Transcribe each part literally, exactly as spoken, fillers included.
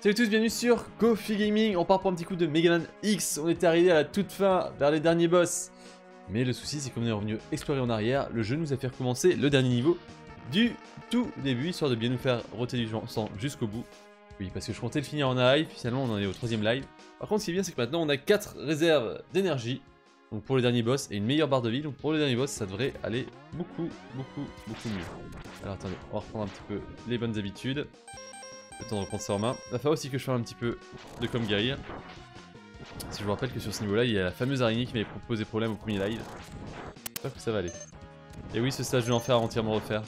Salut à tous, bienvenue sur Kofi Gaming. On part pour un petit coup de Megaman X. On était arrivé à la toute fin, vers les derniers boss. Mais le souci, c'est qu'on est revenu explorer en arrière. Le jeu nous a fait recommencer le dernier niveau du tout début, histoire de bien nous faire roter du sang jusqu'au bout. Oui, parce que je comptais le finir en live, finalement on en est au troisième live. Par contre, ce qui est bien, c'est que maintenant on a quatre réserves d'énergie. Donc pour les derniers boss et une meilleure barre de vie. Donc pour les derniers boss, ça devrait aller beaucoup, beaucoup, beaucoup mieux. Alors attendez, on va reprendre un petit peu les bonnes habitudes. Le temps de reprendre ça en main. Il va falloir aussi que je fasse un petit peu de com guerrier. Si je vous rappelle que sur ce niveau-là, il y a la fameuse araignée qui m'avait posé problème au premier live. J'espère que ça va aller. Et oui, ce stage de l'enfer à entièrement refaire.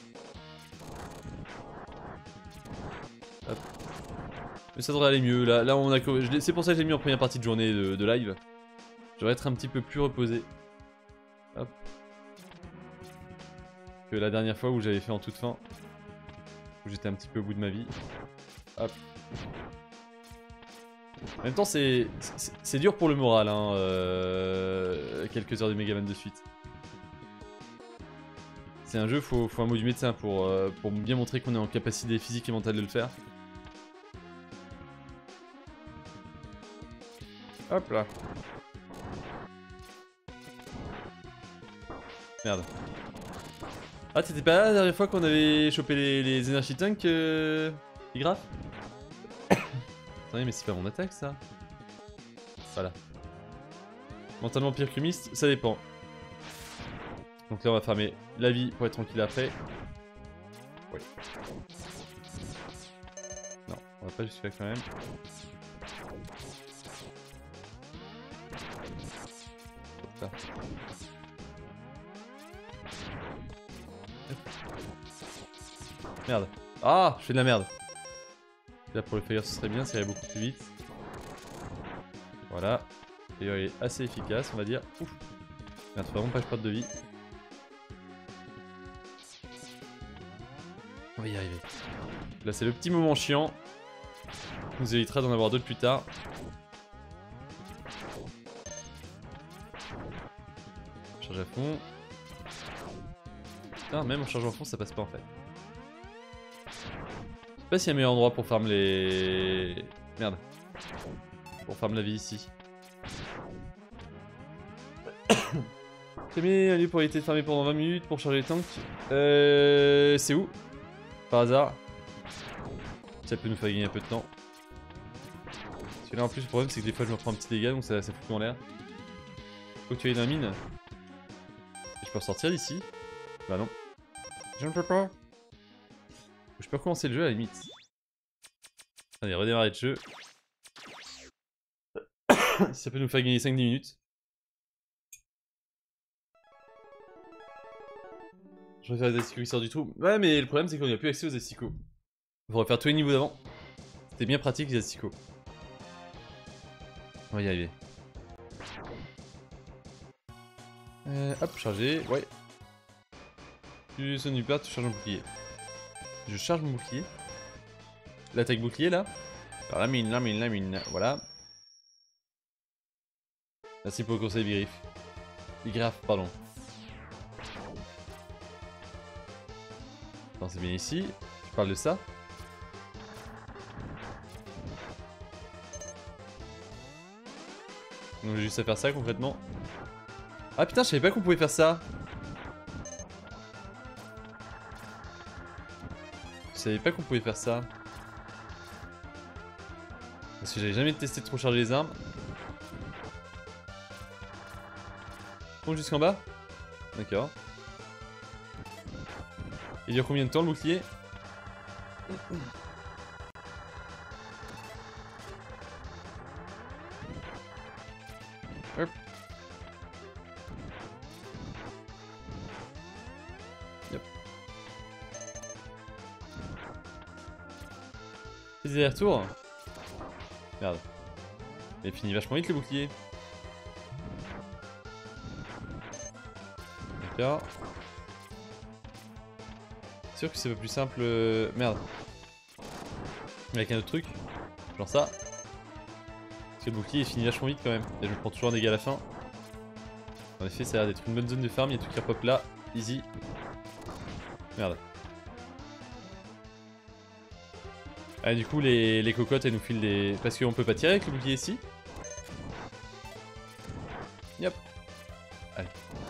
Hop. Mais ça devrait aller mieux. Là, là on a... C'est pour ça que j'ai mis en première partie de journée de, de live. Je devrais être un petit peu plus reposé. Hop. Que la dernière fois où j'avais fait en toute fin. Où j'étais un petit peu au bout de ma vie. Hop. En même temps, c'est c'est dur pour le moral, hein, euh, quelques heures de Megaman de suite. C'est un jeu, faut, faut un mot du médecin pour, euh, pour bien montrer qu'on est en capacité physique et mentale de le faire. Hop là. Merde. Ah, t'étais pas là la dernière fois qu'on avait chopé les, les Energy Tanks, euh, Graf? Attendez, mais c'est pas mon attaque ça. Voilà. Mentalement pire que Mist, ça dépend. Donc là on va farmer la vie pour être tranquille après. Oui. Non, on va pas jusque là quand même. Hop là. Merde. Ah, je fais de la merde. Là pour le fire ce serait bien, ça irait beaucoup plus vite. Voilà. Et il est assez efficace, on va dire. Ouf. Merde, faut vraiment pas que je perde de vie. On va y arriver. Là c'est le petit moment chiant. On nous évitera d'en avoir d'autres plus tard. Charge à fond. Putain, même en chargeant à fond ça passe pas en fait. Je sais pas s'il y a un meilleur endroit pour farm les... Merde. Pour farm la vie ici. J'ai un lieu pour éviter de farmer pendant vingt minutes pour charger les tanks. Euh... C'est où? Par hasard. Ça peut nous faire gagner un peu de temps. Parce que là en plus le problème c'est que des fois je me prends un petit dégât donc ça, ça fout tout en l'air. Faut que tu ailles dans la mine. Et je peux ressortir d'ici? Bah non. Je ne peux pas. Je peux recommencer le jeu à la limite. Allez, redémarrer le jeu. Ça peut nous faire gagner cinq dix minutes. Je vais faire des asticots qui sortent du trou. Ouais, mais le problème c'est qu'on n'a plus accès aux asticots. Il faut refaire tous les niveaux d'avant. C'était bien pratique les asticots. On va y arriver. Euh, hop, charger. Ouais. Tu sonnes du plat, tu charges mon bouclier. Je charge mon bouclier. L'attaque bouclier là. Alors la mine, la mine, la mine. Voilà. Merci pour le conseil Bigrif. Bigraf, pardon. Attends, c'est bien ici. Je parle de ça. Donc j'ai juste à faire ça concrètement. Ah putain, je savais pas qu'on pouvait faire ça. Je savais pas qu'on pouvait faire ça. Parce que j'avais jamais testé de trop charger les armes. Bon, jusqu'en bas. D'accord. Il dure combien de temps le bouclier? Hop. Yep. Fais des allers-retours. Merde. Il finit vachement vite le bouclier. D'accord. C'est sûr que c'est pas plus simple. Euh... Merde. Avec un autre truc. Genre ça. Parce que le bouclier il finit vachement vite quand même. Et je me prends toujours un dégât à la fin. En effet, ça a l'air d'être une bonne zone de farm. Il y a tout qui repop là. Easy. Merde. Ah, du coup, les, les cocottes, elles nous filent des... Parce qu'on peut pas tirer avec le bouclier ici. Yep. Allez.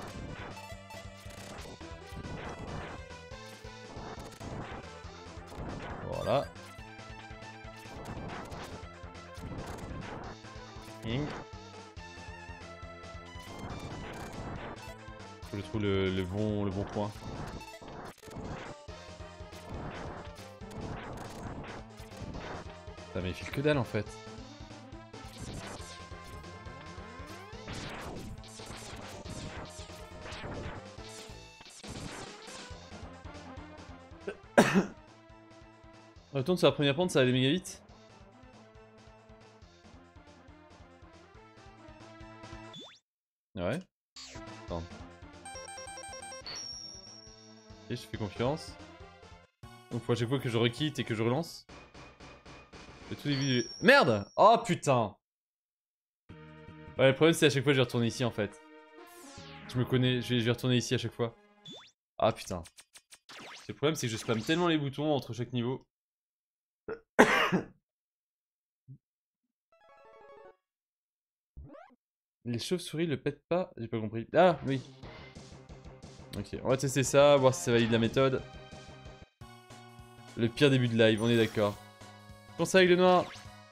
Voilà. Ing. Faut que je trouve le, le, bon, le bon point. Ça mais il file que dalle en fait. On retourne sur la première pente, ça va aller méga vite. Ouais. Attends. Ok, je fais confiance. Donc faut à chaque fois que je requitte et que je relance. Le tout début du... Merde! Oh putain! Ouais, le problème c'est à chaque fois je vais retourner ici en fait. Je me connais, je vais, je vais retourner ici à chaque fois. Ah putain. Le problème c'est que je spamme tellement les boutons entre chaque niveau. Les chauves-souris le pètent pas? J'ai pas compris. Ah oui. Ok, on va tester ça, voir si ça valide la méthode. Le pire début de live, on est d'accord. Comment ça avec le noir?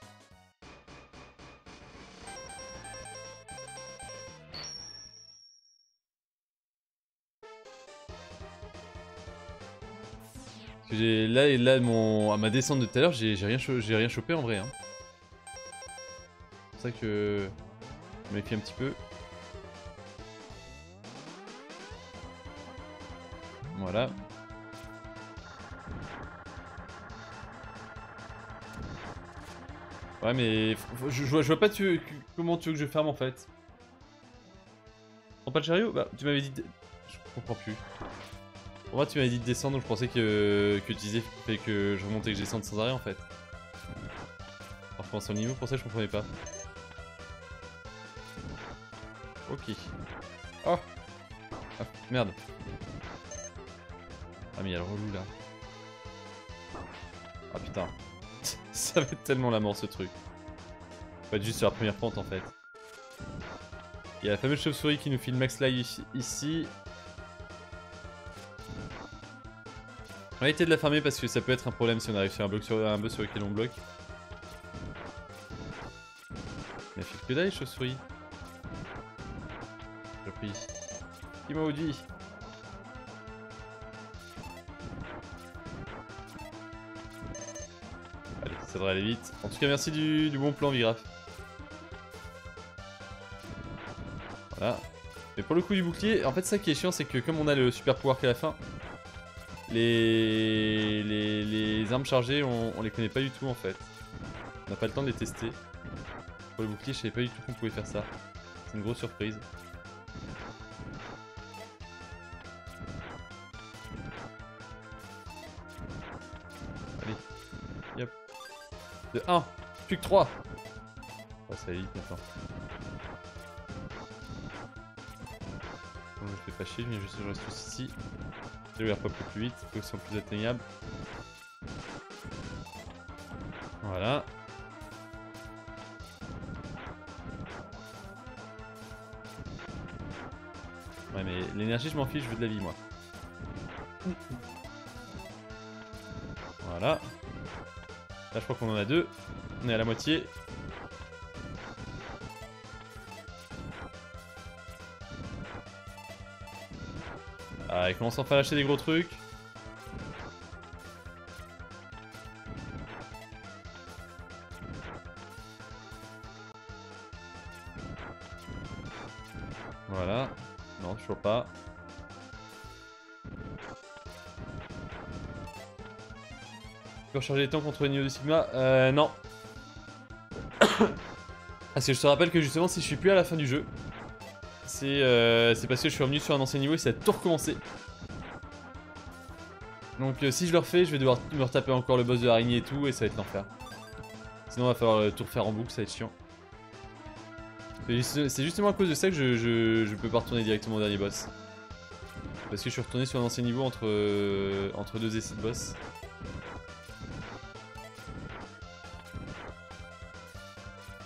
J'ai là et là mon à ma descente de tout à l'heure, j'ai rien j'ai rien chopé en vrai. Hein. C'est pour ça que je me méfie un petit peu. Voilà. Ouais mais je, je, vois, je vois pas tu, comment tu veux que je ferme en fait. Prends pas le chariot? Bah tu m'avais dit... De... Je comprends plus. Pour moi tu m'avais dit de descendre donc je pensais que, que tu disais que je remontais et que je descende sans arrêt en fait. Alors je pense au niveau, pour ça je comprenais pas. Ok. Oh ah, merde. Ah mais il y a le relou là. Ah putain. Ça va être tellement la mort ce truc. Faut être juste sur la première pente en fait. Il y a la fameuse chauve-souris qui nous file max life ici. On va éviter de la farmer parce que ça peut être un problème si on arrive sur un bloc sur un boss sur lequel on bloque. Mais elle fait que dalle les chauves-souris. J'ai pris. Qui maudit. Allez, ça devrait aller vite. En tout cas, merci du, du bon plan, Vigraf. Voilà. Mais pour le coup du bouclier, en fait, ça qui est chiant, c'est que comme on a le super pouvoir qu'à la fin, les, les, les armes chargées, on, on les connaît pas du tout en fait. On n'a pas le temps de les tester. Pour le bouclier, je savais pas du tout qu'on pouvait faire ça. C'est une grosse surprise. Allez. Yep. De un. Plus que trois. Oh, ça va vite maintenant. Bon, je fais pas chier, je viens juste je reste tous ici. Je vais pas plus vite, eux sont plus atteignables. Voilà. Ouais mais l'énergie je m'en fiche, je veux de la vie moi. Voilà. Là je crois qu'on en a deux. On est à la moitié. Ah, il commence enfin à lâcher des gros trucs. Voilà. Non, toujours pas. Tu peux recharger les temps contre le niveau de Sigma? Euh, non. Parce que je te rappelle que justement, si je suis plus à la fin du jeu, c'est euh, parce que je suis revenu sur un ancien niveau et ça a tout recommencé. Donc euh, si je le refais, je vais devoir me retaper encore le boss de l'araignée et tout, et ça va être l'enfer. Sinon, il va falloir euh, tout refaire en boucle, ça va être chiant. C'est justement à cause de ça que je, je, je peux pas retourner directement au dernier boss. Parce que je suis retourné sur un ancien niveau entre, euh, entre deux essais de boss.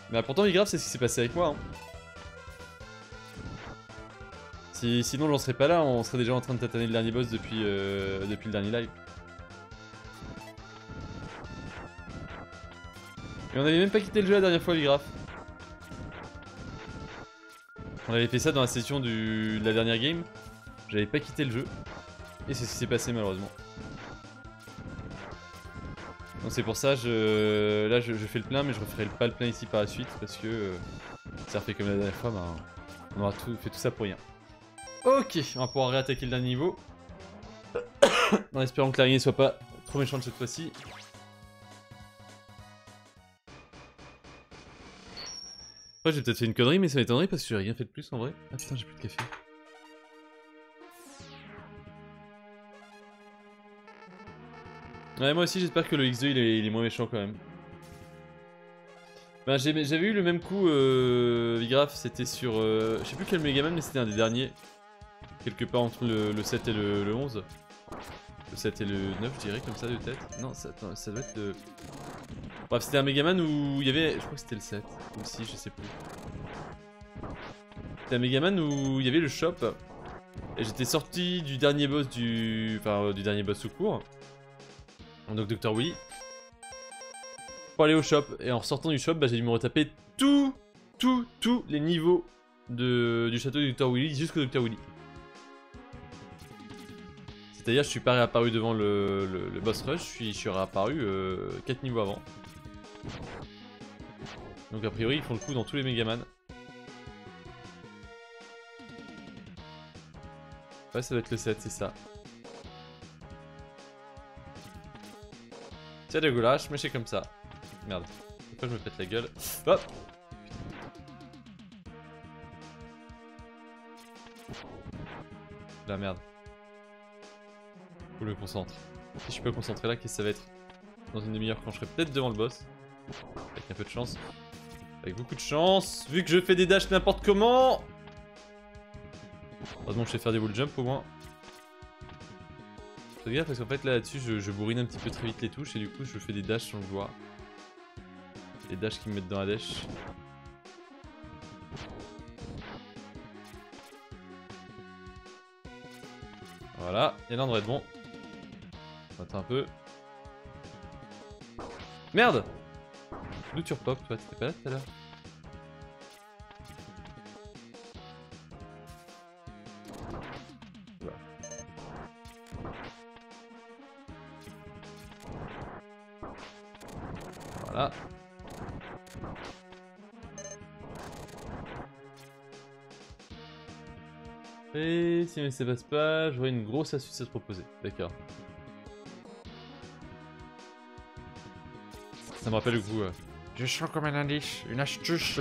Mais pourtant, Vigrave, c'est ce qui s'est passé avec moi. Hein. Si, sinon, j'en serais pas là, on serait déjà en train de tataner le dernier boss depuis, euh, depuis le dernier live. Et on avait même pas quitté le jeu la dernière fois, Vigrave. On avait fait ça dans la session du, de la dernière game. J'avais pas quitté le jeu. Et c'est ce qui s'est passé malheureusement. Donc c'est pour ça, je, là je, je fais le plein, mais je referai pas le plein ici par la suite. Parce que euh, ça refait comme la dernière fois, bah, on aura tout, fait tout ça pour rien. Ok, on va pouvoir réattaquer le dernier niveau. En espérant que l'araignée soit pas trop méchante cette fois-ci. Après j'ai peut-être fait une connerie, mais ça m'étonnerait parce que j'ai rien fait de plus en vrai. Ah putain, j'ai plus de café. Ouais, moi aussi j'espère que le X deux il est, il est moins méchant quand même. Ben, j'avais eu le même coup, euh, Vigraf, c'était sur... Euh, je sais plus quel Megaman, mais c'était un des derniers. Quelque part entre le, le sept et le, le onze. Le sept et le neuf, je dirais, comme ça de tête. Non, ça, attends, ça doit être le... Bref, c'était un Megaman où il y avait... Je crois que c'était le sept, ou si, je sais plus. C'était un Megaman où il y avait le shop. Et j'étais sorti du dernier boss du... Enfin, euh, du dernier boss tout court. Donc docteur Willy. Pour aller au shop. Et en sortant du shop, bah, j'ai dû me retaper tout, tout, tous les niveaux de, du château du docteur Willy jusqu'au docteur Willy. C'est-à-dire, je suis pas réapparu devant le, le, le boss rush, je suis, je suis réapparu euh, quatre niveaux avant. Donc a priori, ils font le coup dans tous les Megaman. Ouais, ça doit être le sept, c'est ça. C'est dégueulasse, mais c'est comme ça. Merde. Pourquoi je me pète la gueule? Hop! La merde. Faut que je me concentre. Si je suis pas concentré là, qu'est-ce que ça va être? Dans une demi-heure quand je serai peut-être devant le boss. Avec un peu de chance. Avec beaucoup de chance, vu que je fais des dashs n'importe comment. Heureusement que je sais faire des wall jump au moins. Fais gaffe parce qu'en fait là-dessus je, je bourrine un petit peu très vite les touches et du coup je fais des dashs sans le voir. Des dashs qui me mettent dans la dèche. Voilà, et là on devrait être bon. Attends un peu. Merde! D'où tu repop toi? T'étais pas là tout à l'heure? Voilà. Et si ça passe pas, j'aurai une grosse astuce à te proposer. D'accord. Ça me rappelle le goût. Euh... Je sens comme un indice, une astuce.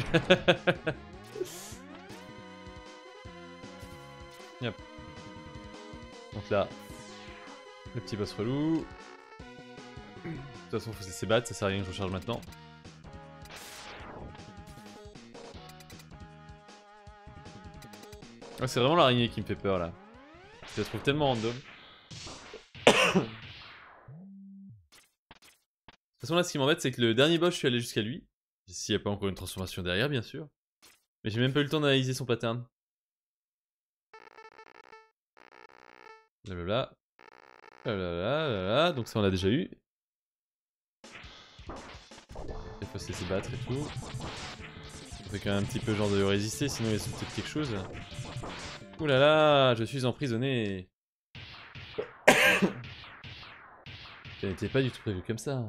Yep. Donc là, le petit boss relou. De toute façon, faut se laisser battre, ça sert à rien que je recharge maintenant. Ouais, c'est vraiment l'araignée qui me fait peur là. Je la trouve tellement random. De toute façon là ce qui m'embête c'est que le dernier boss je suis allé jusqu'à lui. S'il n'y a pas encore une transformation derrière bien sûr. Mais j'ai même pas eu le temps d'analyser son pattern. Blablabla. Blablabla. Donc ça on l'a déjà eu. Il faut se laisser battre et tout. On fait quand même un petit peu genre de résister sinon il y a peut-être quelque chose. Ouh là là, je suis emprisonné. Ça n'était pas du tout prévu comme ça.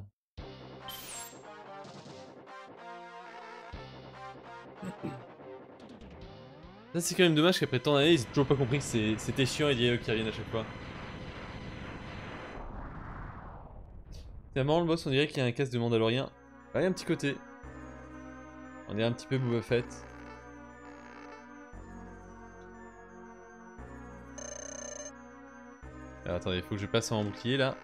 Ça c'est quand même dommage qu'après tant d'années ils aient toujours pas compris que c'était chiant et il y a eux qui reviennent à chaque fois. C'est marrant le boss, on dirait qu'il y a un casque de Mandalorien. Ah, il y a un petit côté. On est un petit peu Boba Fett. Alors, attendez, il faut que je passe en bouclier là.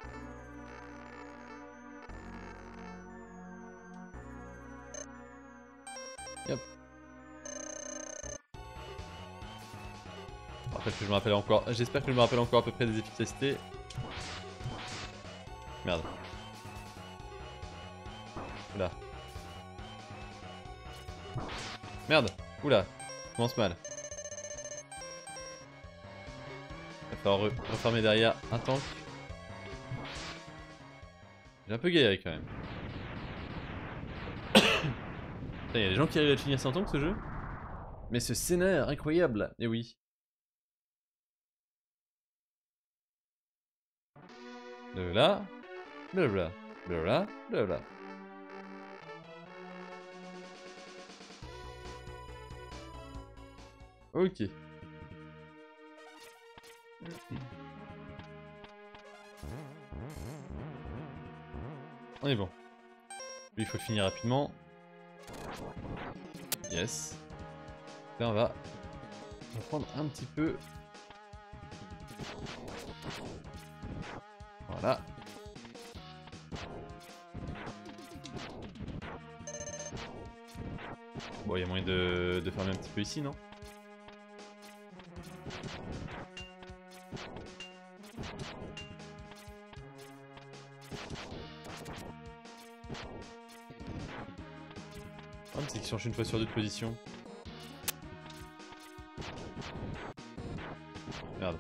Hop. Après que je me rappelle encore. J'espère que je me rappelle encore à peu près des efficacités. Merde. Là. Merde. Oula. Je commence mal. Il va falloir re refermer derrière un tank. J'ai un peu galéré quand même. Il y a des gens qui arrivent à le finir sans tank ce jeu. Mais ce scénario incroyable. Et oui. De là. De là. De là. De là. Ok. On est bon. Lui, il faut le finir rapidement. Yes. Là, on va reprendre un petit peu. Voilà. Bon, il y a moyen de, de fermer un petit peu ici, non? Le problème, c'est qu'il change une fois sur deux de position. Merde.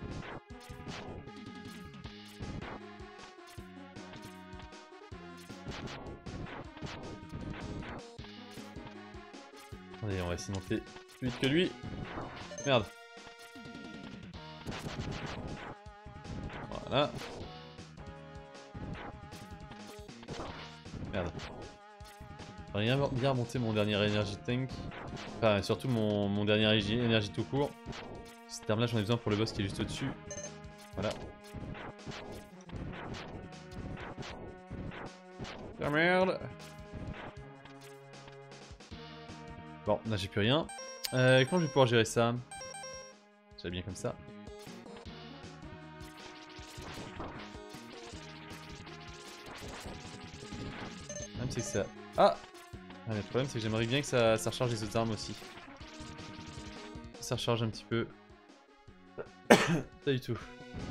Attendez, on va essayer de monter plus vite que lui. Merde. Voilà. Merde. J'aimerais bien remonter mon dernier énergie tank. Enfin, surtout mon, mon dernier énergie tout court. Ce terme-là, j'en ai besoin pour le boss qui est juste au-dessus. Voilà. Ah merde. Bon, là j'ai plus rien. Euh, comment je vais pouvoir gérer ça? J'ai bien comme ça. Même c'est que ça. Ah, ah, le problème c'est que j'aimerais bien que ça, ça recharge les autres armes aussi. Ça recharge un petit peu. Pas du tout.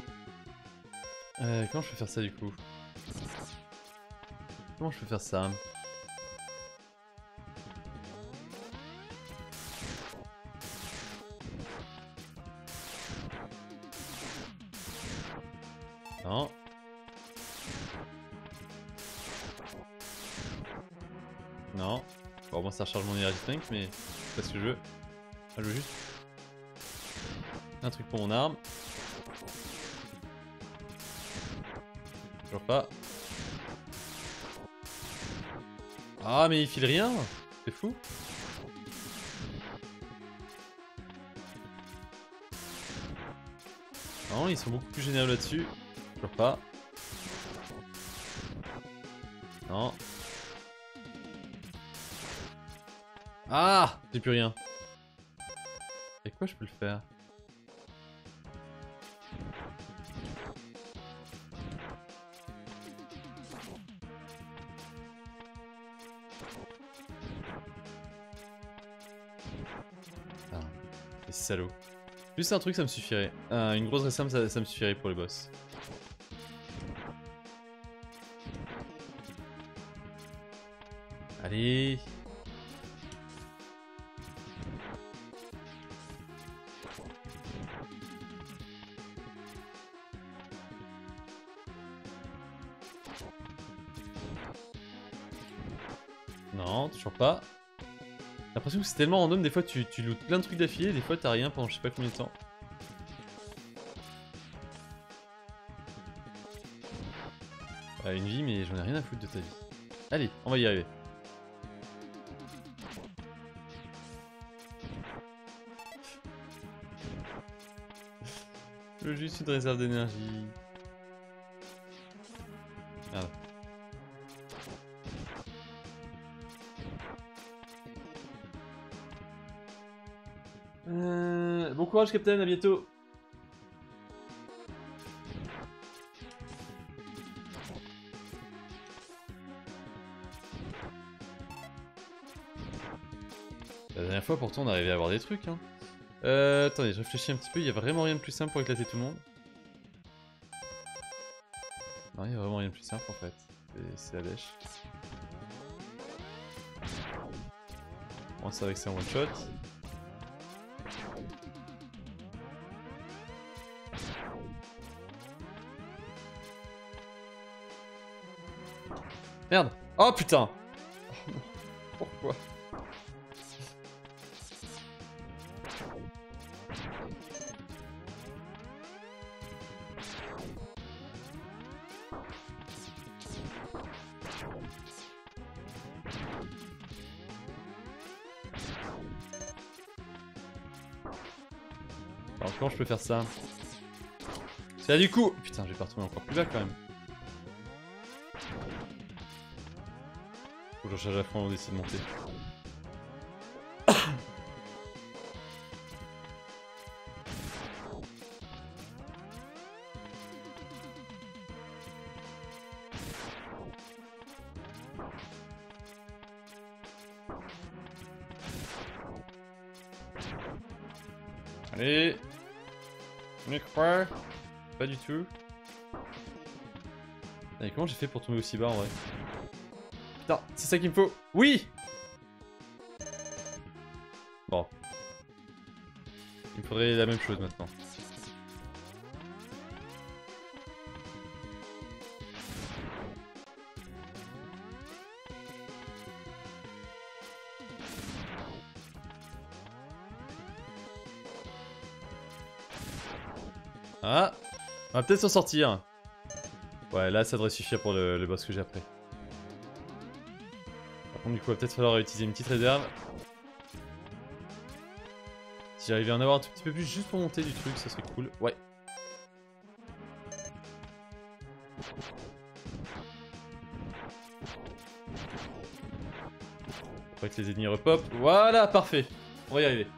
Euh, comment je peux faire ça du coup? Comment je peux faire ça? Non. Non. Bon, moi ça recharge mon énergie tank, mais c'est pas ce que je veux. Je veux juste un truc pour mon arme. Toujours pas. Ah, mais il file rien. C'est fou. Non, ils sont beaucoup plus généreux là-dessus. Toujours pas. Non. Ah, j'ai plus rien. Et quoi je peux le faire? Ah, les salauds. Juste un truc, ça me suffirait. Euh, une grosse réclame, ça, ça me suffirait pour le boss. Allez. Non, toujours pas. J'ai l'impression que c'est tellement random, des fois tu, tu lootes plein de trucs d'affilée, des fois t'as rien pendant je sais pas combien de temps. Ah, une vie, mais j'en ai rien à foutre de ta vie. Allez, on va y arriver. Je veux juste une réserve d'énergie. Merde. Euh, bon courage, Captain, à bientôt. La dernière fois, pourtant, on arrivait à avoir des trucs. Hein. Euh, attendez, je réfléchis un petit peu. Il y a vraiment rien de plus simple pour éclater tout le monde. Non, il y a vraiment rien de plus simple en fait. C'est la dèche. On sait avec ça one shot. Merde. Oh putain. Oh, non. Pourquoi? Alors comment je peux faire ça? C'est là du coup. Putain, je vais pas retrouver encore plus bas quand même. Faut que je recharge à fond avant d'essayer de monter. Allez. On y croit. Pas du tout. Allez, comment j'ai fait pour tomber aussi bas en vrai? Putain, c'est ça qu'il me faut. Oui. Bon. Il me faudrait la même chose maintenant. Ah, on va peut-être s'en sortir. Ouais, là ça devrait suffire pour le, le boss que j'ai après. Par contre, du coup, il va peut-être falloir utiliser une petite réserve. Si j'arrivais à en avoir un tout petit peu plus juste pour monter du truc, ça serait cool. Ouais. Faudrait que les ennemis repop. Voilà, parfait. On va y arriver.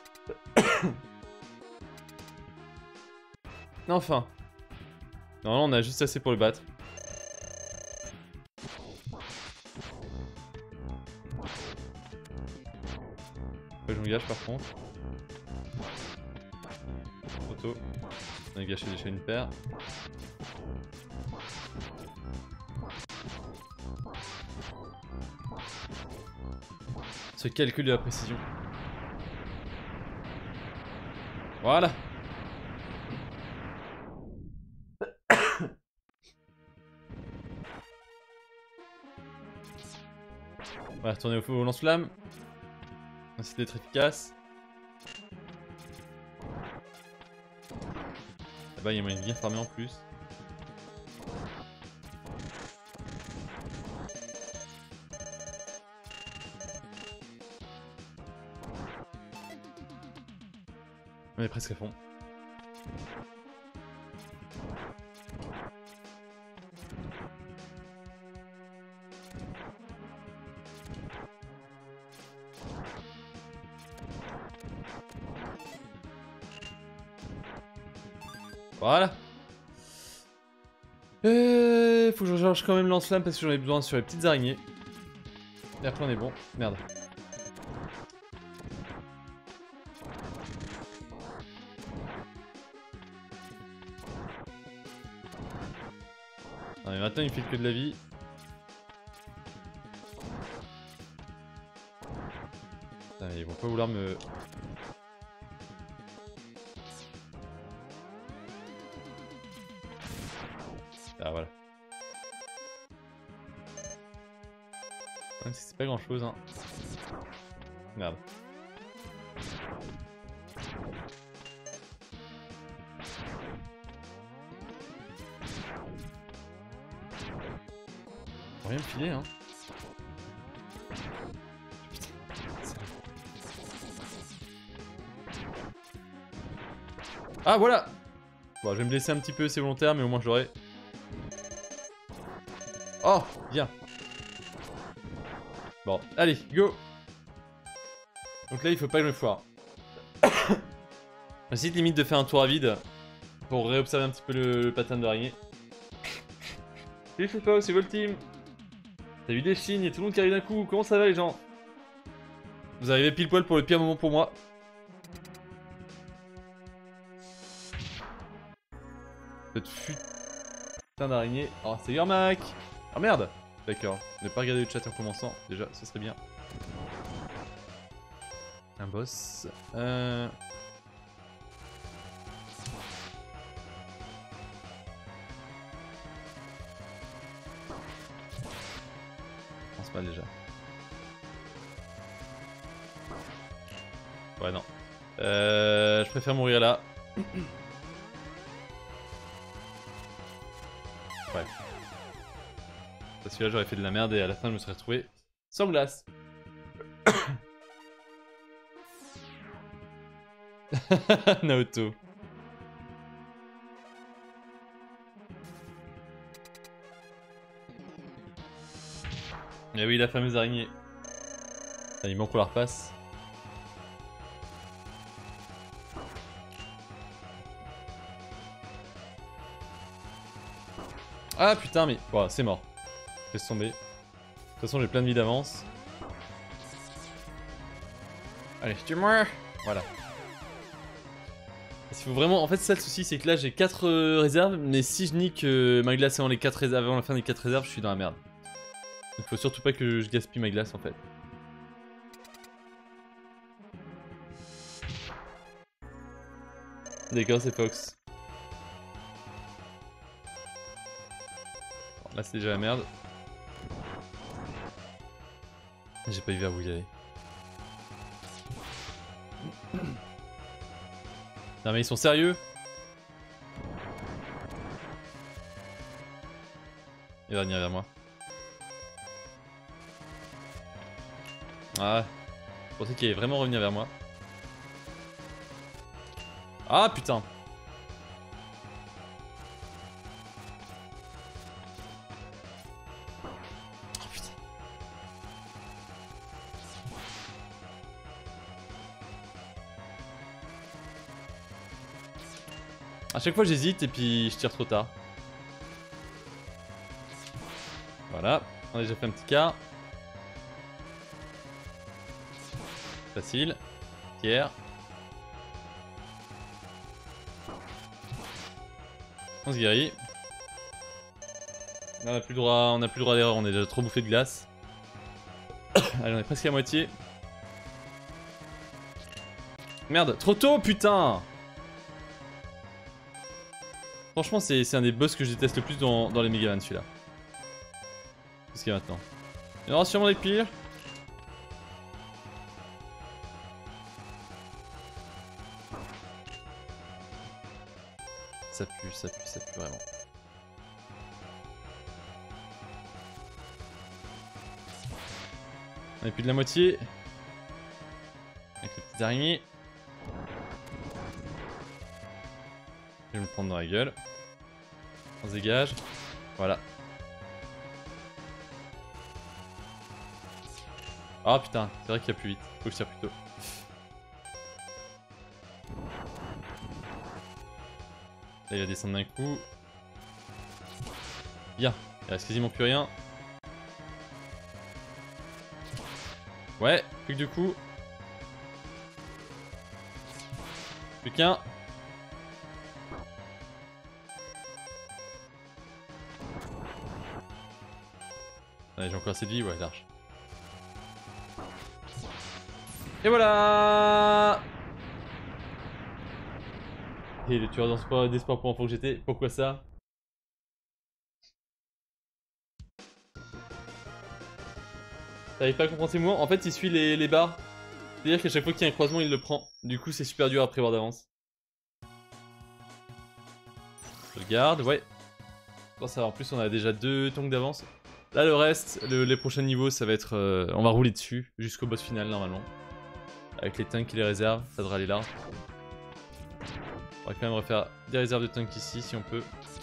Enfin. Normalement, on a juste assez pour le battre. Après, je me gâche par contre. Trop tôt. On a gâché déjà une paire. Ce calcul de la précision. Voilà. On va retourner au, au lance-flamme. On va essayer d'être efficace. Là-bas, il y a moyen de bien farmer en plus. On est presque à fond. Voilà. Euh, faut que je recharge quand même lance-flamme parce que j'en ai besoin sur les petites araignées. Et après on est bon. Merde. Non mais maintenant il me fait que de la vie. Putain, ils vont pas vouloir me... Ah voilà. Même si c'est pas grand chose hein. Merde. Faut rien me filer hein. Ah voilà. Bon je vais me laisser un petit peu, c'est volontaire mais au moins je l'aurai. Oh bien. Bon allez go. Donc là il faut pas que je me foire. J'essaie limite de faire un tour à vide pour réobserver un petit peu le, le pattern de l'araignée. Salut je sais pas, c'est Volteam. T'as vu des chignes et tout le monde qui arrive d'un coup, comment ça va les gens? Vous arrivez pile poil pour le pire moment pour moi. Cette putain d'araignée. Oh c'est Yermak. Oh merde. D'accord, ne pas regarder le chat en commençant, déjà ce serait bien. Un boss. Euh... Je pense pas déjà. Ouais non. Euh, je préfère mourir là. Ouais. Parce que là j'aurais fait de la merde et à la fin je me serais retrouvé sans glace. Naoto. Mais oui, la fameuse araignée. Putain, il manque qu'on la repasse. Ah putain, mais voilà, c'est mort. Laisse tomber. De toute façon, j'ai plein de vie d'avance. Allez, tue-moi. Voilà. Il faut vraiment... En fait, ça le souci, c'est que là, j'ai quatre euh, réserves, mais si je nique euh, ma glace avant, les quatre réserves, avant la fin des quatre réserves, je suis dans la merde. Donc faut surtout pas que je gaspille ma glace, en fait. D'accord, c'est Fox. Bon, là, c'est déjà la merde. J'ai pas eu vers où y aller. Non mais ils sont sérieux? Il va venir vers moi. Ah, je pensais qu'il allait vraiment revenir vers moi. Ah putain. Oh putain. A chaque fois j'hésite et puis je tire trop tard. Voilà, on a déjà fait un petit quart. Facile. Pierre. On se guérit. Là, on n'a plus le droit, on a plus le droit d'erreur, on est déjà trop bouffé de glace. Allez, on est presque à moitié. Merde, trop tôt, putain! Franchement, c'est un des boss que je déteste le plus dans, dans les Megaman, celui-là. Qu'est-ce qu'il y a maintenant? Il y en aura sûrement des pires. Ça pue, ça pue, ça pue vraiment. On est plus de la moitié. Avec les petites araignées. Je vais me prendre dans la gueule. On se dégage. Voilà. Ah putain, c'est vrai qu'il y a plus vite. Faut que je tire plus tôt. Là il va descendre d'un coup. Bien, il reste quasiment plus rien. Ouais, plus que deux coups. Plus qu'un. Allez, j'ai encore assez de vie, ouais, large. Et voilà. Et le tueur d'espoir pour enfants que j'étais, pourquoi ça? T'arrives pas à comprendre ces mouvements? En fait, il suit les, les barres. C'est-à-dire qu'à chaque fois qu'il y a un croisement, il le prend. Du coup, c'est super dur à prévoir d'avance. Je le garde, ouais. Bon, ça va, en plus, on a déjà deux tongs d'avance. Là, le reste, le, les prochains niveaux, ça va être... Euh, on va rouler dessus, jusqu'au boss final, normalement. Avec les tanks et les réserves, ça devrait aller large. On va quand même refaire des réserves de tanks ici, si on peut.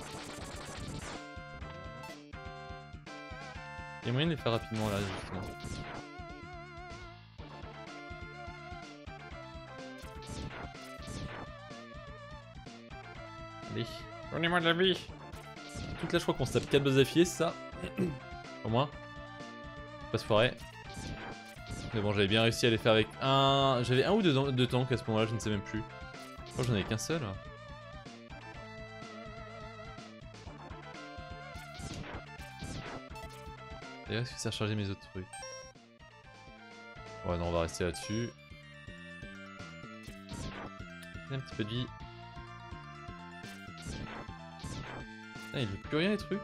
Il y a moyen de les faire rapidement, là, justement. Allez, donnez-moi de la vie. Toute là, je crois qu'on se tape quatre boss d'affilée, c'est ça? Au moins. Pas se foirer. Mais bon, j'avais bien réussi à les faire avec un... J'avais un ou deux, deux tanks à ce moment-là, je ne sais même plus. Je crois que j'en avais qu'un seul. D'ailleurs, est-ce que ça a rechargé mes autres trucs? Ouais, non, on va rester là-dessus. Un petit peu de vie. Ah, il veut plus rien les trucs.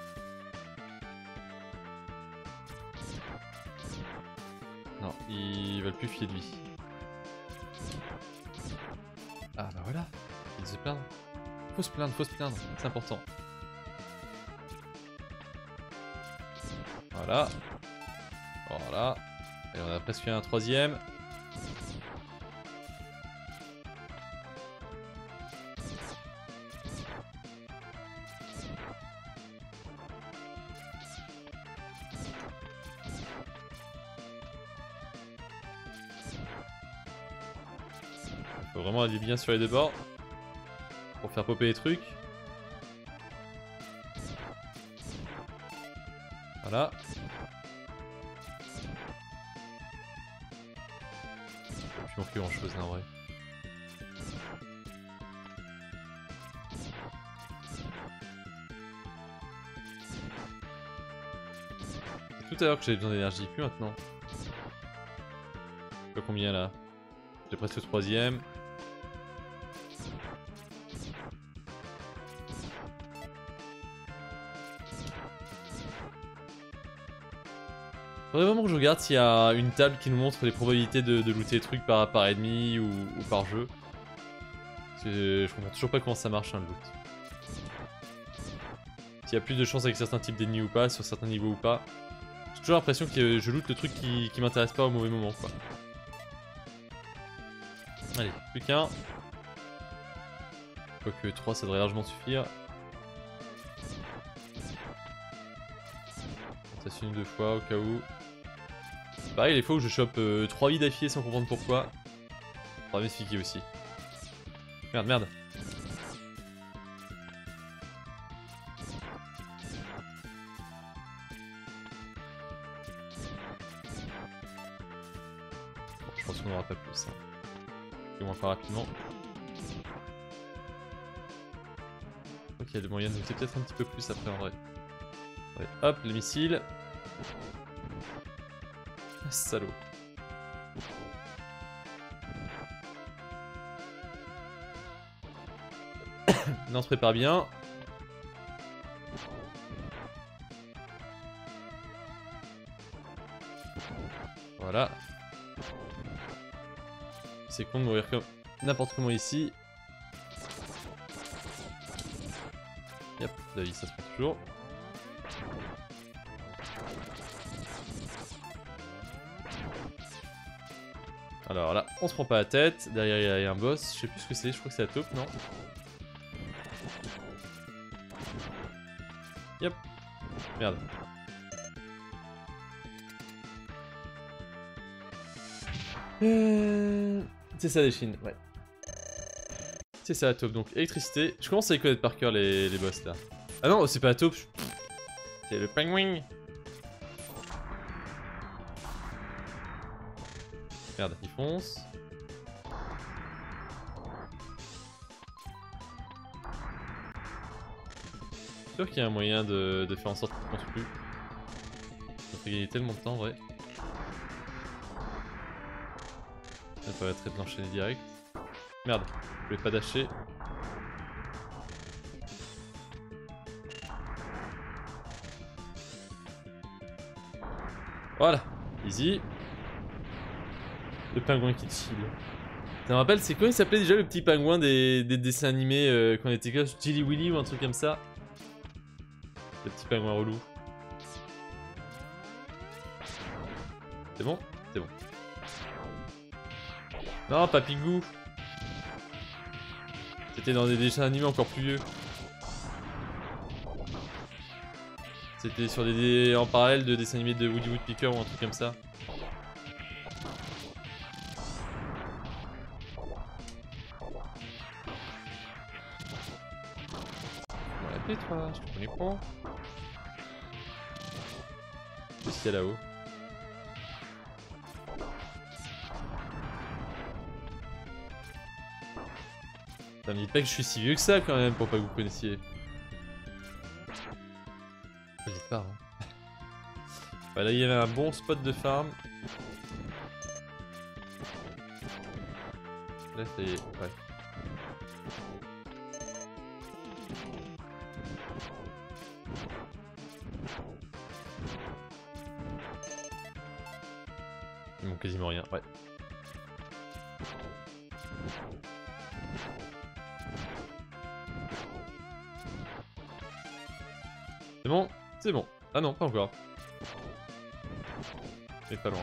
Non, ils veulent plus filer de vie. Ah bah voilà, il se plaindre. Faut se plaindre, faut se plaindre, c'est important. Voilà. Voilà. Et on a presque fait un troisième. Faut vraiment aller bien sur les deux bords pour faire popper les trucs. Voilà. Je m'en fais grand chose là en vrai. C'est tout à l'heure que j'avais besoin d'énergie, plus maintenant. Je sais pas combien là. J'ai presque le troisième. Faudrait vraiment que je regarde s'il y a une table qui nous montre les probabilités de, de looter les trucs par, par ennemi ou, ou par jeu. Parce que je comprends toujours pas comment ça marche hein, le loot. S'il y a plus de chance avec certains types d'ennemis ou pas, sur certains niveaux ou pas. J'ai toujours l'impression que je loot le truc qui, qui m'intéresse pas au mauvais moment quoi. Allez, plus qu'un. Quoique trois ça devrait largement suffire. On teste une ou deux fois au cas où. Pareil, les fois où je chope euh, trois vies d'affilée sans comprendre pourquoi. Faudra m'expliquer aussi. Merde, merde. Bon, je pense qu'on n'aura pas plus. Hein. Et moins pas rapidement. Ok, il y a le moyen de looter peut-être un petit peu plus après en vrai. Allez, hop, les missiles. Salaud. Non, on se prépare bien. Voilà. C'est con de mourir comme n'importe comment ici. Yep, la vie ça se prend toujours. Alors là, on se prend pas la tête. Derrière, il y a un boss. Je sais plus ce que c'est. Je crois que c'est la taupe, non? Yep. Merde. Euh... C'est ça les Chines, ouais. C'est ça la taupe, donc électricité. Je commence à les connaître par cœur les, les boss là. Ah non, c'est pas la taupe. C'est le pingouin. Merde, il fonce. Je suis sûr qu'il y a un moyen de, de faire en sorte qu'il ne fonce plus. Ça fait gagner tellement de temps en vrai. Ça permettrait de l'enchaîner direct. Merde, je voulais pas dasher. Voilà, easy. Le pingouin qui chill. Ça me rappelle, c'est quoi il s'appelait déjà le petit pingouin des, des dessins animés euh, quand on était gosse, Jilly Willy ou un truc comme ça? Le petit pingouin relou. C'est bon? C'est bon. Non, pas Pigou. C'était dans des dessins animés encore plus vieux. C'était sur des, des en parallèle de dessins animés de Woody Woodpecker ou un truc comme ça. Ouais, toi, je te connais pas. Qu'est-ce qu'il y a là-haut? Ça me dit pas que je suis si vieux que ça quand même pour pas que vous connaissiez. J'espère. Hein. Bah là il y avait un bon spot de farm. Là ça y est, ouais. Ils m'ont quasiment rien, ouais. C'est bon, c'est bon. Ah non, pas encore. Mais pas loin.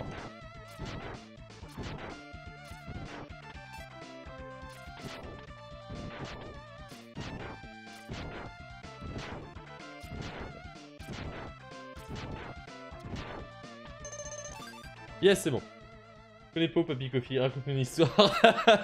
Yes, c'est bon. Je connais pas Papy Coffee, raconte-moi une histoire.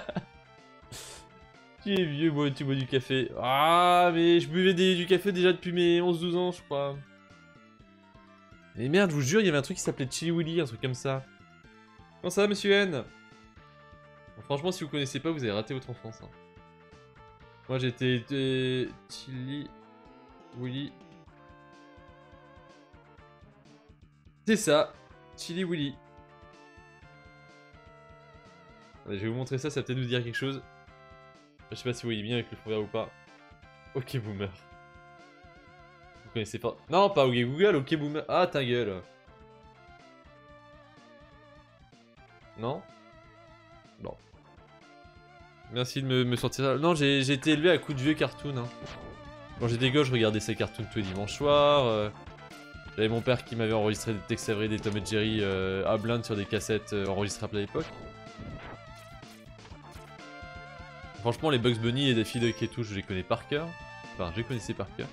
Tu es vieux, bois, tu bois du café. Ah, mais je buvais des, du café déjà depuis mes onze douze ans, je crois. Mais merde, je vous jure, il y avait un truc qui s'appelait Chili Willy, un truc comme ça. Comment ça va, monsieur N? Bon, franchement, si vous connaissez pas, vous avez raté votre enfance. Hein. Moi, j'étais euh, Chili Willy. C'est ça, Chili Willy. Allez, je vais vous montrer ça, ça va peut-être nous dire quelque chose. Je sais pas si vous voyez bien avec le fond vert ou pas. Ok Boomer. Vous connaissez pas... Non, pas Ok Google, Ok Boomer. Ah, ta gueule. Non? Bon. Merci de me, me sortir ça. Non, j'ai été élevé à coups de vieux cartoons. Hein. Quand j'étais gosse, je regardais ces cartoons tous les dimanches soirs. Euh, J'avais mon père qui m'avait enregistré des Tex Avery, des Tom et Jerry euh, à blinde sur des cassettes euh, enregistrables à l'époque. Franchement, les Bugs Bunny et Daffy Duck et tout, je les connais par cœur. Enfin, je les connaissais par cœur.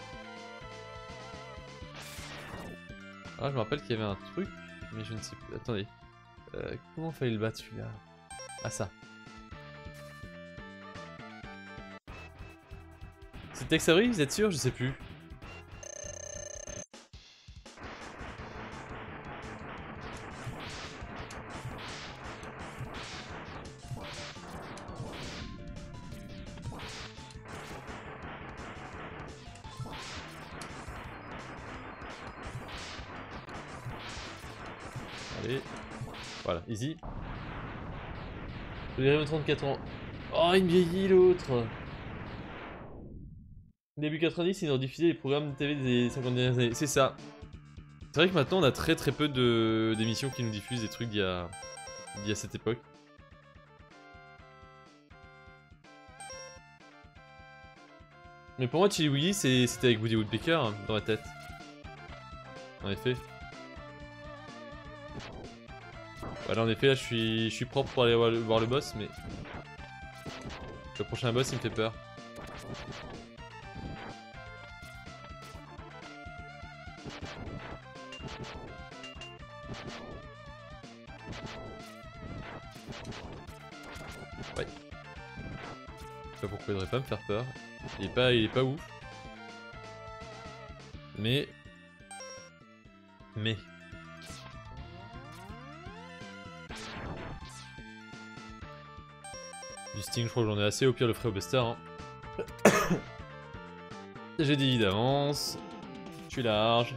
Ah, je me rappelle qu'il y avait un truc, mais je ne sais plus. Attendez. Euh, comment fallait le battre celui-là? Ah, ça. C'est Tex Avery, vous êtes sûr? Je sais plus. Allez, voilà, easy. Je dirais trente-quatre ans. Oh, il me vieillit l'autre. Début quatre-vingt-dix, ils ont diffusé les programmes de T V des cinquante dernières années. C'est ça. C'est vrai que maintenant, on a très très peu d'émissions qui nous diffusent des trucs d'il y a, d'il y a cette époque. Mais pour moi, Chili Willy, c'était avec Woody Woodpecker hein, dans la tête. En effet. Voilà, en effet, là, je suis, je suis propre pour aller voir le, voir le boss, mais... Le prochain boss, il me fait peur. Ouais. Je sais pas pourquoi il devrait pas me faire peur. Il est pas, il est pas ouf. Mais... Mais... Du Sting, je crois que j'en ai assez, au pire le ferai au Buster. Hein. J'ai des vies d'avance. Je suis large.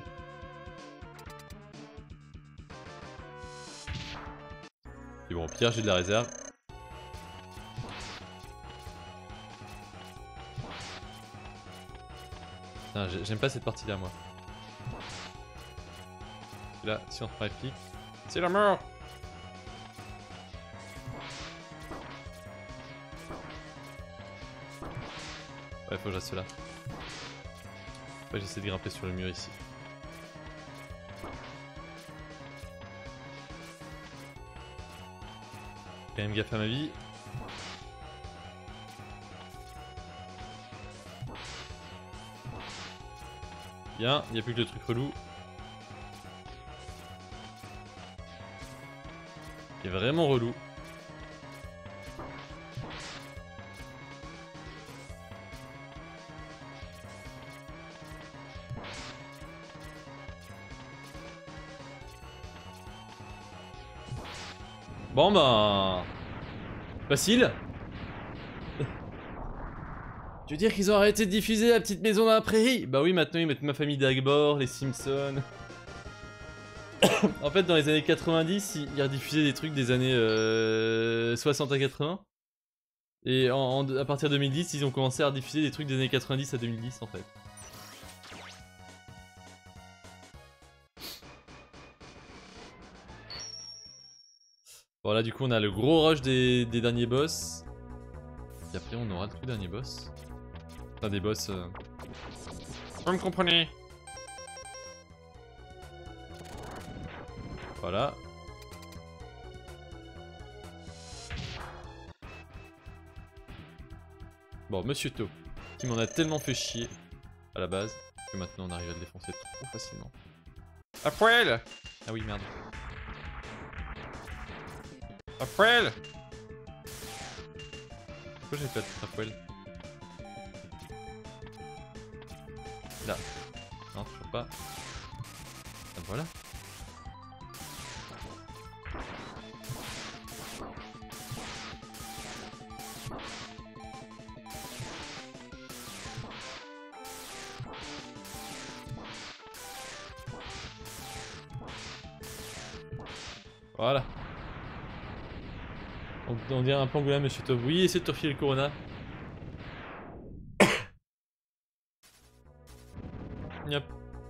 Et bon, au pire, j'ai de la réserve. J'aime pas cette partie là, moi. Et là, si on se réplique, c'est la mort! Ouais, faut que je reste là. Ouais, j'essaie de grimper sur le mur ici. Quand même gaffe à ma vie. Bien, il n'y a plus que le truc relou. Il est vraiment relou. Bon ben... Facile. Tu veux dire qu'ils ont arrêté de diffuser La Petite Maison dans la Prairie? Bah oui, maintenant ils mettent Ma Famille d'Agbor, Les Simpsons... En fait, dans les années quatre-vingt-dix, ils rediffusaient des trucs des années euh, soixante à quatre-vingts. Et en, en, à partir de deux mille dix, ils ont commencé à diffuser des trucs des années quatre-vingt-dix à deux mille dix en fait. Bon là du coup on a le gros rush des, des derniers boss. Et après on aura le tout dernier boss. Enfin des boss... Euh... Vous me comprenez? Voilà. Bon, Monsieur To, qui m'en a tellement fait chier à la base, que maintenant on arrive à le défoncer trop facilement. À poil! Ah oui, merde. À poil! Pourquoi j'ai pas de à poil? Là. Non, toujours pas. Ah, voilà. Voilà. On, on dirait un pangolin, Monsieur To. Oui, essaie de te refiler le Corona. Yep.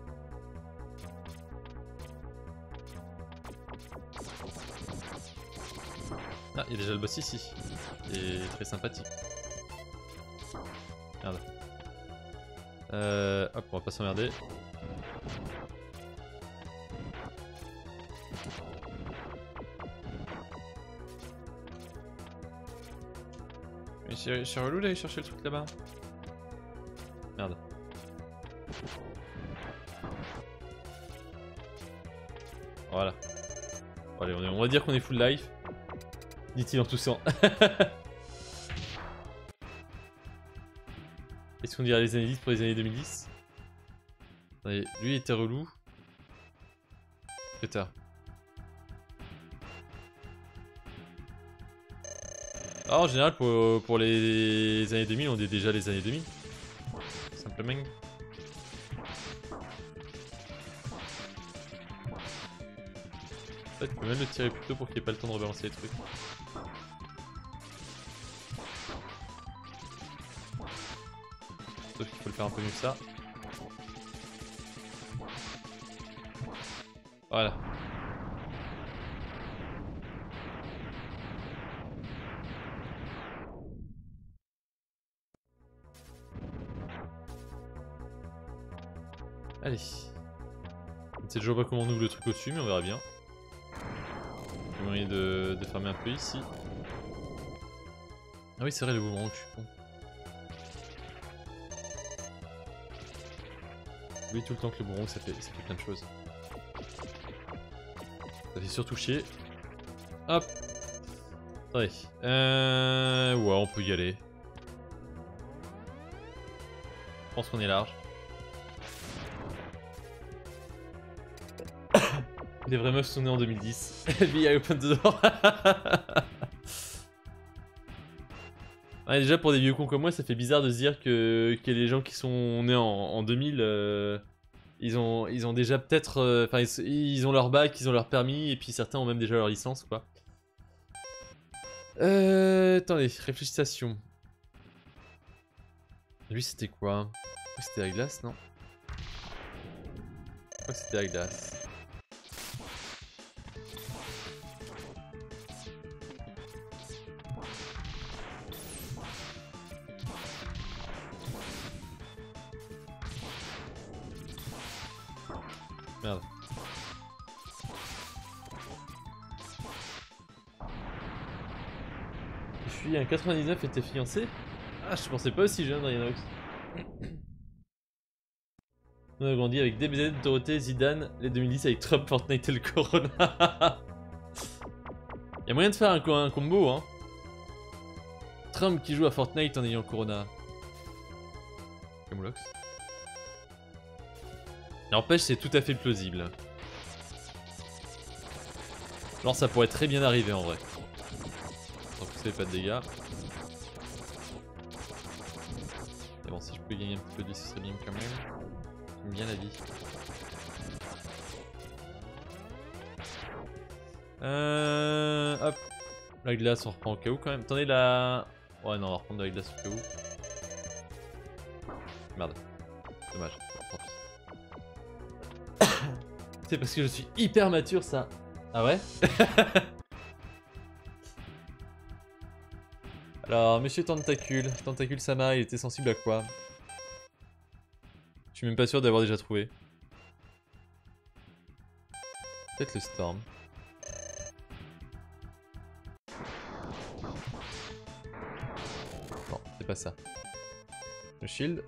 Ah, il y a déjà le boss ici. Il est très sympathique. Merde. Euh, hop, on va pas s'emmerder. Mais c'est relou d'aller chercher le truc là-bas. Merde. Voilà. Bon, allez, on, est, on va dire qu'on est full life. Dit-il en toussant. Est-ce qu'on dirait les années dix pour les années deux mille dix? Allez, lui il était relou. Plus tard. Ah, en général, pour, pour les années deux mille, on est déjà les années deux mille. Simplement. En fait, tu peux même le tirer plus tôt pour qu'il n'y ait pas le temps de rebalancer les trucs. Sauf qu'il faut le faire un peu mieux que ça. Voilà. Allez. Je ne sais toujours pas comment on ouvre le truc au-dessus, mais on verra bien. Il y a moyen de, de fermer un peu ici. Ah oui, c'est vrai, le boomerang, je suis con. Oui, tout le temps que le boomerang, ça fait, ça fait plein de choses. Ça fait surtout chier. Hop. Attendez. Euh... Ouais, on peut y aller. Je pense qu'on est large. Les vraies meufs sont nées en deux mille dix. Vie à Open the Door. Ouais, déjà pour des vieux cons comme moi, ça fait bizarre de se dire que, que les gens qui sont nés en, en deux mille, euh, ils, ont, ils ont déjà peut-être... Enfin, euh, ils, ils ont leur bac, ils ont leur permis, et puis certains ont même déjà leur licence, quoi. Euh... Attendez, réfléchissation. Lui, c'était quoi? C'était la glace, non? Je crois que c'était la glace. Merde. Je suis un quatre-vingt-dix-neuf et t'es fiancé? Ah, je pensais pas aussi jeune, Ryanox. On a grandi avec D B Z, Dorothée, Zidane, les deux mille dix avec Trump, Fortnite et le Corona. Y'a moyen de faire un, un combo, hein. Trump qui joue à Fortnite en ayant Corona. Camoulox. N'empêche, c'est tout à fait plausible. Genre, ça pourrait très bien arriver en vrai. Tant que ça fait pas de dégâts. Mais bon, si je peux gagner un petit peu de vie, ce serait bien quand même. J'aime bien la vie. Euh... Hop. La glace, on reprend au cas où quand même. Attendez, la... Ouais, non, on va reprendre de la glace au cas où. Merde. Dommage. Tant pis. C'est parce que je suis hyper mature, ça. Ah ouais? Alors, monsieur Tentacule. Tentacule Sama, il était sensible à quoi? Je suis même pas sûr d'avoir déjà trouvé. Peut-être le Storm. Non, c'est pas ça. Le Shield.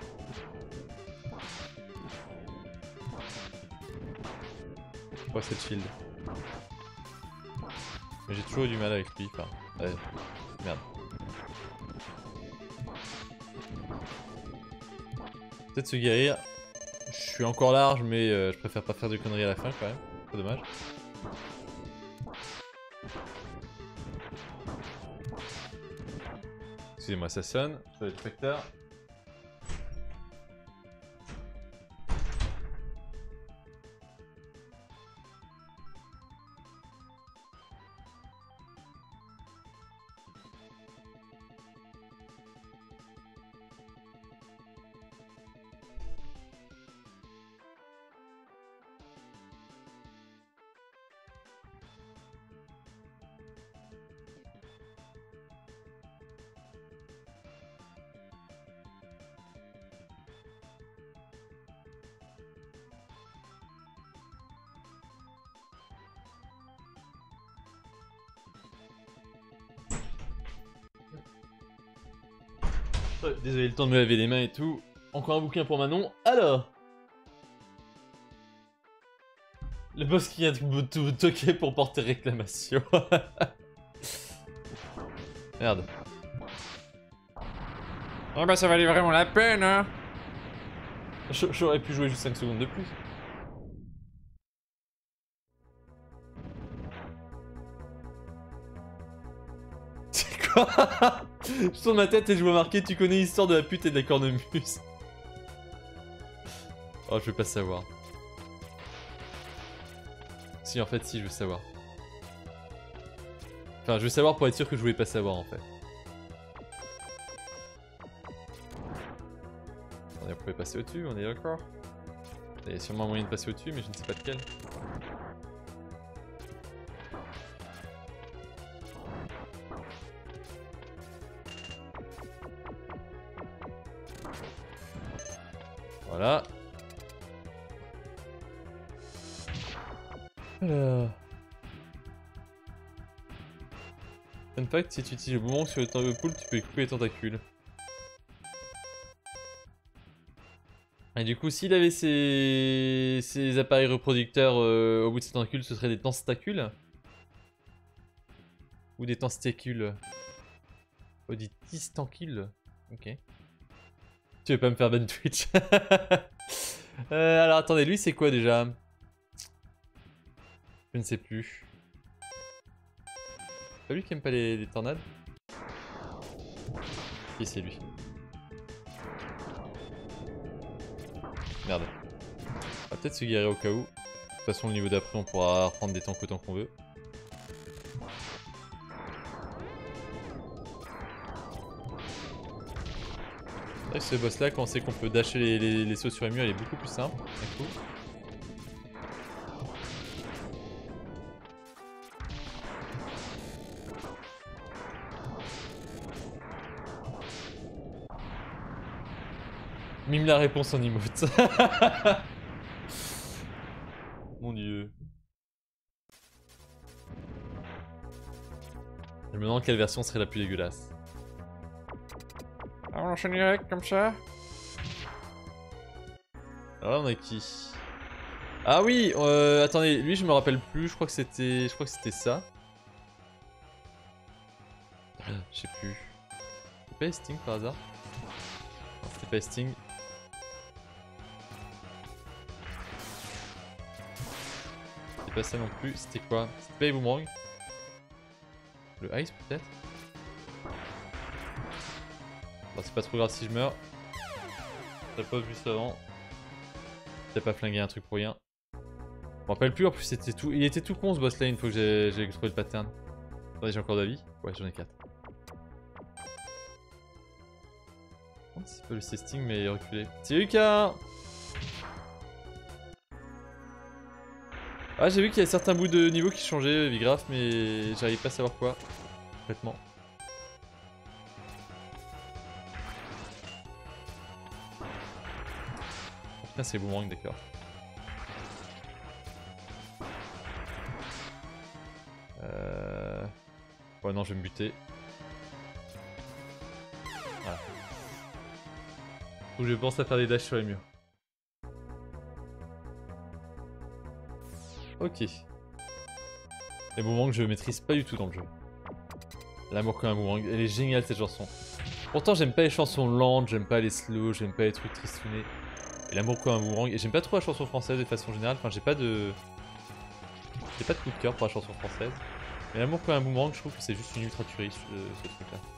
Pourquoi c'est le Shield? Mais j'ai toujours eu du mal avec lui, enfin... Ouais. Merde. Peut-être se guérir. Je suis encore large, mais euh, je préfère pas faire de conneries à la fin quand même. C'est dommage. Excusez-moi, ça sonne. Je vais être spectateur. Désolé, le temps de me laver les mains et tout. Encore un bouquin pour Manon. Alors, le boss qui vient de vous toquer pour porter réclamation. Merde. Oh bah ça valait vraiment la peine, hein. J'aurais pu jouer juste cinq secondes de plus. C'est quoi? Je tourne ma tête et je vois marqué: tu connais l'histoire de la pute et de la cornemuse. Oh, je veux pas savoir. Si, en fait, si, je veux savoir. Enfin, je veux savoir pour être sûr que je voulais pas savoir, en fait. On pouvait passer au-dessus, on est d'accord. Il y a sûrement un moyen de passer au-dessus, mais je ne sais pas lequel. Voilà. Alors... Fun fact, si tu utilises le boomerang sur le tentacle, tu peux couper les tentacules. Et du coup, s'il avait ses... ses appareils reproducteurs euh, au bout de ses tentacules, ce serait des tentacules? Ou des tentacules? Oh, des tentacules. Ok. Tu veux pas me faire ban Twitch? euh, Alors attendez, lui c'est quoi déjà? Je ne sais plus. C'est pas lui qui aime pas les, les tornades? Si, c'est lui. Merde. On va peut-être se guérir au cas où. De toute façon, le niveau d'après, on pourra reprendre des tanks autant qu'on veut. C'est vrai que ce boss là, quand on sait qu'on peut dasher les, les, les sauts sur les murs, elle est beaucoup plus simple. C'est cool. Mime la réponse en emote. Mon dieu. Je me demande quelle version serait la plus dégueulasse. On enchaîne direct comme ça. Alors là on a qui? Ah oui, euh, attendez, lui je me rappelle plus, je crois que c'était, je crois que c'était ça. Je sais plus. C'était pas Sting par hasard? Non, c'était pas Sting. C'était pas ça non plus, c'était quoi? C'était pas les boomerangs? Le ice peut-être? Bon, c'est pas trop grave si je meurs. T'as pas juste avant. T'as pas flingué un truc pour rien. Je me rappelle plus, en plus c'était tout... il était tout con ce boss là une fois que j'ai trouvé le pattern. Attendez, j'ai encore de la vie? Ouais, j'en ai quatre. C'est pas le testing mais reculé. C'est Lucas. Ah j'ai vu qu'il y a certains bouts de niveau qui changeaient, Vigraf, mais j'arrive pas à savoir quoi. Complètement. Oh, putain c'est boomerang d'accord. Euh... Ouais non je vais me buter. Voilà. Faut que je pense à faire des dashs sur les murs. Ok. Les boomerangs je maîtrise pas du tout dans le jeu. L'amour comme un boomerang, elle est géniale cette chanson. Pourtant j'aime pas les chansons lentes, j'aime pas les slow, j'aime pas les trucs tristounés. Et l'amour comme un boomerang, et j'aime pas trop la chanson française de façon générale, enfin j'ai pas de... J'ai pas de coup de cœur pour la chanson française. Mais l'amour comme un boomerang, je trouve que c'est juste une ultra tuerie ce, ce truc là.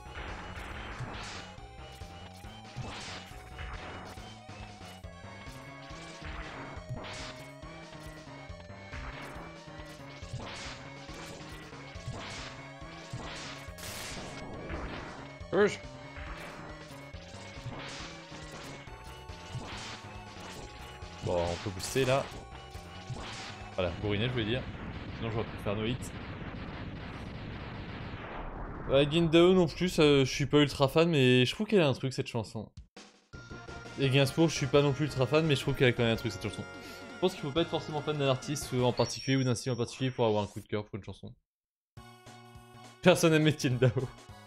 Rouge. Bon, on peut booster là. Voilà, bourriner, je voulais dire. Sinon, j'aurais pu faire no hit. Ouais, Guindao non plus, euh, je suis pas ultra fan, mais je trouve qu'elle a un truc cette chanson. Et Gainsbourg, je suis pas non plus ultra fan, mais je trouve qu'elle a quand même un truc cette chanson. Je pense qu'il faut pas être forcément fan d'un artiste en particulier ou d'un style en particulier pour avoir un coup de cœur pour une chanson. Personne n'aime Etienne Dao.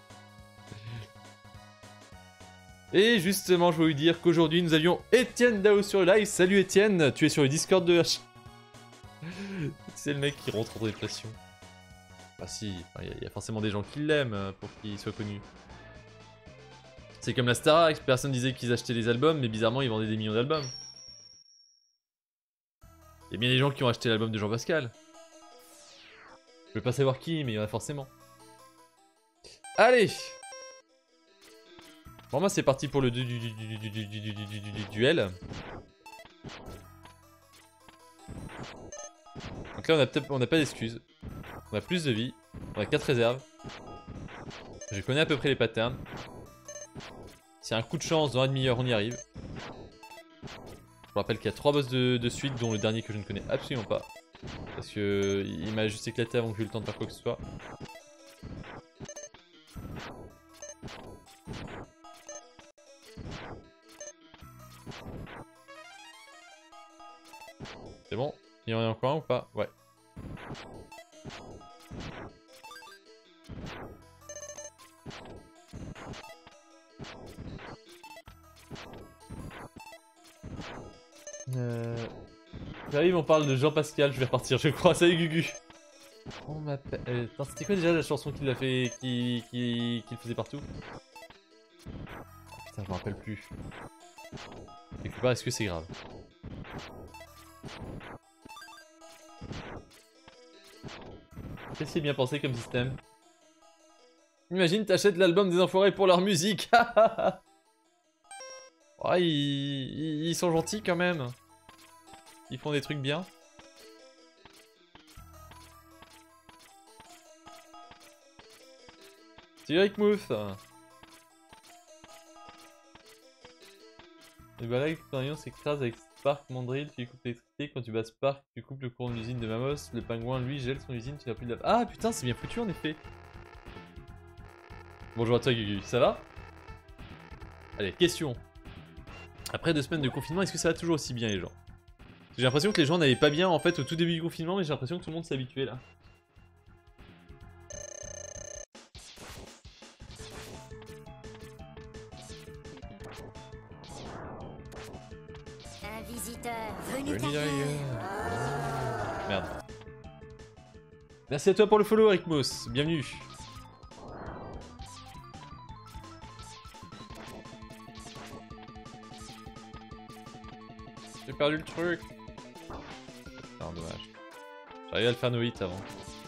Et justement, je voulais vous dire qu'aujourd'hui, nous avions Etienne Dao sur le live. Salut Etienne, tu es sur le Discord de H. C'est le mec qui rentre en dépression. Bah si, il enfin, y, y a forcément des gens qui l'aiment pour qu'il soit connu. C'est comme la Starac, personne disait qu'ils achetaient les albums, mais bizarrement, ils vendaient des millions d'albums. Il y a bien des gens qui ont acheté l'album de Jean Pascal. Je veux pas savoir qui, mais il y en a forcément. Allez! Bon, moi c'est parti pour le du, du, du, du, du, du, du, du, du, du duel. Donc là on a peut-être on n'a pas d'excuses. On a plus de vie. On a quatre réserves. Je connais à peu près les patterns. C'est un coup de chance, dans une demi-heure on y arrive. Je vous rappelle qu'il y a trois boss de, de suite, dont le dernier que je ne connais absolument pas. Parce que il m'a juste éclaté avant que j'ai eu le temps de faire quoi que ce soit. C'est bon? Il y en a encore un ou pas? Ouais. Euh... J'arrive, on parle de Jean Pascal, je vais repartir, je crois. Salut Gugu. On m'appelle... Euh, c'était quoi déjà la chanson qu'il a fait... qui... qui... qu'il faisait partout? Oh, putain, je me rappelle plus. Quelque part, est-ce que c'est grave? Qu'est-ce qui est bien pensé comme système? Imagine, t'achètes l'album des Enfoirés pour leur musique. Oh, ils... ils... ils sont gentils quand même. Ils font des trucs bien. C'est Eric Mouth. Et bah là, l'expérience écrase avec Spark Mandrill, tu coupes l'électricité. Quand tu bats Spark, tu coupes le courant de l'usine de Mamos. Le pingouin, lui, gèle son usine, tu n'as plus de la... Ah putain, c'est bien foutu en effet. Bonjour à toi Gugu, ça va? Allez, question. Après deux semaines de confinement, est-ce que ça va toujours aussi bien les gens? J'ai l'impression que les gens n'allaient pas bien en fait au tout début du confinement, mais j'ai l'impression que tout le monde s'est habitué là. Un visiteur venu Venu d'ailleurs. d'ailleurs. Merde. Merci à toi pour le follow Eric Moss, bienvenue. J'ai perdu le truc. Non, dommage. J'arrive à le faire no hit avant.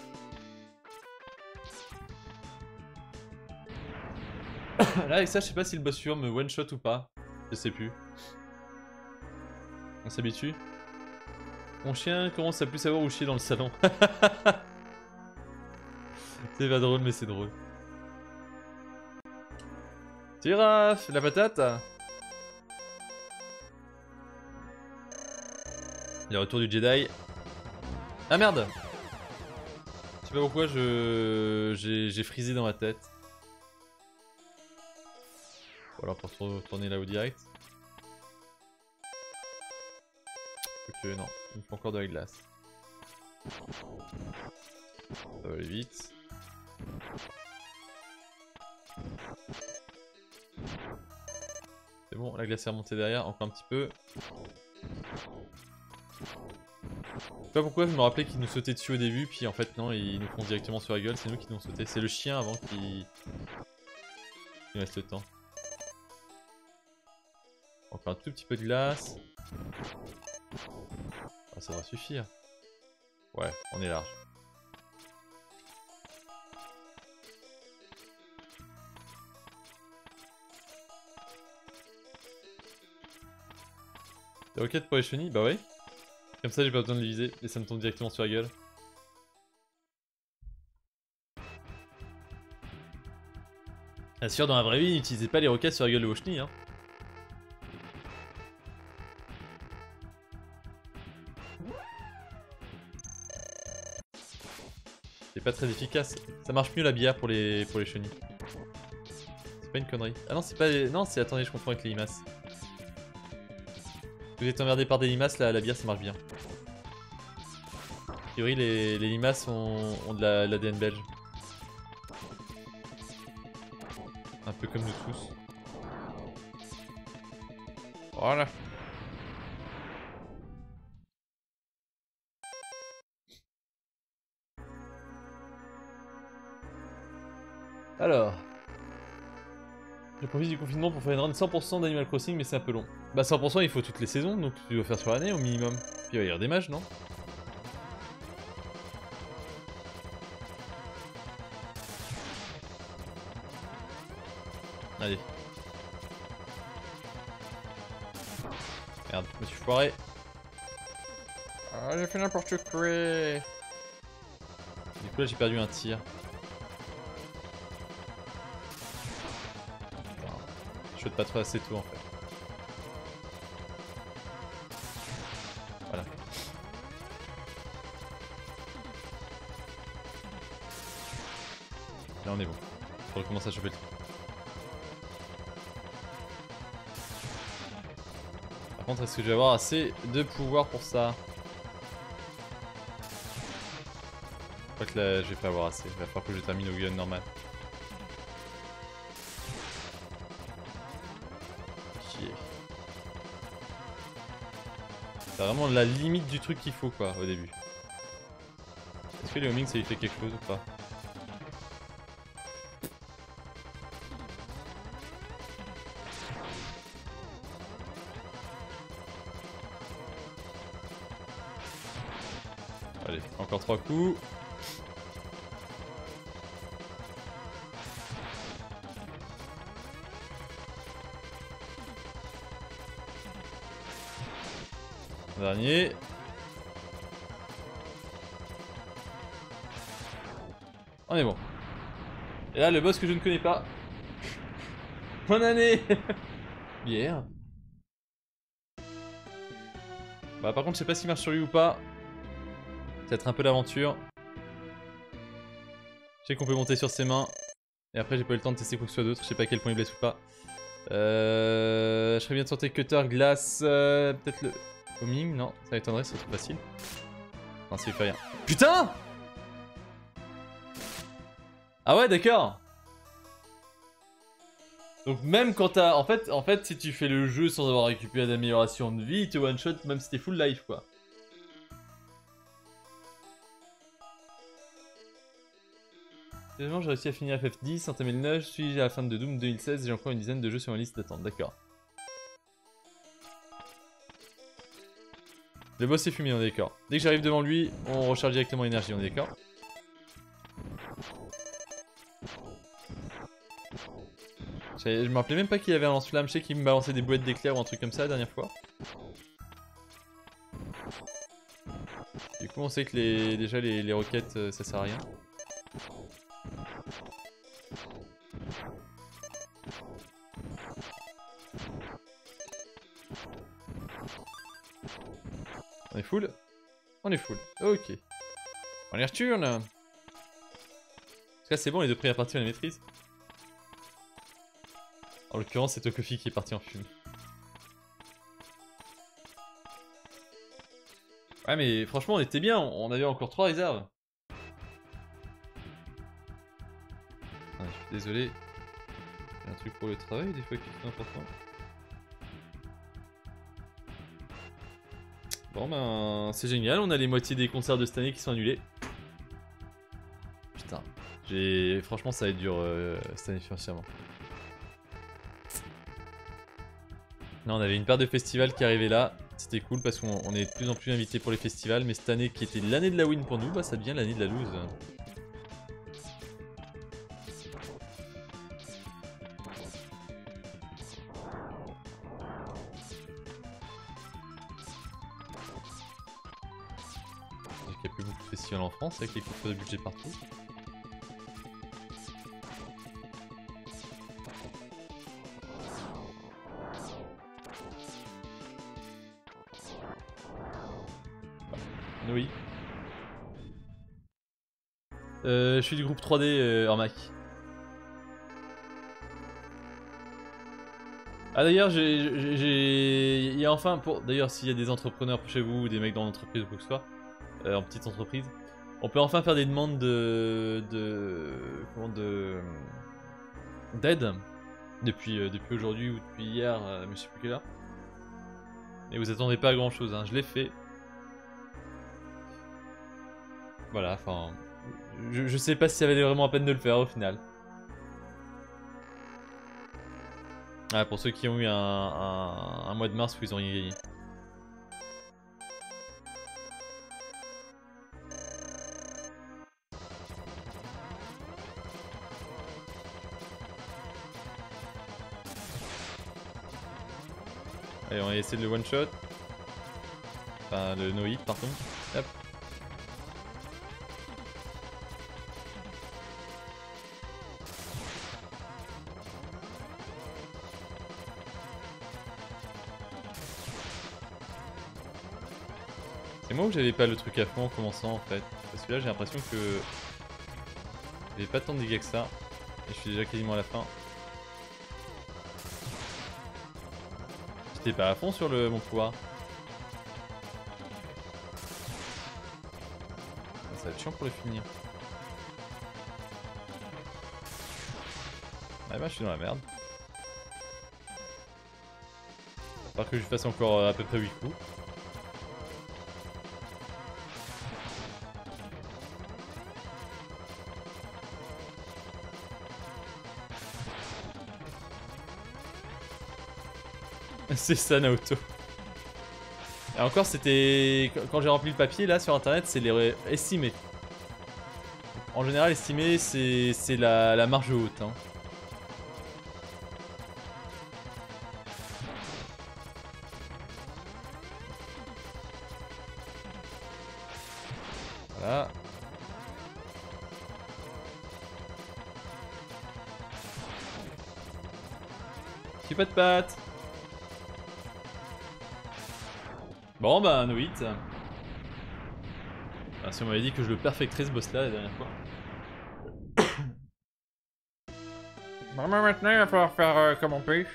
Là avec ça je sais pas si le boss suivant me one shot ou pas. Je sais plus. On s'habitue. Mon chien commence à plus savoir où chier dans le salon. C'est pas drôle mais c'est drôle. Tiraf, la patate. Les retours du Jedi. Ah merde! Je sais pas pourquoi je j'ai frisé dans ma tête. Voilà pour retourner là-haut direct. Ok, non, il me faut encore de la glace. Ça va aller vite. C'est bon, la glace est remontée derrière, encore un petit peu. Je sais pas pourquoi je me rappelais qu'ils nous sautaient dessus au début, puis en fait non, ils nous font directement sur la gueule, c'est nous qui nous ont sauté. C'est le chien avant qui... Il reste le temps. Encore un tout petit peu de glace. Ah, ça va suffire. Ouais, on est large. Des roquettes pour les chenilles? Bah ouais. Comme ça j'ai pas besoin de les viser et ça me tombe directement sur la gueule. Bien sûr, dans la vraie vie, n'utilisez pas les roquettes sur la gueule de vos chenilles. Hein. C'est pas très efficace. Ça marche mieux la bière pour les, pour les chenilles. C'est pas une connerie. Ah non, c'est pas... Les... Non, c'est... Attendez, je confonds avec les limaces. Vous êtes emmerdé par des limaces, la, la bière ça marche bien. A priori, les, les limaces ont, ont de l'A D N belge. Un peu comme nous tous. Voilà. Alors... Je profite du confinement pour faire une run cent pour cent d'Animal Crossing, mais c'est un peu long. Bah cent pour cent il faut toutes les saisons, donc tu dois faire sur l'année au minimum. Puis il va y avoir des mages, non? Allez. Merde, je me suis foiré. Ah, j'ai fait n'importe quoi. Du coup là j'ai perdu un tir. Je saute pas trop assez tôt en fait. Voilà. Là on est bon. On recommence à choper le truc. Par contre, est-ce que je vais avoir assez de pouvoir pour ça? Je crois que là je vais pas avoir assez. Il va falloir que je termine au gun normal. C'est vraiment la limite du truc qu'il faut quoi au début. Est-ce que les homing ça lui fait quelque chose ou pas? Allez, encore trois coups. Dernier. On est bon. Et là, le boss que je ne connais pas. Bonne année. Bière. Bah par contre, je sais pas s'il marche sur lui ou pas. Peut-être un peu d'aventure. Je sais qu'on peut monter sur ses mains. Et après, j'ai pas eu le temps de tester quoi que ce soit d'autre. Je sais pas à quel point il blesse ou pas. Euh, je serais bien de tenter cutter, glace. Euh, Peut-être le... Homing, non, ça m'étonnerait, c'est trop facile. Non, ça lui fait rien. Putain! Ah ouais, d'accord. Donc même quand t'as... En fait, en fait, si tu fais le jeu sans avoir récupéré d'amélioration de vie, tu one shot même si t'es full life, quoi. Finalement, j'ai réussi à finir F F dix, entamer le neuf, je suis à la fin de Doom deux mille seize, j'ai encore une dizaine de jeux sur ma liste d'attente, d'accord. Le boss est fumé, on est d'accord. Dès que j'arrive devant lui, on recharge directement l'énergie, on est d'accord. Je me rappelais même pas qu'il y avait un lance-flamme, je sais qu'il me balançait des boulettes d'éclairs ou un truc comme ça la dernière fois. Du coup on sait que les, déjà les, les roquettes euh, ça sert à rien. On est full? On est full. Ok. On y retourne. En tout cas, c'est bon, les deux premières parties, on les maîtrise. En l'occurrence, c'est Tokofi qui est parti en fumée. Ouais, mais franchement, on était bien. On avait encore trois réserves. Ah, je suis désolé. J'ai un truc pour le travail, des fois, qui est important. Bon, ben, c'est génial. On a les moitiés des concerts de cette année qui sont annulés. Putain. J'ai... Franchement, ça va être dur euh, cette année financièrement. Non, on avait une paire de festivals qui arrivaient là. C'était cool parce qu'on on est de plus en plus invités pour les festivals. Mais cette année qui était l'année de la win pour nous, bah ça devient l'année de la lose. Il n'y a plus beaucoup de festivals en France avec les coupes de budget partout. Oui. Euh, je suis du groupe trois D euh, Ormac. Ah d'ailleurs, j'ai, j'ai, il y a enfin pour, d'ailleurs s'il y a des entrepreneurs chez vous ou des mecs dans l'entreprise ou quoi que ce soit, euh, en petite entreprise, on peut enfin faire des demandes de, de, comment de, d'aide depuis, euh, depuis aujourd'hui ou depuis hier, euh, mais je sais plus quelle heure. Et vous attendez pas à grand chose, hein, je l'ai fait. Voilà, enfin, je, je sais pas si ça valait vraiment la peine de le faire au final. Ah, pour ceux qui ont eu un, un, un mois de mars où ils ont rien gagné. Allez, on va essayer de le one shot. Enfin, le no hit, pardon. Hop. C'est moi où j'avais pas le truc à fond en commençant en fait. Parce que là j'ai l'impression que j'avais pas tant de dégâts que ça. Et je suis déjà quasiment à la fin. J'étais pas à fond sur le, mon pouvoir. Ça va être chiant pour le finir. Ah bah je suis dans la merde. Par que je fasse encore à peu près huit coups. C'est ça Naoto. Et encore c'était... Quand j'ai rempli le papier là sur internet, c'est les estimés. En général estimé c'est la, la marge haute. Hein. Voilà. Petit pas de patte. Bon bah no hit. Ah, si on m'avait dit que je le perfecterais ce boss là la dernière fois. Bon bah maintenant il va falloir faire euh, comme on peut.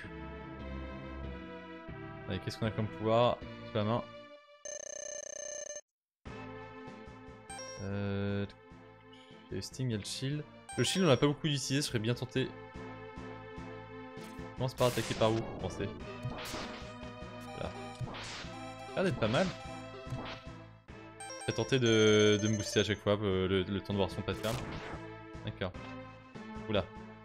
Allez, qu'est-ce qu'on a comme pouvoir sous la main? Euh... Il y a le Sting, il y a le Shield. Le Shield on l'a pas beaucoup utilisé, je serais bien tenté. Je commence par attaquer par où, vous pensez? Là. Ça a l'air d'être pas mal. Je serais tenté de, de me booster à chaque fois, le, le temps de voir son pattern. D'accord. Oula.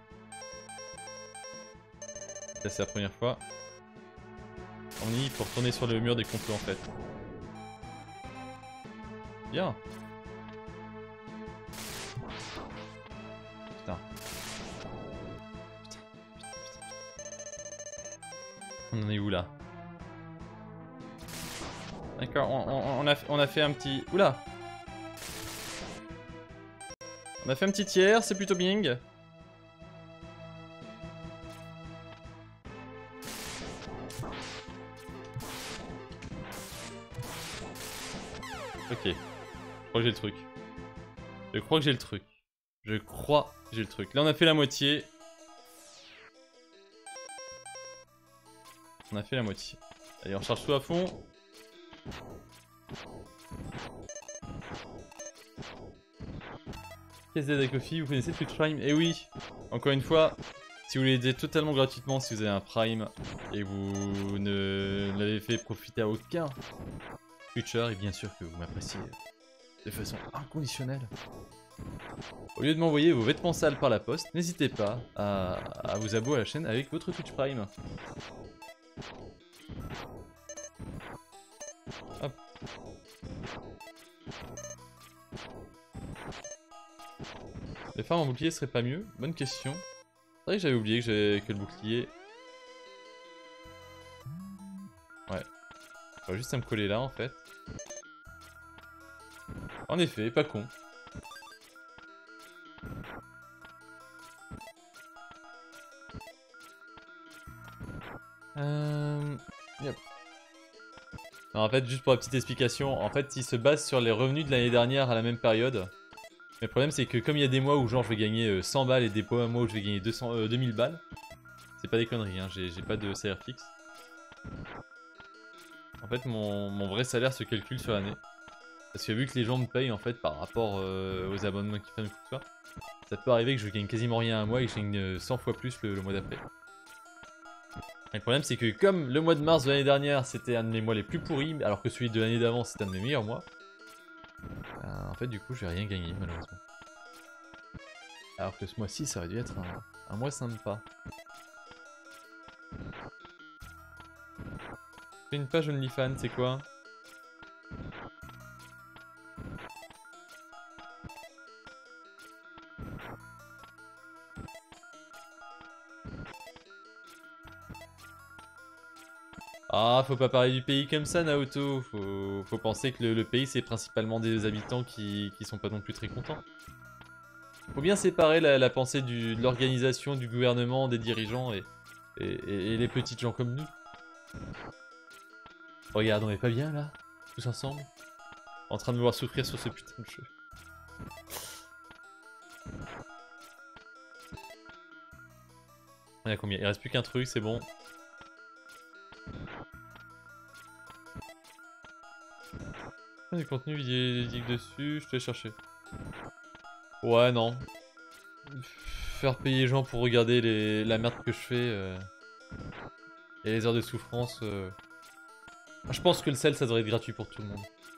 Là c'est la première fois. On y, il faut retourner sur le mur dès qu'on peut en fait. Bien. Putain. Putain, putain, putain, putain. On en est où là? D'accord, on, on, on, a, on a fait un petit... Oula. On a fait un petit tiers, c'est plutôt bing. Ok. Je crois que j'ai le truc. Je crois que j'ai le truc. Je crois que j'ai le truc. Là, on a fait la moitié. On a fait la moitié. Allez, on charge tout à fond. Qu'est-ce que Coffee, vous connaissez Twitch Prime? Eh oui, encore une fois, si vous voulez aider totalement gratuitement, si vous avez un Prime et vous ne l'avez fait profiter à aucun Twitcher, et bien sûr que vous m'appréciez de façon inconditionnelle. Au lieu de m'envoyer vos vêtements sales par la poste, n'hésitez pas à, à vous abonner à la chaîne avec votre Twitch Prime. Hop. Les farms en bouclier serait pas mieux? Bonne question. C'est vrai que j'avais oublié que, que le bouclier... Ouais. Il va juste à me coller là en fait. En effet, pas con. Euh... Yep. Non, en fait, juste pour la petite explication, en fait, il se base sur les revenus de l'année dernière à la même période. Mais le problème, c'est que comme il y a des mois où genre je vais gagner cent balles et des mois où je vais gagner deux cents, euh, deux mille balles, c'est pas des conneries, hein, j'ai pas de salaire fixe. En fait, mon, mon vrai salaire se calcule sur l'année. Parce que vu que les gens me payent en fait par rapport euh, aux abonnements qu'ils prennent tout ça, ça peut arriver que je gagne quasiment rien un mois et que je gagne cent fois plus le, le mois d'après. Le problème c'est que comme le mois de mars de l'année dernière c'était un de mes mois les plus pourris, alors que celui de l'année d'avant c'était un de mes meilleurs mois, euh, en fait du coup je vais rien gagner malheureusement. Alors que ce mois-ci ça aurait dû être un, un mois sympa. Fais une page OnlyFans, c'est quoi? Ah, faut pas parler du pays comme ça, Naoto. Faut, faut penser que le, le pays, c'est principalement des habitants qui, qui sont pas non plus très contents. Faut bien séparer la, la pensée du, de l'organisation, du gouvernement, des dirigeants et, et, et, et les petites gens comme nous. Regarde, on est pas bien là, tous ensemble, en train de me voir souffrir sur ce putain de jeu. Il y a combien? Il reste plus qu'un truc, c'est bon. Du contenu vidéo dessus, je te l'ai cherché. Ouais, non. Faire payer les gens pour regarder les... la merde que je fais euh... et les heures de souffrance. Euh... Je pense que le sel, ça devrait être gratuit pour tout le monde.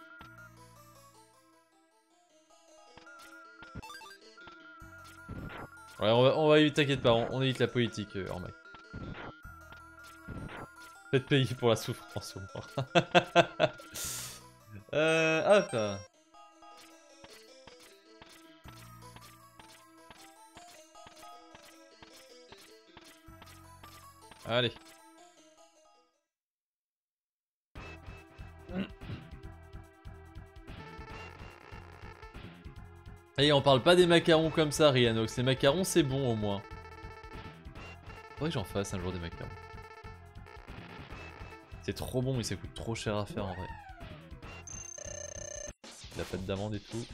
Ouais, on va, on va éviter, t'inquiète pas, on, on évite la politique, euh, Ormac. Faites payer pour la souffrance au moins. Euh, hop. Allez. Et on parle pas des macarons comme ça, Rianox. Les macarons, c'est bon au moins. Faudrait que j'en fasse un jour des macarons. C'est trop bon, mais ça coûte trop cher à faire en vrai. La pâte d'amande et tout.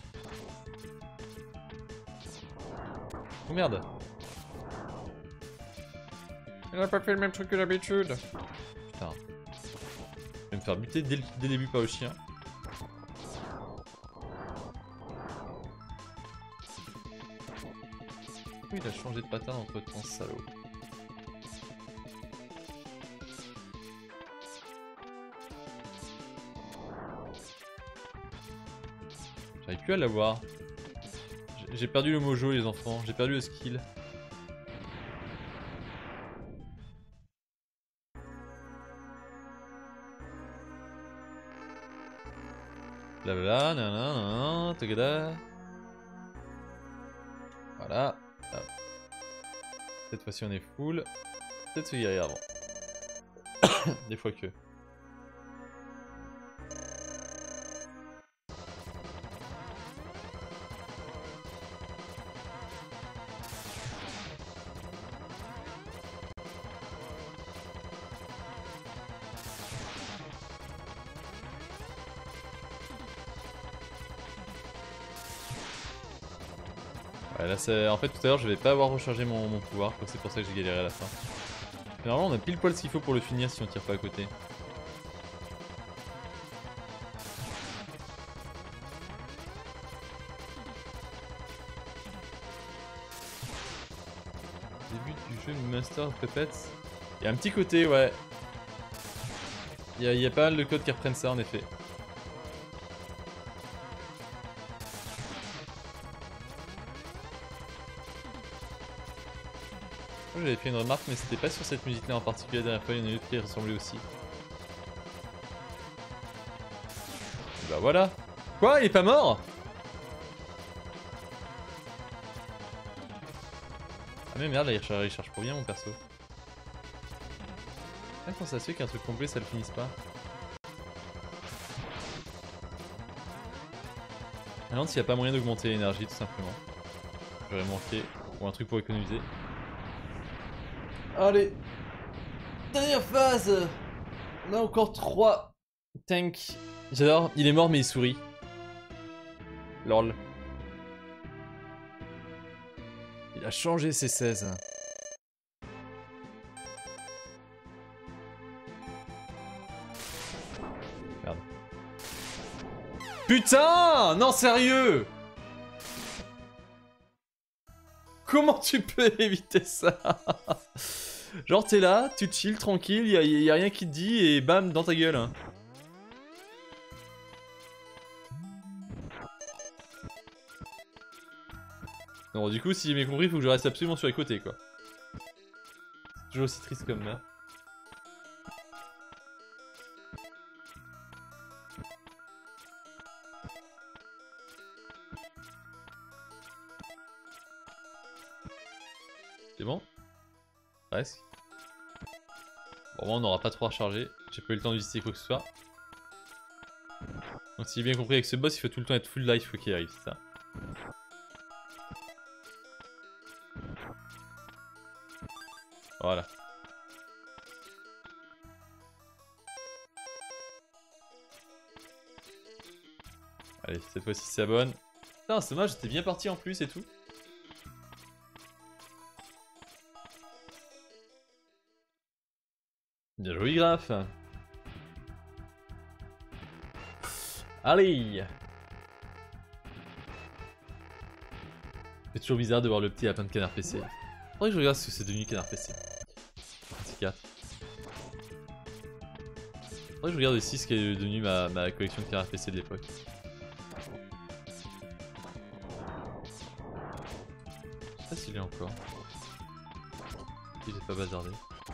Oh merde. Il a pas fait le même truc que d'habitude. Putain. Je vais me faire buter dès le, dès le début par le chien. Pourquoi il a changé de pattern entre temps, salaud? J'arrive plus à l'avoir. J'ai perdu le mojo les enfants, j'ai perdu le skill. Blablabla, nanana, tagada. Voilà. Hop. Cette fois-ci on est full. Peut-être se guérir avant. Des fois que. Ouais, là, c'est... En fait, tout à l'heure, je vais pas avoir rechargé mon, mon pouvoir. Je crois que c'est pour ça que j'ai galéré à la fin. Mais normalement, on a pile poil ce qu'il faut pour le finir si on tire pas à côté. Début du jeu Master of Puppets. Il y a un petit côté, ouais. Il y a, il y a pas mal de codes qui reprennent ça, en effet. J'avais fait une remarque, mais c'était pas sur cette musique là en particulier la dernière fois, il y en a une autre qui ressemblait aussi. Et bah voilà. Quoi, il est pas mort? Ah mais merde, là, il recharge, il charge pour bien mon perso. Ah, comment ça se fait qu'un truc complet ça le finisse pas? Je me demande s'il n'y a pas moyen d'augmenter l'énergie tout simplement. J'aurais manqué, ou un truc pour économiser. Allez, dernière phase. On a encore trois tanks. J'adore, il est mort mais il sourit. Lol. Il a changé ses seize. Merde. Putain! Non, sérieux! Comment tu peux éviter ça? Genre t'es là, tu chill tranquille, y'a y a rien qui te dit et bam dans ta gueule. Hein. Non du coup si j'ai bien compris il faut que je reste absolument sur les côtés quoi. C'est toujours aussi triste comme map. C'est bon? Presque. Bon, moi on n'aura pas trop à recharger. J'ai pas eu le temps de visiter quoi que ce soit. Donc, si j'ai bien compris, avec ce boss, il faut tout le temps être full life quoi qu'il arrive, c'est ça. Voilà. Allez, cette fois-ci c'est la bonne. Putain, c'est dommage, j'étais bien parti en plus et tout. Bien joué, Graf. Allez. C'est toujours bizarre de voir le petit lapin de Canard P C. Faudrait que je regarde ce que c'est devenu Canard P C. C'est quatre. Faudrait que je regarde aussi ce qui est devenu ma, ma collection de Canard P C de l'époque. Je sais pas s'il est encore. Il est pas bazardé.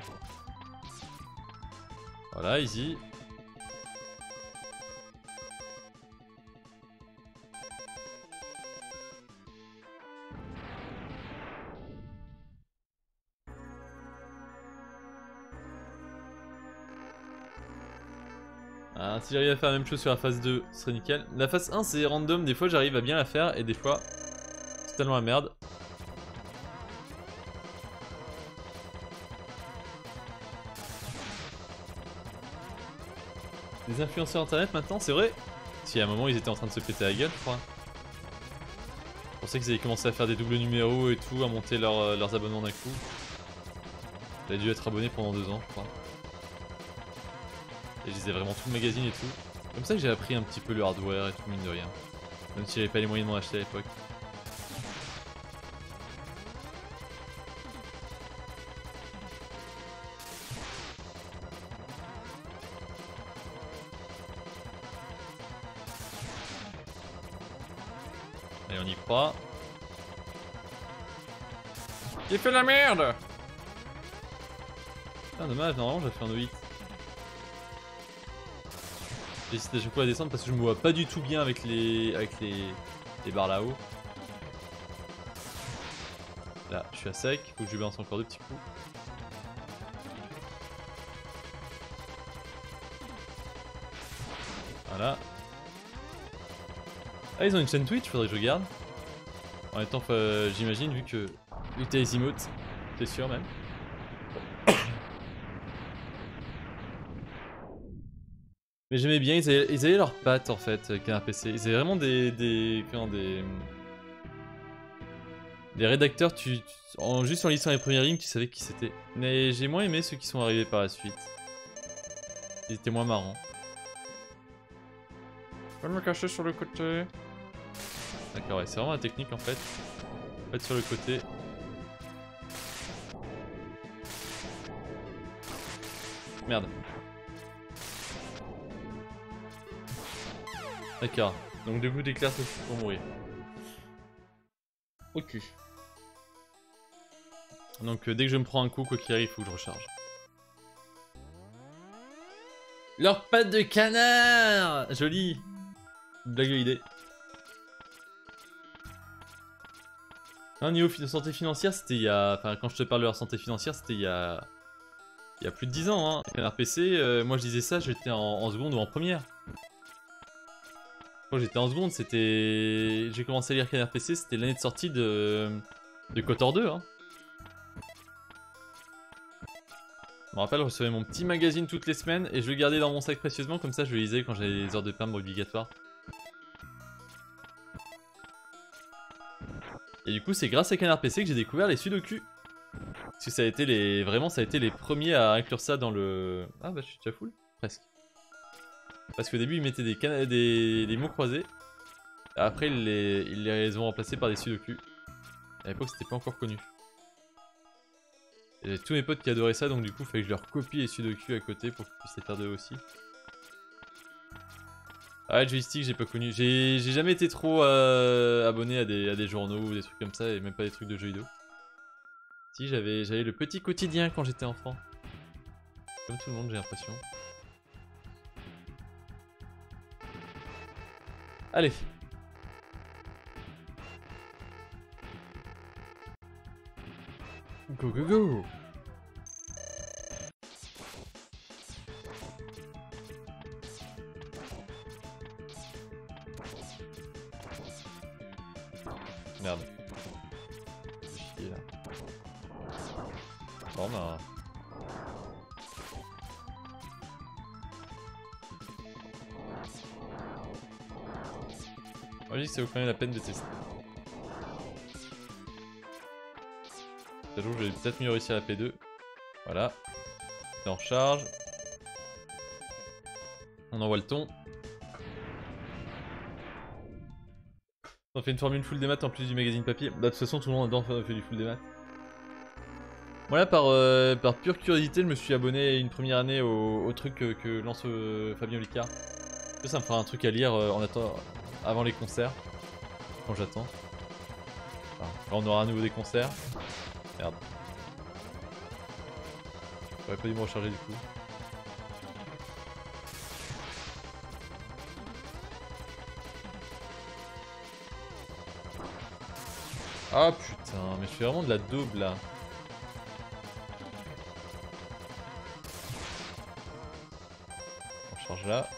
Voilà, easy. Ah, si j'arrive à faire la même chose sur la phase deux, ce serait nickel. La phase un c'est random, des fois j'arrive à bien la faire et des fois c'est tellement la merde. Des influenceurs internet maintenant, c'est vrai? Si à un moment ils étaient en train de se péter la gueule, je crois. Je pensais qu'ils avaient commencé à faire des doubles numéros et tout, à monter leur, euh, leurs abonnements d'un coup. J'avais dû être abonné pendant deux ans, je crois. Et je lisais vraiment tout le magazine et tout. Comme ça que j'ai appris un petit peu le hardware et tout, mine de rien. Même si j'avais pas les moyens de m'en acheter à l'époque. Allez, on y croit. Il fait la merde! Ah, dommage, normalement j'ai fait un O huit. J'hésite à chaque fois à descendre parce que je me vois pas du tout bien avec les, avec les, les barres là-haut. Là, je suis à sec, faut que je balance encore deux petits coups. Voilà. Ah, ils ont une chaîne Twitch, faudrait que je regarde. En même temps, euh, j'imagine, vu que vu que t'as les emotes, t'es sûr même. Mais j'aimais bien, ils avaient, ils avaient leurs pattes en fait avec un P C. Ils avaient vraiment des. des. Comment, des. Les rédacteurs, tu, tu- en, juste en lisant les premières lignes, tu savais qui c'était. Mais j'ai moins aimé ceux qui sont arrivés par la suite. Ils étaient moins marrants. Je vais me cacher sur le côté. D'accord, ouais, c'est vraiment la technique en fait. En fait, sur le côté. Merde. D'accord. Donc du coup, d'éclair, ça suffit pour mourir. Ok. Donc euh, dès que je me prends un coup, quoi qu'il arrive, il faut que je recharge. Leurs pattes de canard! Joli! Blague idée. Un niveau de santé financière, c'était il y a... Enfin, quand je te parle de leur santé financière, c'était il y a... Il y a plus de dix ans, hein. Canard P C, euh, moi je disais ça, j'étais en... en seconde ou en première. Quand j'étais en seconde, c'était... J'ai commencé à lire Canard P C, c'était l'année de sortie de... de KOTOR deux, hein. Je me rappelle, je recevais mon petit magazine toutes les semaines et je le gardais dans mon sac précieusement, comme ça je le lisais quand j'avais les heures de timbre obligatoires. Et du coup, c'est grâce à Canard P C que j'ai découvert les sudoku. Parce que ça a été les... Vraiment, ça a été les premiers à inclure ça dans le... Ah bah je suis déjà full, presque. Parce qu'au début, ils mettaient des, can... des... des mots croisés. Après, ils les... ils les ont remplacés par des sudoku. À l'époque, c'était pas encore connu. Et j'avais tous mes potes qui adoraient ça, donc du coup, il fallait que je leur copie les sudoku à côté pour qu'ils puissent les faire d'eux aussi. Ah, le joystick, j'ai pas connu. J'ai jamais été trop euh, abonné à des, à des journaux ou des trucs comme ça, et même pas des trucs de jeux vidéo. Si, j'avais le petit quotidien quand j'étais enfant. Comme tout le monde, j'ai l'impression. Allez. Go go go. Merde. J'ai chié là. Bon bah... Moi je dis que ça vaut quand même la peine de tester. J'avoue que je vais peut-être mieux réussir la P deux. Voilà. C'est en recharge. On envoie le ton. On fait une formule full des maths en plus du magazine papier. Bah, de toute façon, tout le monde adore faire du full des maths. Voilà, par, euh, par pure curiosité, je me suis abonné une première année au, au truc que, que lance euh, Fabien Licard. Ça, ça me fera un truc à lire euh, en attendant, avant les concerts. Quand j'attends. Enfin, quand on aura à nouveau des concerts. Merde. J'aurais pas dû me recharger du coup. Ah putain, mais je fais vraiment de la double là. On charge là.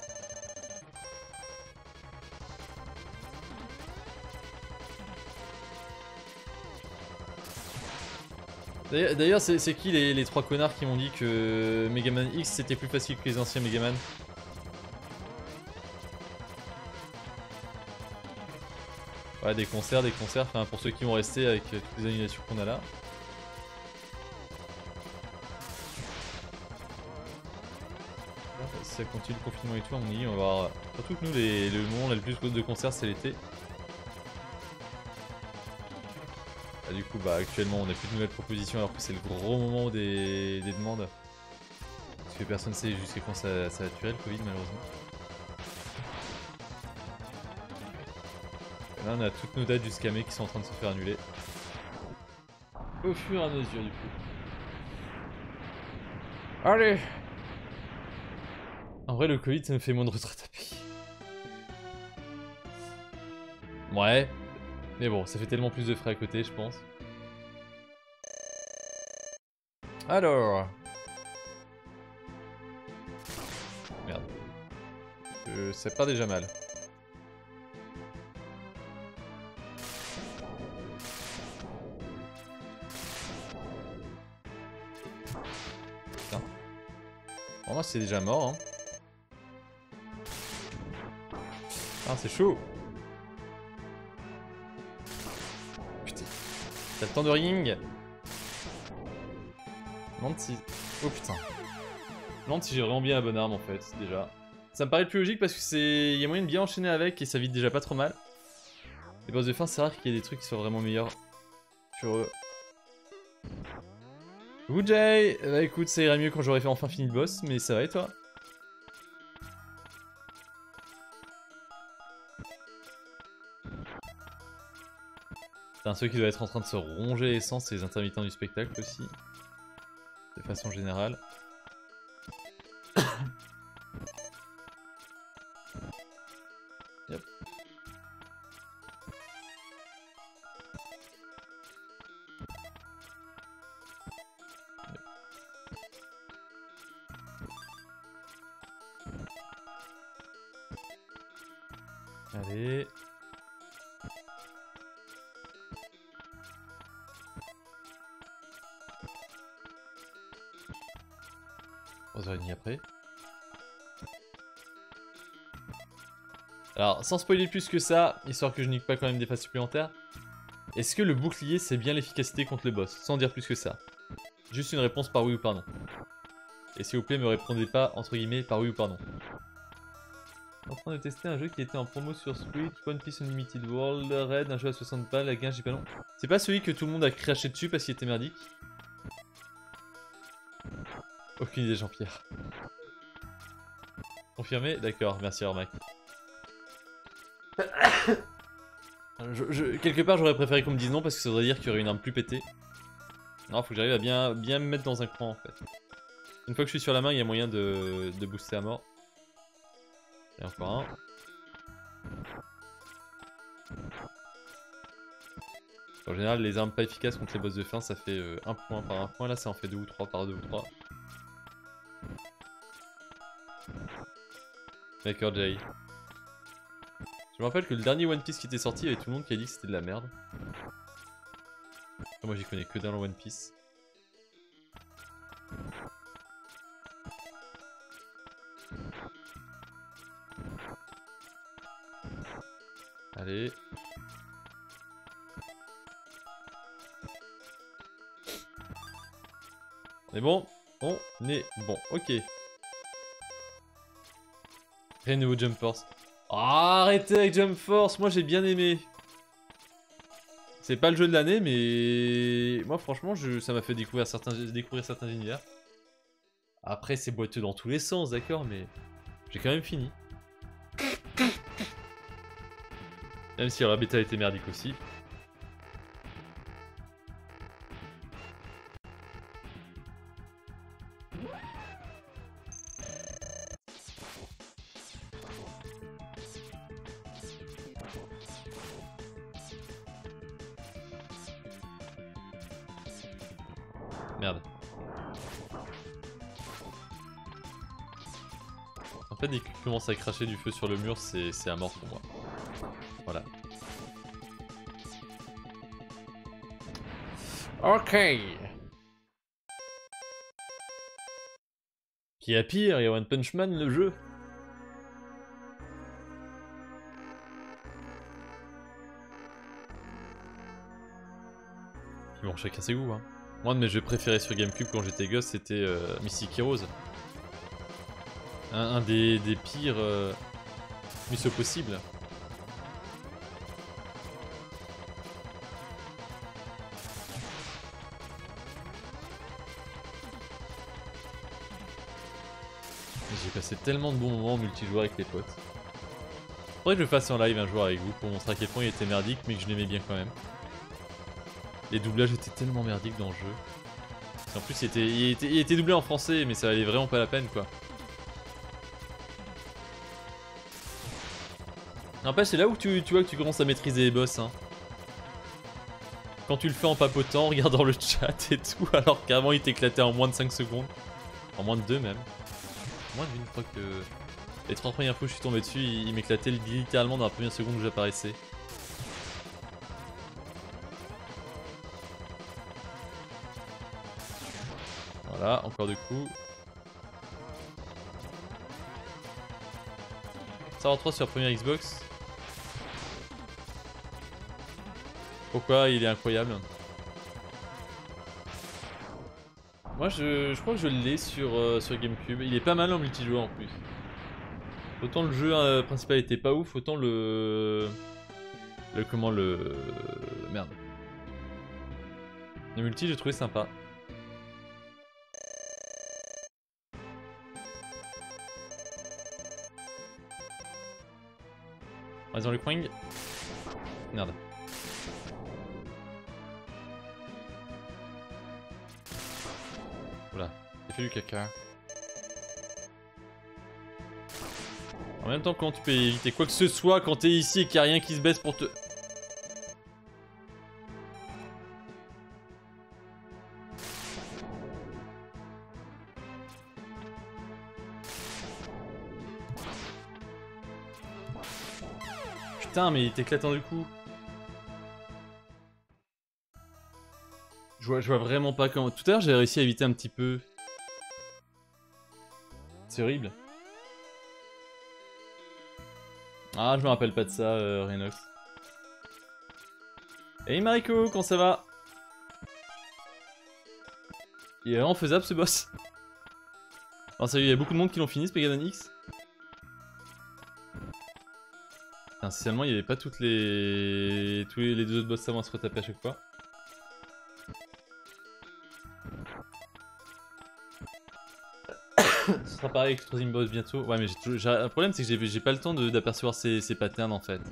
D'ailleurs, c'est qui les, les trois connards qui m'ont dit que Megaman X c'était plus facile que les anciens Megaman? Ouais, des concerts, des concerts, enfin pour ceux qui vont rester avec toutes les animations qu'on a là. Si ça continue le confinement et tout, on y on va voir. Surtout que nous, les, le moment où on a le plus de concerts, c'est l'été. Ah, du coup, bah actuellement, on n'a plus de nouvelles propositions alors que c'est le gros moment des, des demandes. Parce que personne ne sait jusqu'à quand ça, ça va durer le Covid, malheureusement. Et là, on a toutes nos dates jusqu'à mai qui sont en train de se faire annuler. Au fur et à mesure, du coup. Allez. En vrai, le Covid, ça me fait moins de retraite à payer. Ouais. Mais bon, ça fait tellement plus de frais à côté, je pense. Alors... Merde. Euh, c'est pas déjà mal. Putain. Pour moi, c'est déjà mort, hein. Ah, c'est chaud. Putain. T'as le temps de ring. Je me demande si... Oh putain. Je me demande si j'ai vraiment bien la bonne arme en fait, déjà. Ça me paraît le plus logique parce que c'est... Il y a moyen de bien enchaîner avec et ça vide déjà pas trop mal. Les boss de fin, c'est rare qu'il y ait des trucs qui soient vraiment meilleurs sur eux. Good Jay. Bah écoute, ça irait mieux quand j'aurais fait enfin fini le boss, mais ça va et toi? Putain, ceux qui doivent être en train de se ronger l'essence, c'est les intermittents du spectacle aussi. De façon générale. Yep. Allez. trois heures trente après. Alors, sans spoiler plus que ça, histoire que je nique pas quand même des phases supplémentaires, est-ce que le bouclier c'est bien l'efficacité contre le boss? Sans dire plus que ça. Juste une réponse par oui ou par non. Et s'il vous plaît, me répondez pas, entre guillemets, par oui ou par non. En train de tester un jeu qui était en promo sur Switch, One Piece Unlimited World, Red, un jeu à soixante balles, la gain, j'ai pas non. C'est pas celui que tout le monde a craché dessus parce qu'il était merdique? Aucune idée, Jean-Pierre. Confirmé? D'accord, merci Armac. je, je, quelque part, j'aurais préféré qu'on me dise non parce que ça voudrait dire qu'il y aurait une arme plus pétée. Non, faut que j'arrive à bien, bien me mettre dans un coin en fait. Une fois que je suis sur la main, il y a moyen de, de booster à mort. Et encore un. En général, les armes pas efficaces contre les boss de fin, ça fait euh, un point par un point. Là, ça en fait deux ou trois par deux ou trois. D'accord, Jay. Je me rappelle que le dernier One Piece qui était sorti, il y avait tout le monde qui a dit que c'était de la merde. Moi, j'y connais que dans le One Piece. Allez. On est bon? On est bon, ok. Rien de nouveau Jump Force. Oh, arrêtez avec Jump Force, moi j'ai bien aimé. C'est pas le jeu de l'année, mais moi franchement je... ça m'a fait découvrir certains... découvrir certains univers. Après c'est boiteux dans tous les sens, d'accord, mais j'ai quand même fini. Même si la bêta était merdique aussi. Merde. En fait, dès qu'il commence à cracher du feu sur le mur, c'est à mort pour moi. Voilà. Ok. Qui a pire, il y a One Punch Man le jeu. Bon, chacun ses goûts, hein. Moi, un de mes jeux préférés sur GameCube quand j'étais gosse, c'était euh, Mystic Heroes. Un, un des, des pires euh, missions possibles. J'ai passé tellement de bons moments en multijoueur avec les potes. Faudrait que je le fasse en live un jour avec vous pour montrer à quel point il était merdique, mais que je l'aimais bien quand même. Les doublages étaient tellement merdiques dans le jeu. En plus, il était, il, était, il était doublé en français, mais ça valait vraiment pas la peine, quoi. N'empêche, c'est là où tu, tu vois que tu commences à maîtriser les boss, hein. Quand tu le fais en papotant, en regardant le chat et tout, alors qu'avant il t'éclatait en moins de cinq secondes. En moins de deux même. Moins d'une fois que... Les trente premières fois que je suis tombé dessus, il, il m'éclatait littéralement dans la première seconde où j'apparaissais. Voilà, encore deux coups. Ça en trois sur la première Xbox. Pourquoi il est incroyable? Moi je, je crois que je l'ai sur, euh, sur GameCube. Il est pas mal en multijoueur en plus. Autant le jeu euh, principal était pas ouf, autant le... Le comment le... Merde. Le multi j'ai trouvé sympa. On reste dans le coin. Merde. Oula, j'ai fait du caca. En même temps, comment tu peux éviter quoi que ce soit quand t'es ici et qu'il n'y a rien qui se baisse pour te... Putain, mais il t'éclate du coup. Je vois, je vois vraiment pas comment... Tout à l'heure, j'ai réussi à éviter un petit peu. C'est horrible. Ah, je me rappelle pas de ça, euh, Renox. Hey Mariko, comment ça va? Il est vraiment faisable ce boss. Alors ça, il y a beaucoup de monde qui l'ont fini ce Megaman X. Enfin, spécialement, il n'y avait pas toutes les... tous les, les deux autres boss savants à se retaper à chaque fois. Ce sera pareil avec le troisième boss bientôt. Ouais, mais j'ai toujours... le problème, c'est que j'ai pas le temps d'apercevoir ces, ces patterns en fait.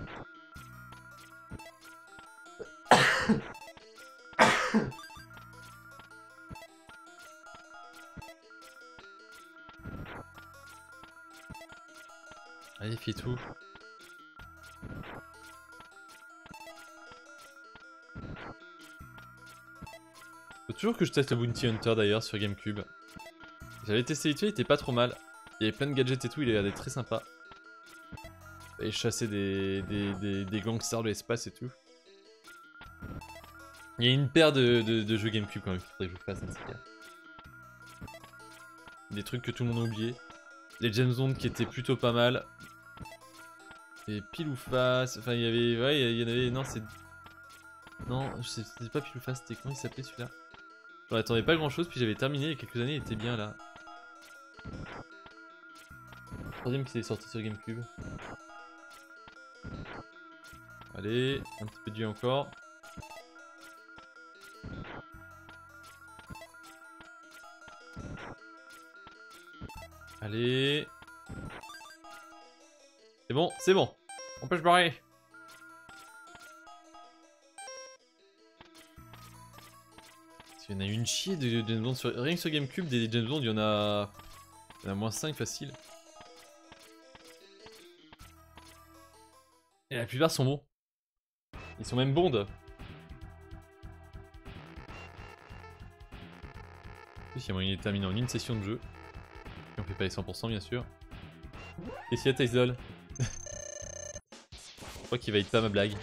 Allez, fais tout. Faut toujours que je teste le Bounty Hunter d'ailleurs sur GameCube. J'avais testé vite fait, il était pas trop mal. Il y avait plein de gadgets et tout, il a l'air d'être très sympa. Et chasser des, des, des, des gangsters de l'espace et tout. Il y a une paire de, de, de jeux GameCube quand même qu'il faudrait que je vous fasse dans ces cas. Des trucs que tout le monde a oublié. Les James Bond qui étaient plutôt pas mal. Et pile ou face, enfin il y avait, ouais il y en avait, non c'est... Non, c'était pas pile ou face, c'était comment il s'appelait celui-là? J'en attendais pas grand chose, puis j'avais terminé il y a quelques années, il était bien là. Troisième qui s'est sorti sur GameCube. Allez, un petit peu de vie encore. Allez. C'est bon, c'est bon. On peut se barrer. Il y en a une chier de, de James Bond sur... Rien que sur GameCube, des James Bond, il y en a... Il y en a moins cinq facile. Et la plupart sont bons. Ils sont même Bond. En plus, il y a moyen de les terminer en une session de jeu. Et on fait pas les cent pour cent bien sûr. Qu'est-ce qu'il y a, Taisdol? Je crois qu'il valide pas ma blague.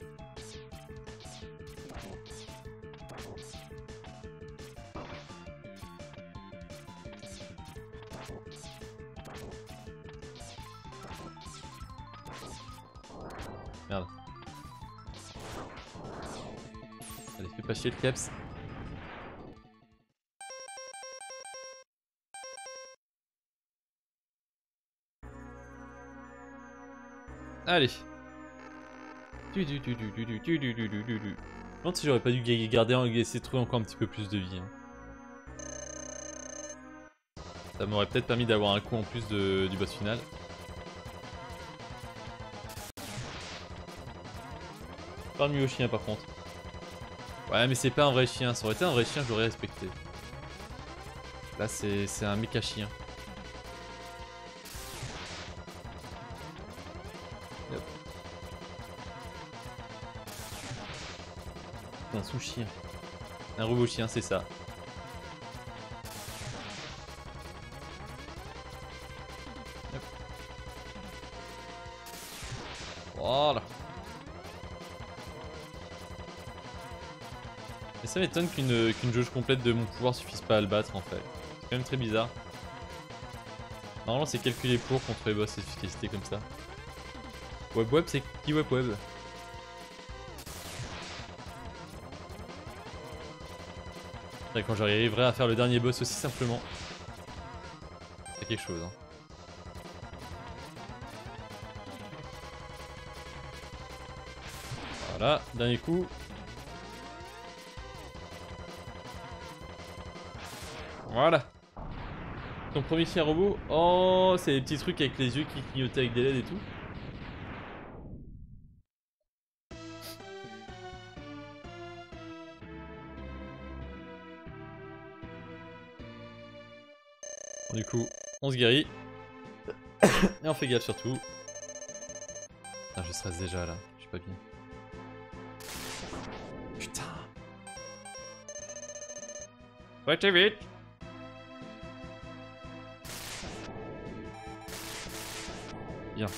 Merde. Allez, fais pas chier le caps. Allez. Du du du du du du du du du du du du. Je me demande si j'aurais pas dû garder et essayer de trouver encore un petit peu plus de vie. Hein. Ça m'aurait peut-être permis d'avoir un coup en plus de, du boss final. Parle mieux au chien par contre. Ouais mais c'est pas un vrai chien, ça aurait été un vrai chien je l'aurais respecté. Là c'est un méca chien. Yep. Un sous-chien. Un robot chien c'est ça. Yep. Voilà. Et ça m'étonne qu'une qu'une jauge complète de mon pouvoir suffise pas à le battre en fait. C'est quand même très bizarre. Normalement c'est calculé pour contre les boss efficacité comme ça. Web Web c'est qui Web Web? Et quand j'arriverai à faire le dernier boss aussi simplement. C'est quelque chose, hein. Voilà, dernier coup. Voilà. Ton premier chien robot. Oh, c'est des petits trucs avec les yeux qui clignotaient avec des L E D et tout. Bon, du coup, on se guérit. Et on fait gaffe surtout. Putain, je stresse déjà là. Je suis pas bien. Putain. Faut être vite. Bien.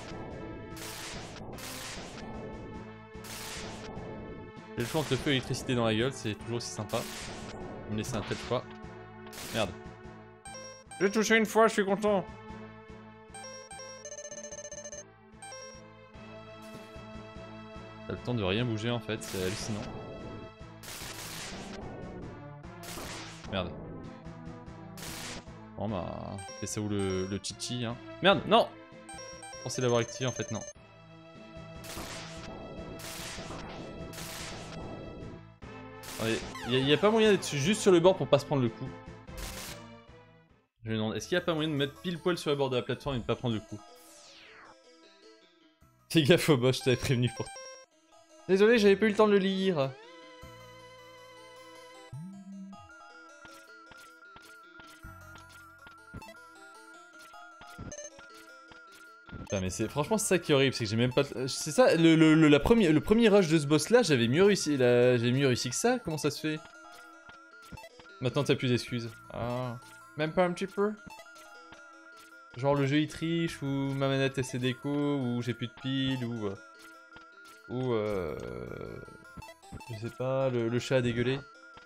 J'ai le choix entre le feu et l'électricité dans la gueule, c'est toujours aussi sympa. On me laisser un tel choix. Merde. J'ai touché une fois, je suis content. T'as le temps de rien bouger en fait, c'est hallucinant. Merde. Bon bah... C'est ça où le, le chichi hein. Merde, non! Je pensais l'avoir activé en fait, non. Il n'y a, a pas moyen d'être juste sur le bord pour pas se prendre le coup. Je me demande, est-ce qu'il n'y a pas moyen de mettre pile poil sur le bord de la plateforme et de pas prendre le coup? Fais gaffe au boss, je t'avais prévenu pour... Désolé, j'avais pas eu le temps de le lire. Putain, mais c'est franchement c'est ça qui est horrible, c'est que j'ai même pas... C'est ça, le, le, le, la première, le premier rush de ce boss là, j'avais mieux réussi la... j'ai mieux réussi que ça, comment ça se fait? Maintenant t'as plus d'excuses. Ah... Même pas un petit peu? Genre le jeu il triche, ou ma manette elle s'est déco, ou j'ai plus de piles, ou... Euh, ou euh... je sais pas, le, le chat a dégueulé.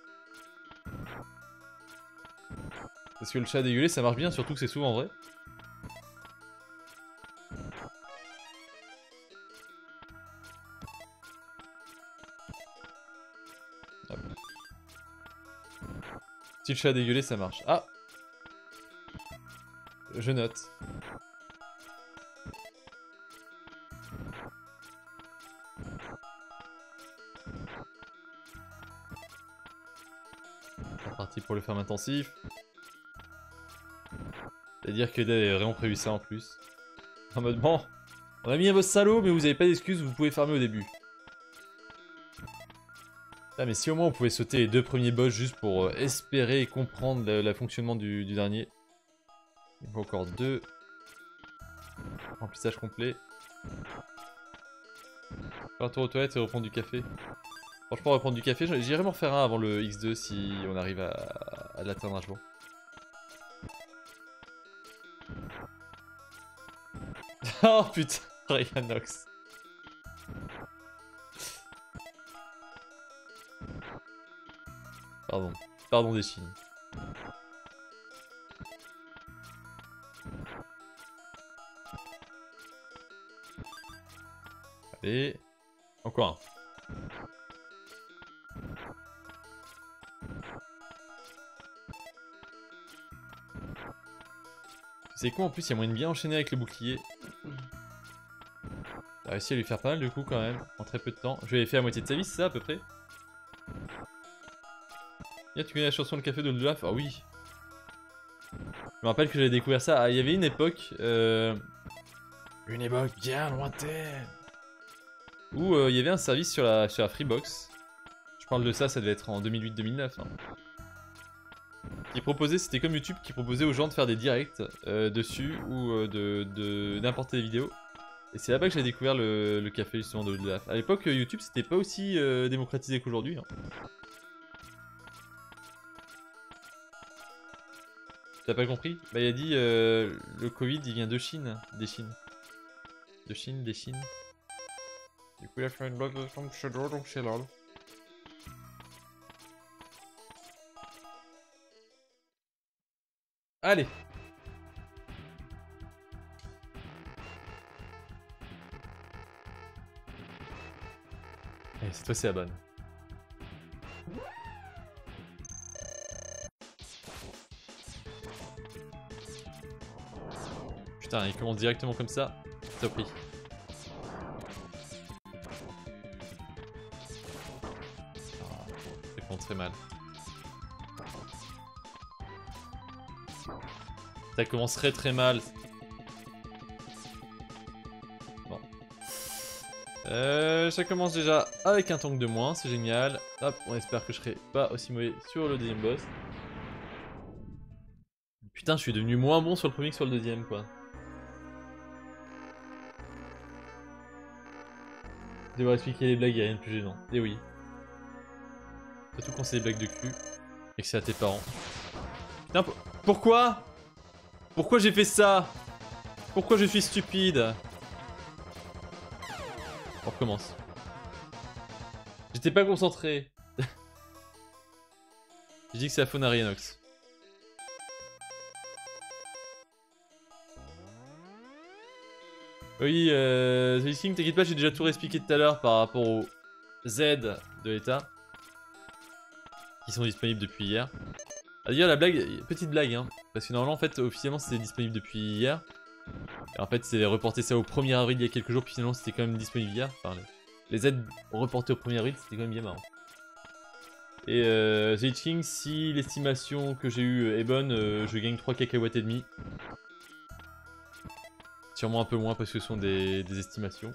Parce que le chat a dégueulé ça marche bien, surtout que c'est souvent vrai. Hop. Si le chat a dégueulé ça marche. Ah! Je note. C'est parti pour le ferme intensif. C'est-à-dire que Dave avait vraiment prévu ça en plus. En mode bon, on a mis un boss salaud mais vous avez pas d'excuses, vous pouvez farmer au début. Ah mais si au moins on pouvait sauter les deux premiers boss juste pour euh, espérer et comprendre le, le fonctionnement du, du dernier. Il faut encore deux. Remplissage complet. Faire un tour aux toilettes et reprendre du café. Franchement, reprendre du café, j'irai m'en refaire un avant le X deux si on arrive à, à l'atteindre un jour. Oh putain, Ryanox. Pardon, pardon des Chines. Allez, encore un. C'est quoi en plus, il y a moyen de bien enchaîner avec le bouclier. J'ai réussi à lui faire pas mal de coups quand même, en très peu de temps. Je lui avais fait la moitié de sa vie, c'est ça à peu près? Yeah, tu connais la chanson Le Café de Olaf? Ah oui. Je me rappelle que j'avais découvert ça. Ah, il y avait une époque... Euh... Une époque bien lointaine. Où euh, il y avait un service sur la, sur la Freebox. Je parle de ça, ça devait être en deux mille huit deux mille neuf. Hein. Qui proposait, c'était comme YouTube, qui proposait aux gens de faire des directs euh, dessus ou euh, de, de d'importer des vidéos. Et c'est là-bas que j'ai découvert le, le café justement de Olaf. À l'époque, YouTube c'était pas aussi euh, démocratisé qu'aujourd'hui. Hein. T'as pas compris? Bah il a dit euh, le Covid il vient de Chine, des Chines. De Chine, des Chines. Du coup il a fait une bonne leçon de pseudo donc c'est lol. Allez. Allez, cette fois c'est la bonne. Putain, il commence directement comme ça. Top prix. Ah, ça commence très mal. Ça commence très très mal. Bon. Euh, ça commence déjà avec un tank de moins, c'est génial. Hop, on espère que je serai pas aussi mauvais sur le deuxième boss. Putain, je suis devenu moins bon sur le premier que sur le deuxième, quoi. Je devrais expliquer les blagues, y'a rien de plus gênant. Et oui. Surtout quand c'est des blagues de cul. Et que c'est à tes parents. Putain, pourquoi Pourquoi j'ai fait ça? Pourquoi je suis stupide? On recommence. J'étais pas concentré. Je dis que c'est la faune Arianox. Oui, euh, The King, t'inquiète pas, j'ai déjà tout réexpliqué tout à l'heure par rapport aux Z de l'état. Qui sont disponibles depuis hier. À dire la blague, petite blague hein, parce que normalement en fait officiellement c'était disponible depuis hier. Et en fait c'est reporté ça au premier avril il y a quelques jours, puis finalement c'était quand même disponible hier. Enfin les, les aides reportées au premier avril c'était quand même bien marrant. Et euh, The King, si l'estimation que j'ai eue est bonne, euh, je gagne trois cacahuètes et demi. Sûrement un peu moins parce que ce sont des, des estimations.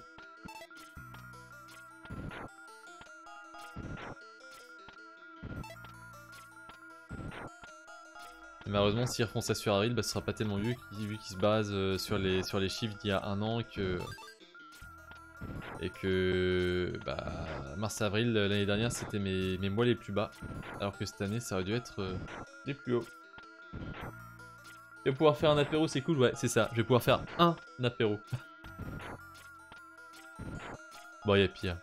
Malheureusement, s'ils refont ça sur avril, bah, ce sera pas tellement vieux vu qu'ils se basent euh, sur, les, sur les chiffres d'il y a un an et que. Et que. Bah. Mars-avril l'année dernière c'était mes, mes mois les plus bas. Alors que cette année ça aurait dû être euh, les plus hauts. Je vais pouvoir faire un apéro, c'est cool, ouais, c'est ça. Je vais pouvoir faire un apéro. Bon, il y a pire.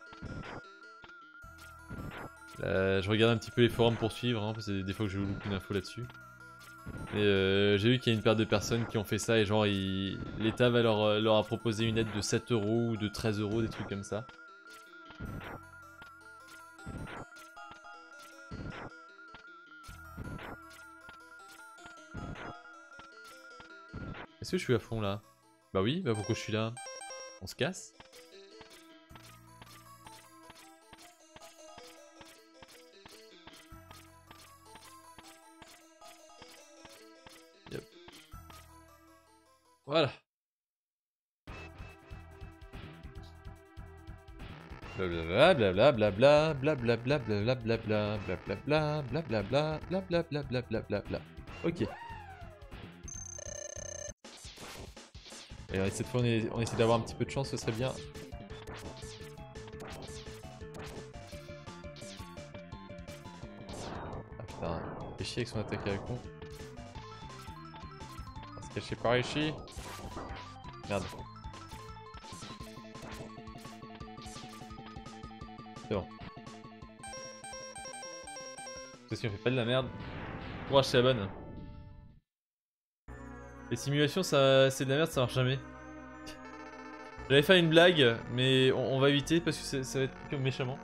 Euh, je regarde un petit peu les forums pour suivre, hein, parce que des fois que je loupe une info là-dessus. Et euh, j'ai vu qu'il y a une paire de personnes qui ont fait ça et genre ils... l'État va leur, leur a proposé une aide de sept euros ou de treize euros, des trucs comme ça. Est-ce que je suis à fond là? Bah oui, bah pourquoi je suis là? On se casse? Yep. Voilà. Blablabla, blablabla, blablabla, blablabla, blablabla, blablabla, blablabla, blablabla. Ok. Et cette fois on, est, on essaie d'avoir un petit peu de chance, ce serait bien. Ah putain, il fait chier avec son attaque à la con. On va se cacher par ici. Merde. C'est bon. Parce qu'on fait pas de la merde. Courage, c'est la bonne. Les simulations, ça, c'est de la merde, ça marche jamais. J'allais faire une blague, mais on, on va éviter parce que ça va être comme méchamment.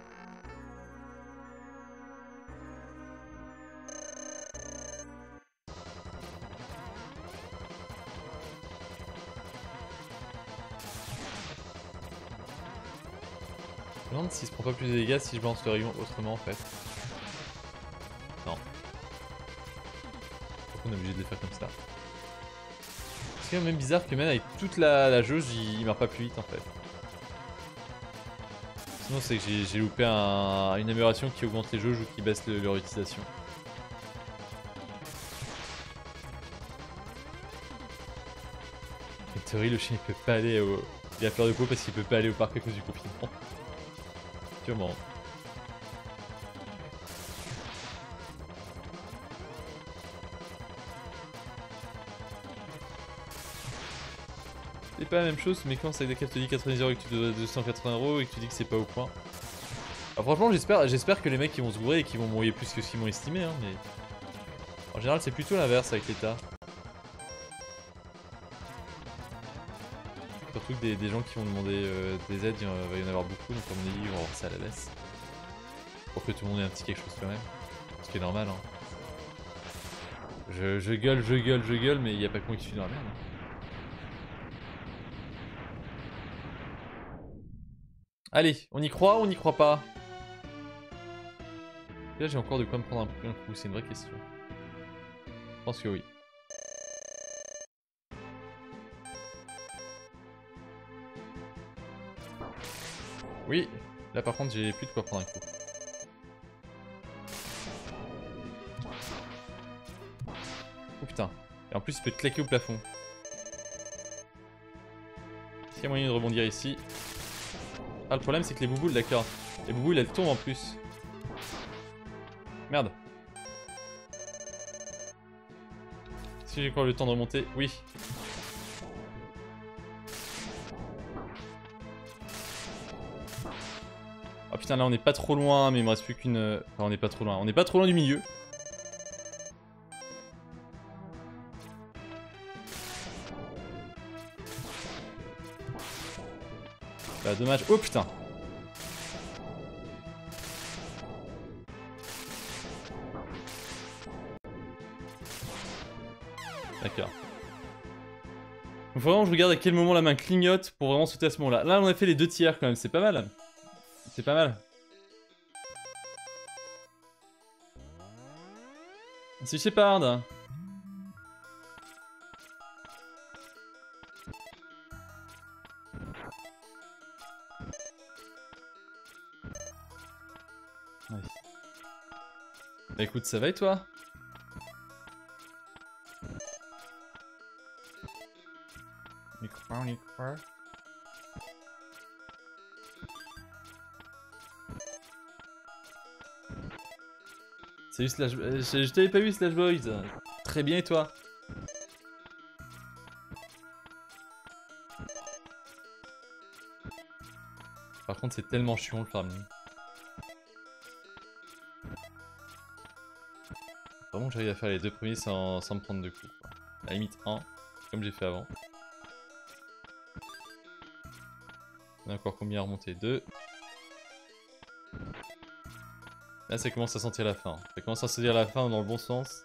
Je me demande s'il se prend pas plus de dégâts si je balance le rayon autrement en fait. Non. Pourquoi on est obligé de les faire comme ça? C'est quand même bizarre que même avec toute la, la jauge, il, il meurt pas plus vite en fait. Sinon c'est que j'ai loupé un, une amélioration qui augmente les jauges ou qui baisse le, leur utilisation. En théorie le chien il peut pas aller au... Il a peur de quoi parce qu'il peut pas aller au parc à cause du confinement. Sûrement. C'est pas la même chose, mais quand c'est que te dit quatre-vingt-dix euros et que tu dois deux cent quatre-vingts euros et que tu dis que c'est pas au point. Alors franchement j'espère j'espère que les mecs ils vont se gourer et qu'ils vont mouiller plus que ce qu'ils m'ont estimé hein, mais... En général c'est plutôt l'inverse avec l'État. Surtout que des, des gens qui vont demander euh, des aides, il va y en avoir beaucoup, donc à mon avis ils vont avoir ça à la laisse. Pour que tout le monde ait un petit quelque chose quand même. Ce qui est normal hein. Je, je gueule, je gueule, je gueule, mais il n'y a pas que moi qui suis dans la merde. Allez, on y croit ou on n'y croit pas? Là j'ai encore de quoi me prendre un, un coup, c'est une vraie question. Je pense que oui. Oui, là par contre j'ai plus de quoi prendre un coup. Oh putain. Et en plus il peut te claquer au plafond. Est-ce qu'il y a moyen de rebondir ici? Ah, le problème c'est que les bouboules, d'accord. Les bouboules elles tombent en plus. Merde. Est-ce que j'ai encore le temps de remonter? Oui. Oh putain, là on est pas trop loin, mais il me reste plus qu'une... Enfin, on est pas trop loin. On est pas trop loin du milieu. Bah dommage. Oh putain. D'accord. Il faut vraiment que je regarde à quel moment la main clignote pour vraiment sauter à ce moment-là. Là on a fait les deux tiers quand même, c'est pas mal. C'est pas mal. C'est Shepard. Ouais. Bah écoute, ça va et toi? On y croit, on y croit. Salut Slash... euh, je je t'avais pas vu Slash Boys. Très bien et toi? Par contre c'est tellement chiant le farming. Vraiment que j'arrive à faire les deux premiers sans, sans me prendre de coups. Quoi. À la limite un, comme j'ai fait avant. On a encore combien à remonter? deux. Là ça commence à sentir la fin. Ça commence à sentir la fin dans le bon sens.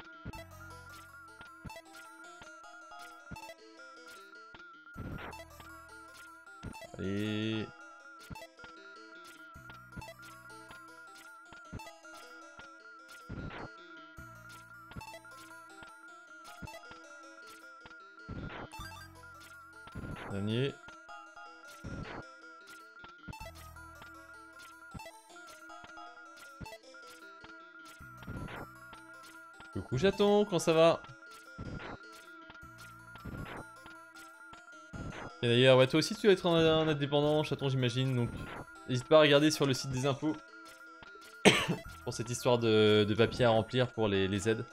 Allez. Dernier. Coucou chaton, comment ça va? Et d'ailleurs, ouais, toi aussi tu vas être un, un indépendant, chaton j'imagine, donc n'hésite pas à regarder sur le site des impôts pour cette histoire de, de papier à remplir pour les, les aides.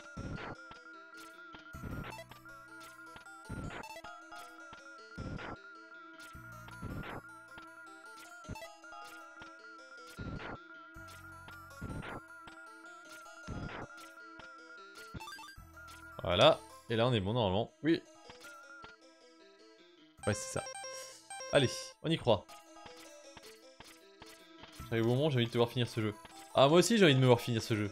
Voilà, et là on est bon normalement. Oui. Ouais, c'est ça. Allez, on y croit. J'arrive au moment où j'ai envie de te voir finir ce jeu. Ah, moi aussi j'ai envie de me voir finir ce jeu.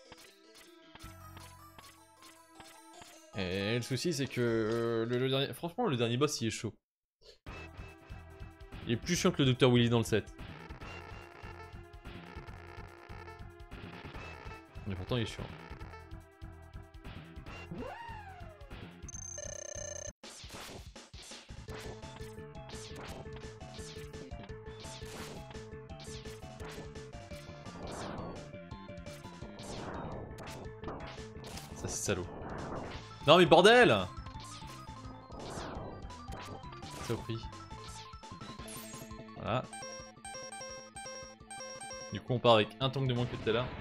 Et le souci c'est que euh, le, le dernier... Franchement, le dernier boss il est chaud. Il est plus chiant que le docteur Willy dans le set. Mais pourtant il est chiant. Ça c'est salaud. Non mais bordel! Ça au prix. Voilà. Du coup on part avec un tank de moins que tout à l'heure.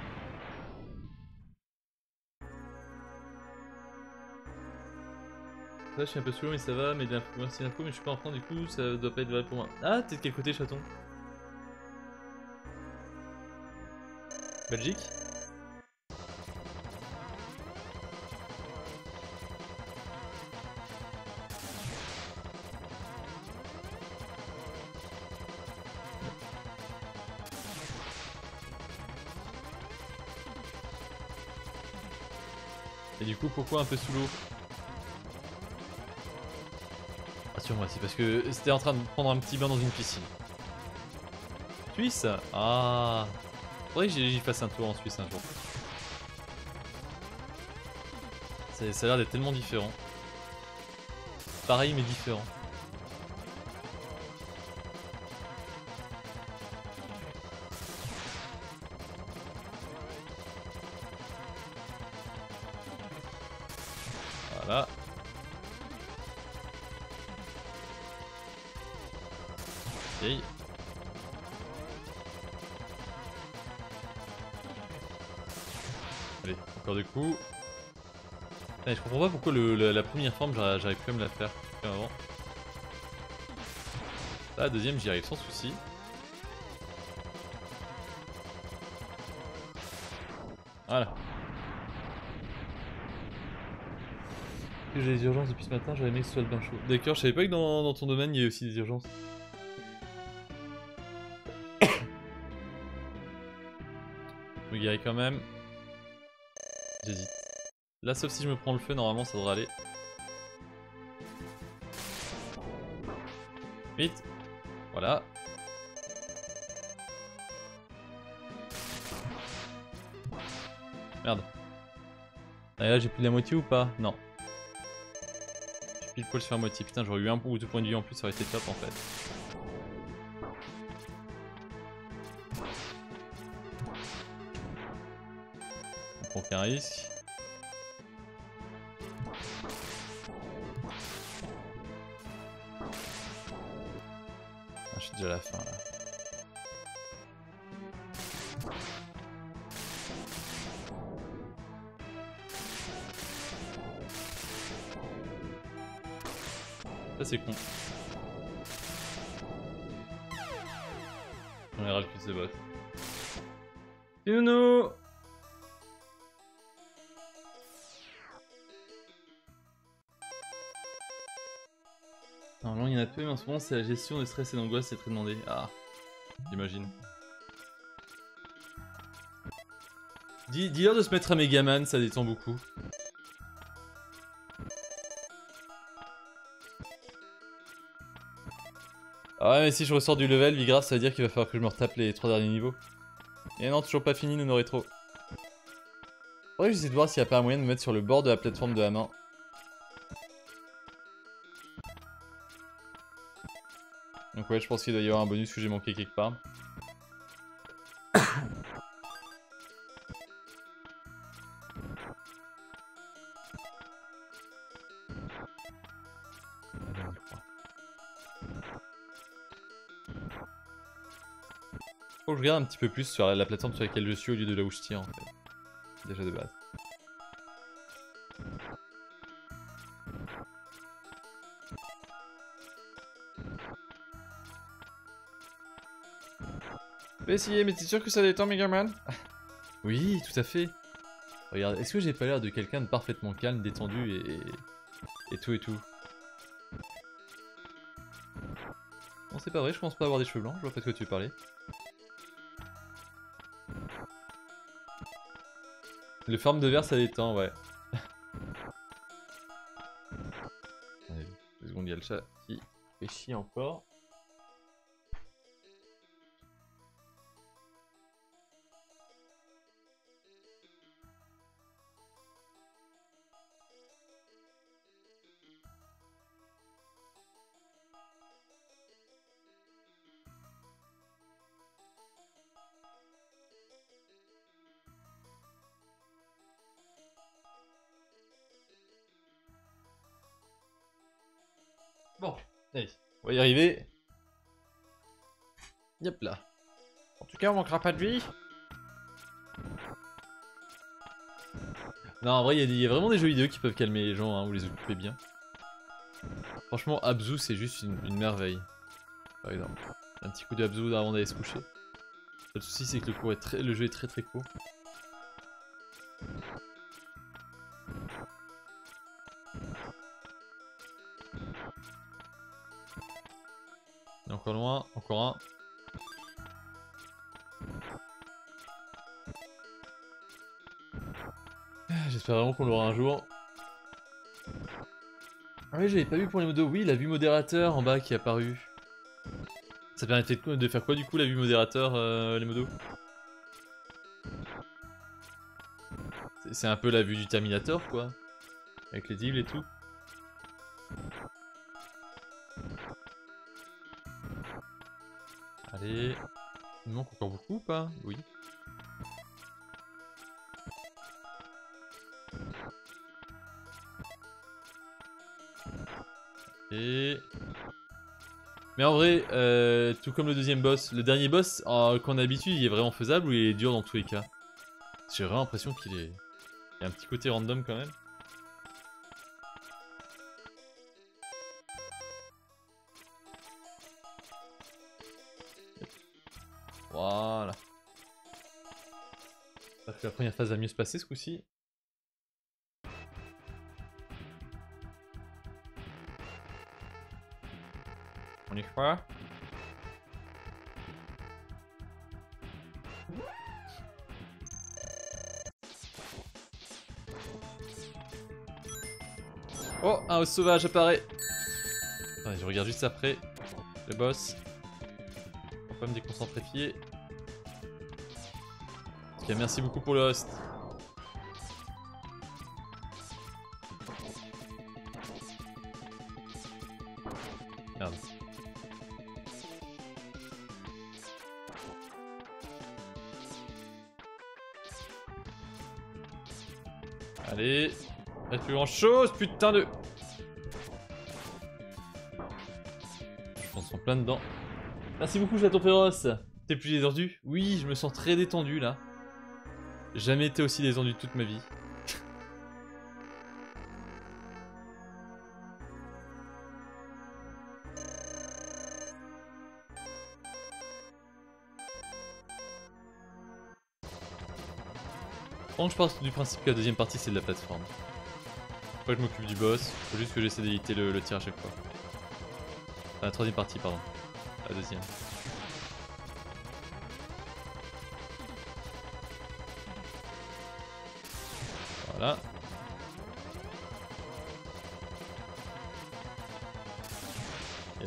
Là je suis un peu sous l'eau mais ça va, mais de l'info, merci l'info mais je suis pas en train du coup ça doit pas être vrai pour moi. Ah t'es de quel côté chaton? Belgique? Et du coup pourquoi un peu sous l'eau? Rassure-moi, c'est parce que c'était en train de prendre un petit bain dans une piscine. Suisse. Ah. Faudrait que j'y fasse un tour en Suisse un jour. Ça, ça a l'air d'être tellement différent. Pareil mais différent. Voilà. Ok. Allez, encore des coups. Allez, je comprends pas pourquoi le, la, la première forme j'arrive quand même à la faire comme avant. Là, la deuxième j'y arrive sans souci. Voilà. J'ai des urgences depuis ce matin, j'aurais aimé que ce soit le bain chaud. D'accord, je savais pas que dans, dans ton domaine il y avait aussi des urgences. Je me guéris quand même. J'hésite. Là, sauf si je me prends le feu, normalement ça devrait aller. Vite. Voilà. Merde. Et là j'ai plus de la moitié ou pas? Non. Je suis pile poil sur la moitié. Putain, j'aurais eu un ou deux points de vie en plus, ça aurait été top en fait. On prend aucun risque. Ah, je suis déjà à la fin là. Ça c'est con. On ira le cul de bot. Nounou. Normalement il y en a peu mais en ce moment c'est la gestion de stress et d'angoisse, c'est très demandé. Ah, j'imagine. Dis-leur de se mettre à Megaman, ça détend beaucoup. Ah ouais mais si je ressors du level, Vigra ça veut dire qu'il va falloir que je me retape les trois derniers niveaux. Et non, toujours pas fini, Nono Rétro. Faudrait que j'essaie de voir s'il n'y a pas un moyen de me mettre sur le bord de la plateforme de la main. Donc ouais, je pense qu'il doit y avoir un bonus que j'ai manqué quelque part. Faut que je regarde un petit peu plus sur la plateforme sur laquelle je suis au lieu de là où je tire en fait. Déjà de base. Je vais essayer, mais t'es sûr que ça détend Megaman? Oui, tout à fait. Regarde, est-ce que j'ai pas l'air de quelqu'un de parfaitement calme, détendu et... et tout et tout? Non, c'est pas vrai, je pense pas avoir des cheveux blancs, je vois pas de quoi tu veux parler. Le forme de verre ça détend, ouais. Allez, deux secondes, il y a le chat qui fait chier encore. Bon, allez, on va y arriver. Yep là. En tout cas, on manquera pas de vie. Non, en vrai, il y, y a vraiment des jeux vidéo qui peuvent calmer les gens hein, ou les occuper bien. Franchement, Abzu, c'est juste une, une merveille. Par exemple, un petit coup d'Abzu avant d'aller se coucher. Le souci, c'est que le, cours est très, le jeu est très très court. Et encore loin, encore un. J'espère vraiment qu'on l'aura un jour. Ah oui, j'avais pas vu pour les modos. Oui, la vue modérateur en bas qui est apparue. Ça permettait de, de faire quoi du coup la vue modérateur, euh, les modos? C'est un peu la vue du Terminator quoi. Avec les deals et tout. Allez. Il me manque encore beaucoup ou pas? Oui. Et... Mais en vrai, euh, tout comme le deuxième boss, le dernier boss, euh, qu'on a l'habitude, il est vraiment faisable ou il est dur dans tous les cas? J'ai vraiment l'impression qu'il est... Il y a un petit côté random quand même. Voilà. J'espère que la première phase va mieux se passer ce coup-ci. On y croit? Oh, un os sauvage apparaît. Attendez, je regarde juste après. Le boss. Faut pas me déconcentrer fier. En tout cas, merci beaucoup pour le host. Merde. Allez. Reste plus grand chose, putain de... Je pense en plein dedans. Merci beaucoup, Chaton Féroce. T'es plus détendu? Oui, je me sens très détendu là. Jamais été aussi détendu de toute ma vie. Donc je pars du principe que la deuxième partie c'est de la plateforme. Faut pas que je m'occupe du boss, faut juste que j'essaie d'éviter le, le tir à chaque fois. Enfin, la troisième partie, pardon. La deuxième. Voilà. Yes.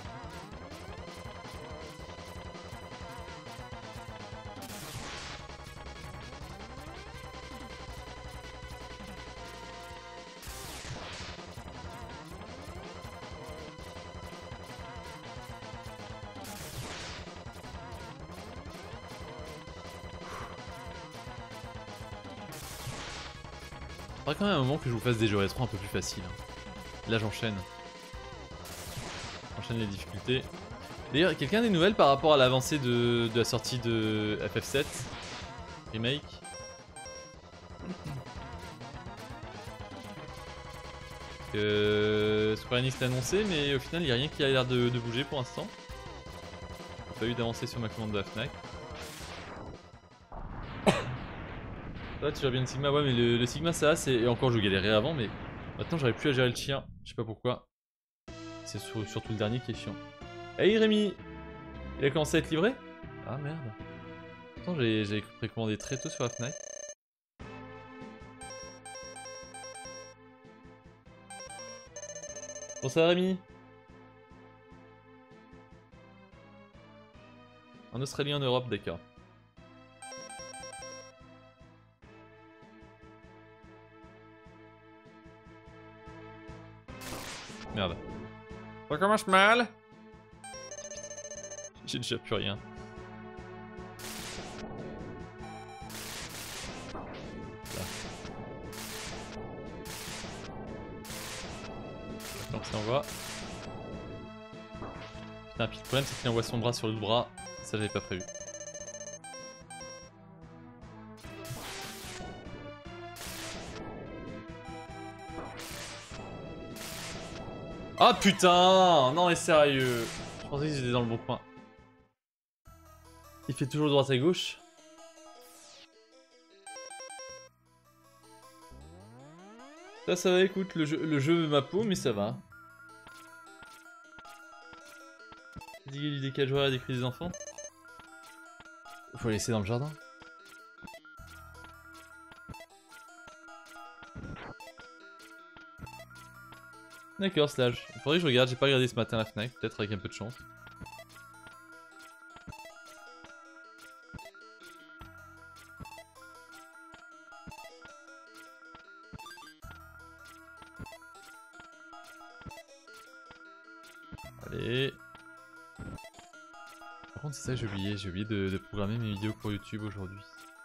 Il faudra quand même un moment que je vous fasse des jeux rétro un peu plus faciles. Là j'enchaîne. J'enchaîne les difficultés. D'ailleurs, quelqu'un a des nouvelles par rapport à l'avancée de, de la sortie de F F sept Remake? euh, Square Enix l'a annoncé, mais au final il n'y a rien qui a l'air de, de bouger pour l'instant. Il n'y a pas eu d'avancée sur ma commande de la Fnac. Là tu gères bien le Sigma, ouais mais le, le Sigma ça c'est... Et encore je galérais avant mais maintenant j'arrive plus à gérer le chien, je sais pas pourquoi. C'est sur, surtout le dernier qui est chiant. Hey Rémi, il a commencé à être livré? Ah merde. Pourtant j'ai précommandé très tôt sur la Fnac. Bon ça va Rémi? En Australie, en Europe, d'accord. Merde. Ça commence mal. J'ai déjà plus rien. Là. Donc ça envoie. Putain, puis le problème c'est qu'il envoie son bras sur l'autre bras. Ça j'avais pas prévu. Ah putain! Non mais sérieux! Je pensais qu'ils étaient dans le bon coin. Il fait toujours droite à gauche. Ça, ça va, écoute, le jeu, le jeu veut ma peau, mais ça va. Diguer du décalage horaire des cris des enfants. Faut les laisser dans le jardin. D'accord, Slash. Il faudrait que je regarde, j'ai pas regardé ce matin la Fnac, peut-être avec un peu de chance. Allez. Par contre, c'est ça que j'ai oublié. J'ai oublié de, de programmer mes vidéos pour YouTube aujourd'hui.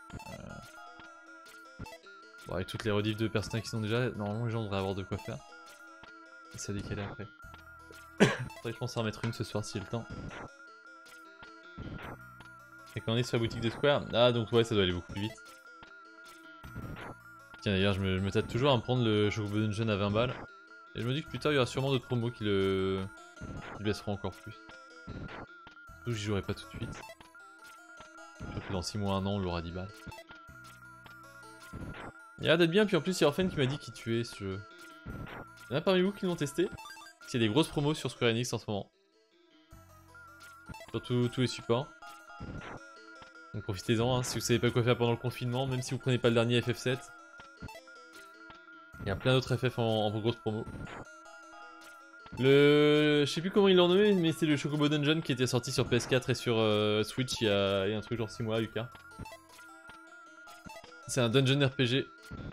Euh... Bon, avec toutes les rediffs de personnages qui sont déjà, normalement les gens devraient avoir de quoi faire. Et ça décalé après. Faudrait que je pense à en mettre une ce soir si j'ai le temps. Et quand on est sur la boutique de Square, ah donc ouais, ça doit aller beaucoup plus vite. Tiens d'ailleurs, je me, je me tâte toujours à me prendre le Chocobo Dungeon à vingt balles. Et je me dis que plus tard, il y aura sûrement d'autres promos qui le, qui le baisseront encore plus. Surtout que j'y jouerai pas tout de suite. Je que dans six mois, un an, on l'aura dix balles. Il a l'air d'être bien, puis en plus, il y a Orphan qui m'a dit qu'il tuait ce jeu. Il y en a parmi vous qui l'ont testé. Il y a des grosses promos sur Square Enix en ce moment. Sur tous les supports. Donc profitez-en, hein, si vous savez pas quoi faire pendant le confinement, même si vous prenez pas le dernier F F sept. Il y a plein d'autres F F en, en grosse promo. Le... Je sais plus comment ils l'ont nommé, mais c'est le Chocobo Dungeon qui était sorti sur P S quatre et sur euh, Switch il y, a... il y a un truc genre six mois, Lucas. C'est un dungeon R P G.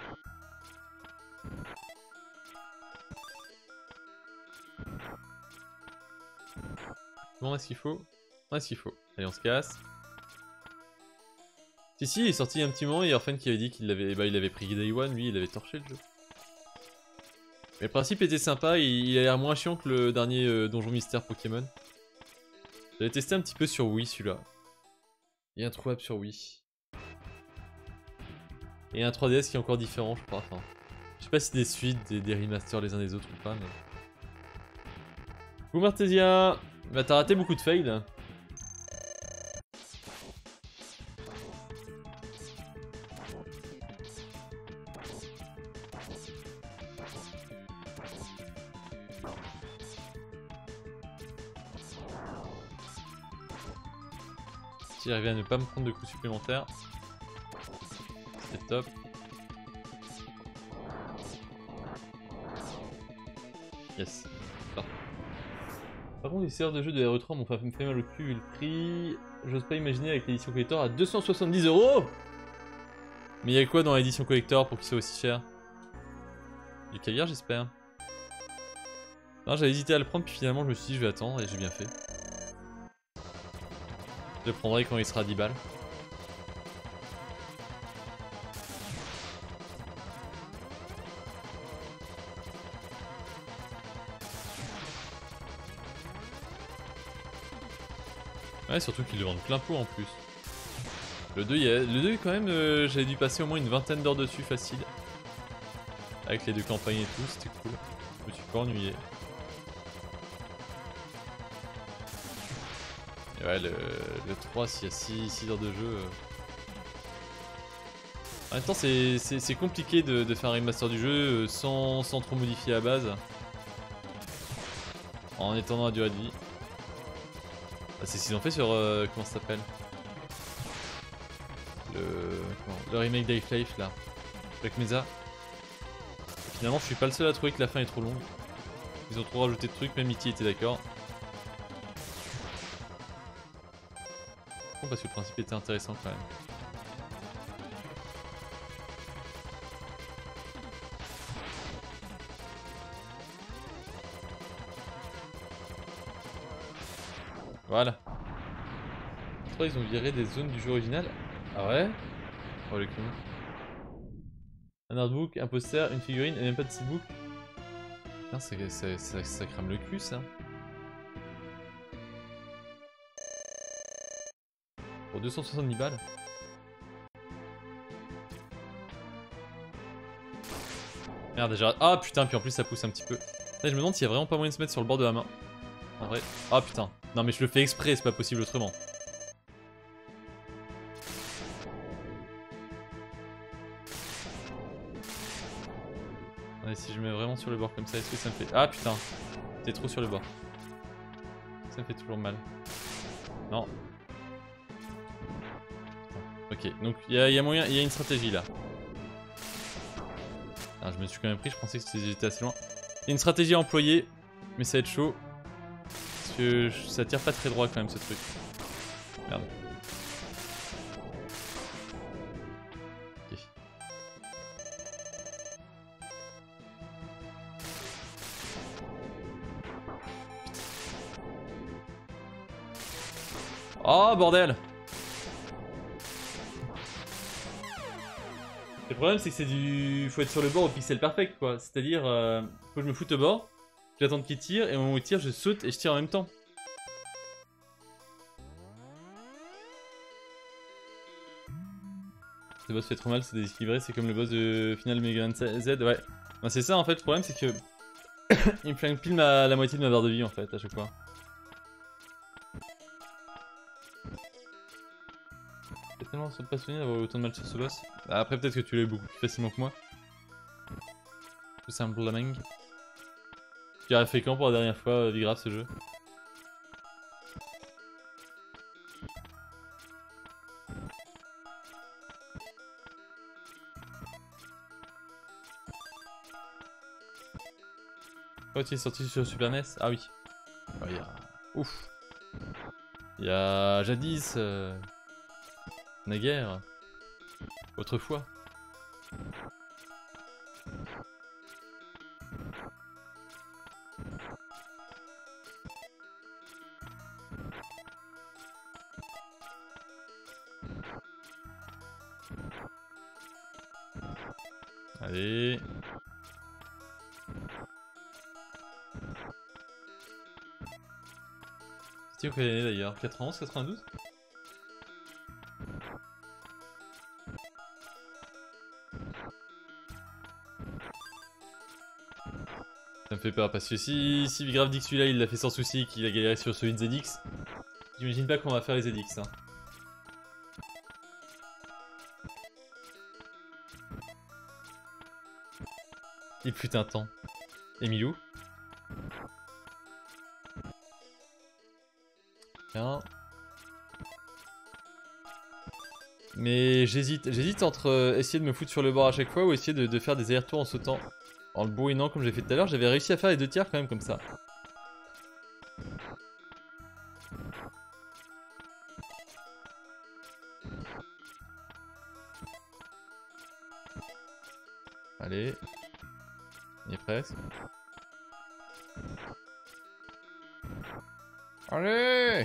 Comment est-ce qu'il faut? Comment est-ce qu'il faut? Allez, on se casse. Si, si, il est sorti il y a un petit moment, et il y a Orphan qui avait dit qu'il avait, bah, il avait pris Day One, lui, il avait torché le jeu. Mais le principe était sympa, il, il a l'air moins chiant que le dernier euh, Donjon Mystère Pokémon. J'avais testé un petit peu sur Wii celui-là. Il est introuvable sur Wii. Et un trois D S qui est encore différent, je crois. Enfin, je sais pas si des suites, des, des remasters les uns des autres ou pas, mais... Coucou Martesia. Bah t'as raté beaucoup de fails. Si j'arrive à ne pas me prendre de coups supplémentaires, c'est top. Yes. Parfait. Par contre, les serveurs de jeux de R E trois m'ont fait mal au cul vu le prix. J'ose pas imaginer avec l'édition collector à deux cent soixante-dix euros. Mais y'a quoi dans l'édition collector pour qu'il soit aussi cher? Du caviar, j'espère. Non, j'avais hésité à le prendre, puis finalement je me suis dit je vais attendre et j'ai bien fait. Je le prendrai quand il sera à dix balles. Ouais, surtout qu'ils le vendent plein pot en plus. Le deux, y a... le deux quand même, euh, j'avais dû passer au moins une vingtaine d'heures dessus facile. Avec les deux campagnes et tout, c'était cool. Je me suis pas ennuyé. Et ouais, le, le trois, s'il y a six heures de jeu... Euh... En même temps, c'est compliqué de, de faire un remaster du jeu euh, sans, sans trop modifier la base. En étendant la durée de vie. Ah, c'est ce qu'ils ont fait sur... Euh, comment ça s'appelle le, comment, le remake d'Half-Life là. Avec Mesa. Et finalement, je suis pas le seul à trouver que la fin est trop longue. Ils ont trop rajouté de trucs, même Mitty était d'accord. Bon, parce que le principe était intéressant quand même. Voilà. Je crois qu'ils ont viré des zones du jeu original. Ah ouais? Oh le con. Un artbook, un poster, une figurine et même pas de steelbook. Putain, ça, ça, ça, ça crame le cul ça. Pour deux cent soixante-dix balles. Merde, j'ai... Ah putain, puis en plus ça pousse un petit peu. Là, je me demande s'il y a vraiment pas moyen de se mettre sur le bord de la main. En vrai. Ah putain. Non mais je le fais exprès, c'est pas possible autrement. Ouais, si je mets vraiment sur le bord comme ça, est-ce que ça me fait... Ah putain. T'es trop sur le bord. Ça me fait toujours mal. Non. Putain. Ok, donc il y, y a moyen, il y a une stratégie là. Ah, je me suis quand même pris, je pensais que j'étais assez loin. Il y a une stratégie à employer, mais ça va être chaud. Parce que ça tire pas très droit quand même ce truc. Merde. Ok. Oh bordel! Le problème c'est que c'est du... faut être sur le bord au pixel perfect quoi. C'est-à-dire, euh, faut que je me foute au bord, j'attends qu'il tire et au moment où il tire je saute et je tire en même temps. Ce boss fait trop mal, c'est déséquilibré, c'est comme le boss de Final Mega Man Z, ouais. Ben, c'est ça en fait, le problème c'est que il me flingue pile ma... la moitié de ma barre de vie en fait à chaque fois. J'ai tellement passionné d'avoir autant de mal sur ce boss. Après peut-être que tu l'as eu beaucoup plus facilement que moi. Tout simplement. Tu as fait quand pour la dernière fois, Vigrave, ce jeu? Oh, tu es sorti sur Super N E S? Ah oui. Oh, il y a... Ouf. Il y a jadis... Euh... Naguère. Autrefois. Allez. C'est où qu'elle est née d'ailleurs? quatre-vingt-onze, quatre-vingt-douze? Ça me fait peur parce que si, si Vigrave dit que celui-là il l'a fait sans souci, qu'il a galéré sur celui de Z X, j'imagine pas qu'on va faire les Z X. Hein. Il fut un temps. Emilou. Bien. Mais j'hésite, j'hésite entre essayer de me foutre sur le bord à chaque fois ou essayer de, de faire des allers-retours en sautant. En le bourrinant comme j'ai fait tout à l'heure, j'avais réussi à faire les deux tiers quand même comme ça. Allez. On y est presque. Allez!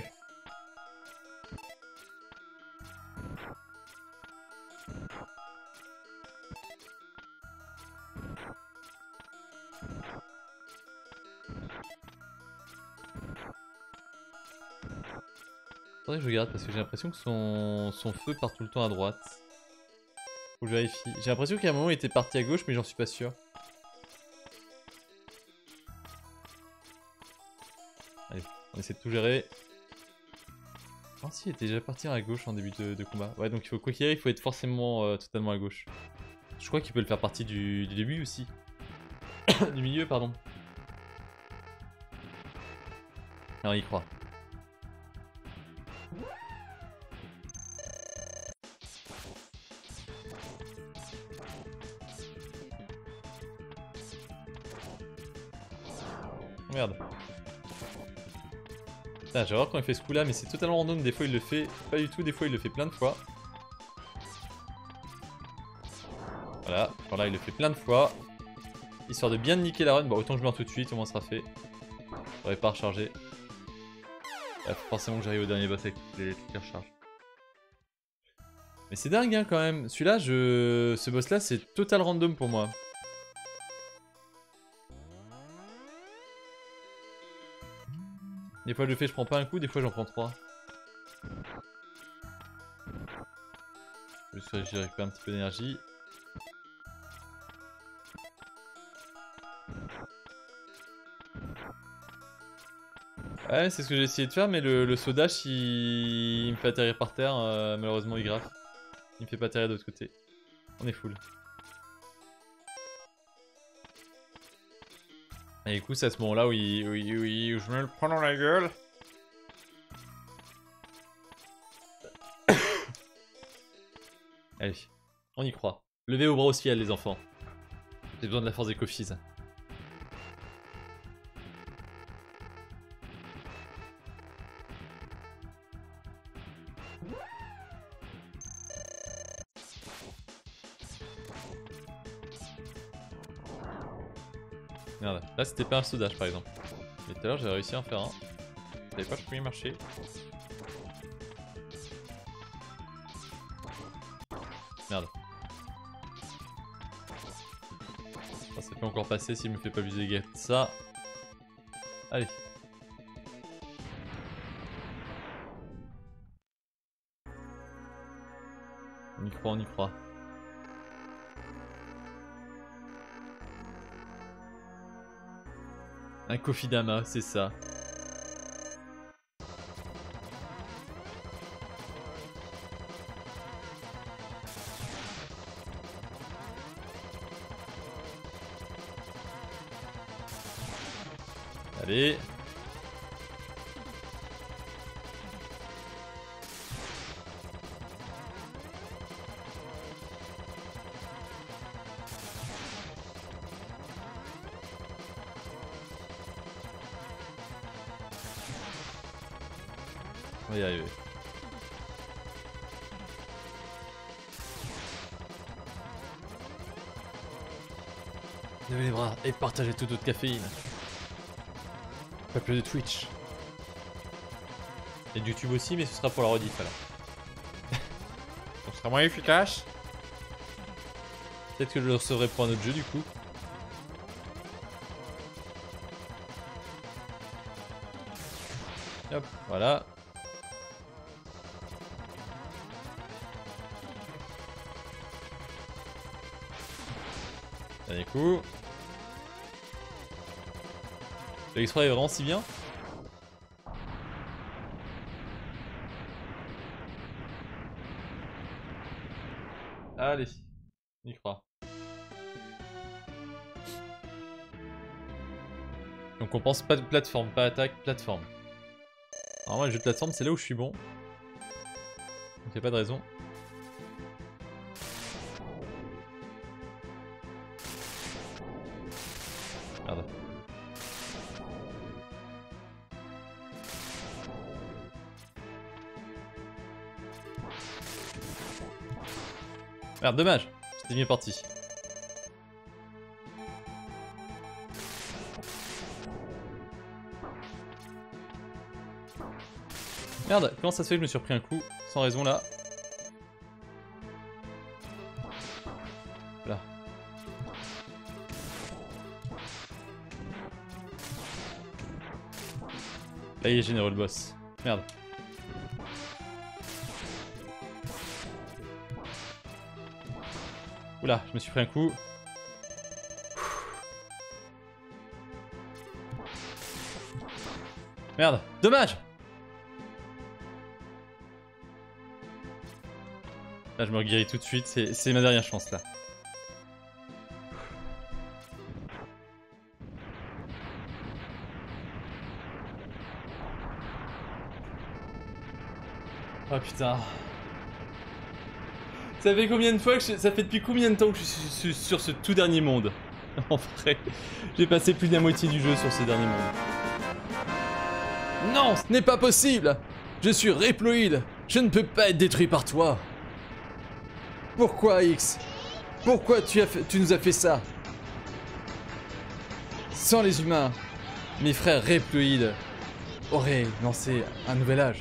Faudrait que je regarde parce que j'ai l'impression que son... son feu part tout le temps à droite. Faut que je vérifie. J'ai l'impression qu'à un moment il était parti à gauche mais j'en suis pas sûr. Allez, on essaie de tout gérer. Ah si, il était déjà parti à gauche en début de, de combat. Ouais, donc il faut, quoi qu'il arrive, il faut être forcément euh, totalement à gauche. Je crois qu'il peut le faire partie du, du début aussi. Du milieu, pardon. Alors il croit. Merde. Putain, j'ai voir quand il fait ce coup là, mais c'est totalement random. Des fois il le fait pas du tout, des fois il le fait plein de fois. Voilà, alors là il le fait plein de fois. Histoire de bien niquer la run. Bon, autant que je meurs tout de suite, au moins ça sera fait. J'aurais pas rechargé. Il faut forcément que j'arrive au dernier boss avec les trucs qui rechargent. Mais c'est dingue hein, quand même. Celui-là, je... ce boss là, c'est total random pour moi. Des fois je le fais, je prends pas un coup, des fois j'en prends trois. Je vais récupérer un petit peu d'énergie. Ouais, c'est ce que j'ai essayé de faire, mais le, le saut dash il... il me fait atterrir par terre, euh, malheureusement il grave. Il me fait pas atterrir de l'autre côté. On est full. Et du coup, c'est à ce moment-là où, il, où, il, où, il, où je me le prends dans la gueule. Allez, on y croit. Levez vos bras au ciel, les enfants. J'ai besoin de la force des Kofis. Merde, là c'était pas un saut dash par exemple. Et tout à l'heure j'ai réussi à en faire un. Je savais pas que je pouvais marcher. Merde. Oh, ça peut encore passer s'il me fait pas plus de dégâts que ça. Allez. On y croit, on y croit. Un Kofidama, c'est ça. Allez. On va y arriver. Levez les bras et partagez toute votre caféine. Peuple de Twitch. Et de YouTube aussi, mais ce sera pour la rediff alors. Ce sera moins efficace. Peut-être que je le recevrai pour un autre jeu du coup. Hop, voilà. Dernier coup. L'exploit est vraiment si bien. Allez, on y croit. Donc on pense pas de plateforme, pas attaque, plateforme. Alors moi le jeu de plateforme c'est là où je suis bon. Donc y'a pas de raison. Merde. Merde, dommage. C'était bien parti. Merde, comment ça se fait que je me suis repris un coup sans raison là? Là. Là il est généreux le boss. Merde. Oula, je me suis pris un coup. Merde, dommage. Là je me guéris tout de suite, c'est ma dernière chance là. Oh putain. Ça fait combien de fois que je... Ça fait depuis combien de temps que je suis sur ce tout dernier monde? En vrai, j'ai passé plus de la moitié du jeu sur ce dernier monde. Non, ce n'est pas possible. Je suis Reploid. Je ne peux pas être détruit par toi. Pourquoi, X? Pourquoi tu, as fait... tu nous as fait ça? Sans les humains, mes frères Reploid auraient lancé un nouvel âge.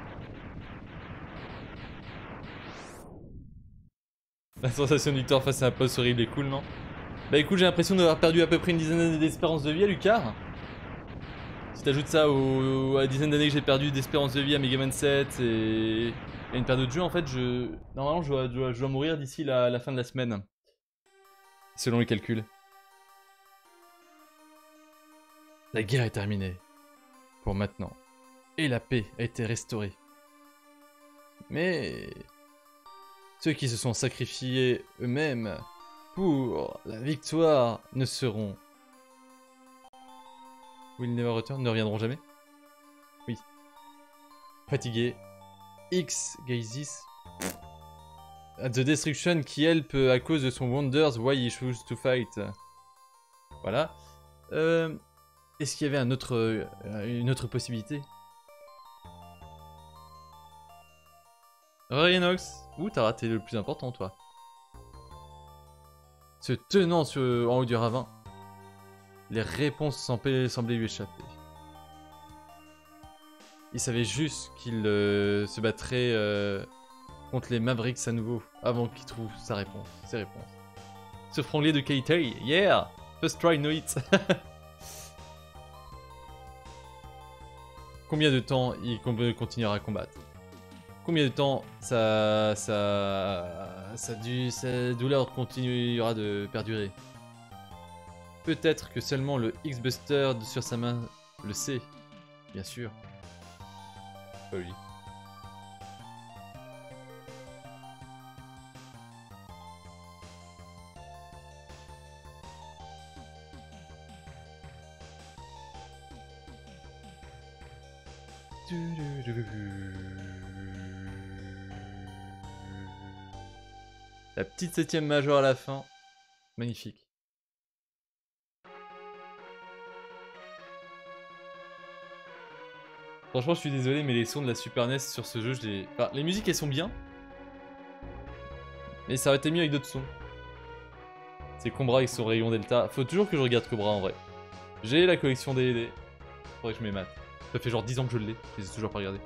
La sensation de victoire face à un boss horrible est cool, non? Bah écoute, j'ai l'impression d'avoir perdu à peu près une dizaine d'années d'espérance de vie à Lucar. Si t'ajoutes ça au, à la dizaine d'années que j'ai perdu d'espérance de vie à Mega Man sept et... et une paire d'autres jeux, en fait, je... Normalement, je dois, je dois, je dois mourir d'ici la, la fin de la semaine. Selon les calculs. La guerre est terminée. Pour maintenant. Et la paix a été restaurée. Mais... ceux qui se sont sacrifiés eux-mêmes pour la victoire ne seront... Will never return, ne reviendront jamais. Oui. Fatigué. X Geizis. The destruction qui help à cause de son wonders why he chose to fight. Voilà. Euh, Est-ce qu'il y avait un autre, euh, une autre possibilité? Ryanox. Ouh, t'as raté le plus important, toi. Se tenant sur, en haut du ravin, les réponses semblaient, semblaient lui échapper. Il savait juste qu'il euh, se battrait euh, contre les Mavericks à nouveau, avant qu'il trouve sa réponse, ses réponses. Ce franglais de qualité, yeah! First try, no hit. Combien de temps il continuera à combattre? Combien de temps sa, sa, sa, du, sa douleur continuera de perdurer? Peut-être que seulement le X-Buster sur sa main le sait, bien sûr. Pas lui. La petite septième majeure à la fin. Magnifique. Franchement, je suis désolé, mais les sons de la Super N E S sur ce jeu, je les... Enfin, les musiques, elles sont bien. Mais ça aurait été mieux avec d'autres sons. C'est Cobra avec son rayon Delta. Faut toujours que je regarde Cobra en vrai. J'ai la collection D V D. Faudrait que je m'émate. Ça fait genre dix ans que je l'ai. Je les ai toujours pas regardés.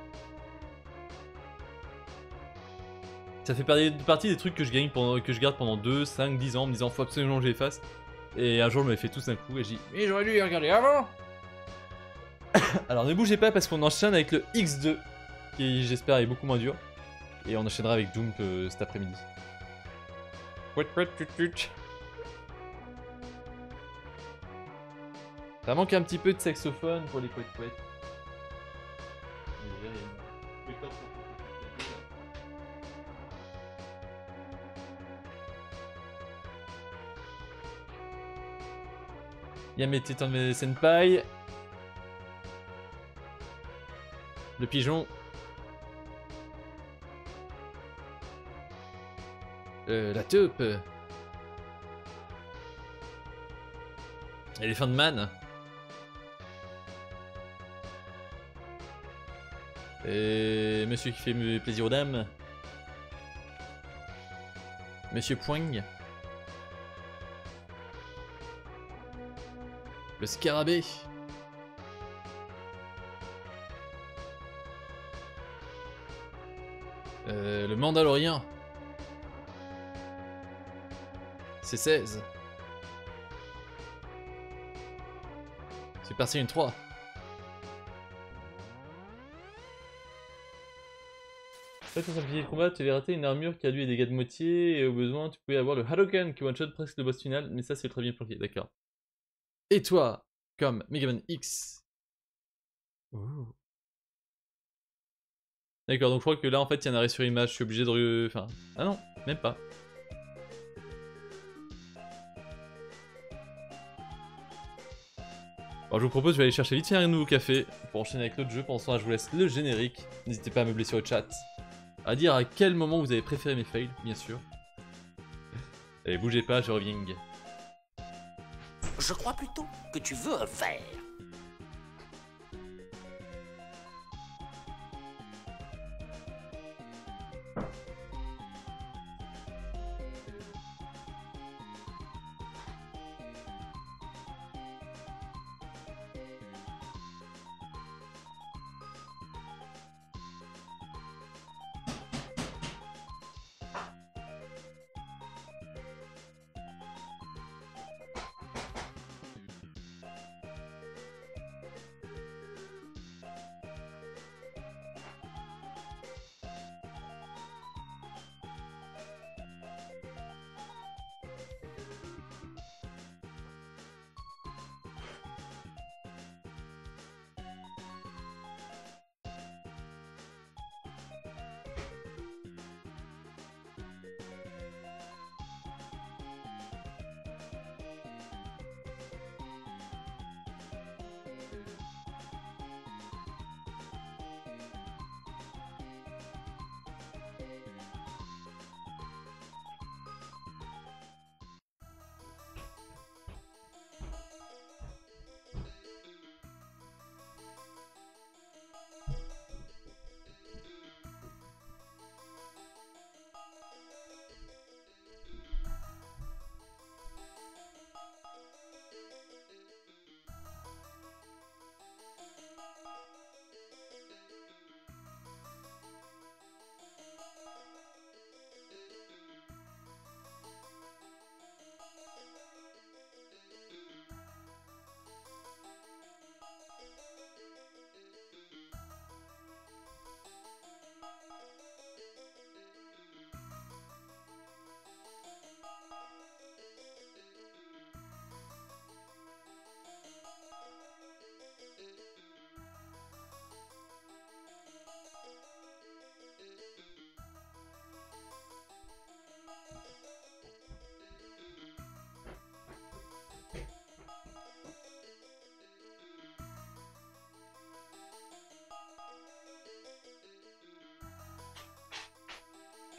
Ça fait partie des trucs que je gagne pendant, que je garde pendant deux, cinq, dix ans en me disant faut absolument que je les fasse. Et un jour je me fait tous d'un coup et je dis mais j'aurais dû les regarder avant. Alors ne bougez pas parce qu'on enchaîne avec le X deux qui j'espère est beaucoup moins dur. Et on enchaînera avec Doom euh, cet après-midi. Ça manque un petit peu de saxophone pour les couettes couettes. Yamete Tanme Senpai. Le pigeon. Euh, la taupe. Elephant Man. Et monsieur qui fait plaisir aux dames. Monsieur Poing. Le scarabée. Euh, le Mandalorien. C'est seize. Super Saiyan trois. Pour simplifier le combat, tu avais raté une armure qui a réduit les dégâts de moitié et au besoin tu pouvais avoir le Hadouken qui one-shot presque le boss final, mais ça c'est très bien planqué, d'accord. Et toi, comme Megaman X. Ouh. D'accord, donc je crois que là en fait il y a un arrêt sur image, je suis obligé de... Enfin, ah non, même pas. Alors je vous propose, je vais aller chercher vite fait un nouveau café pour enchaîner avec l'autre jeu. Pendant ce temps, je vous laisse le générique. N'hésitez pas à meubler sur le chat, à dire à quel moment vous avez préféré mes fails, bien sûr. Allez, bougez pas, je reviens. Je crois plutôt que tu veux un verre.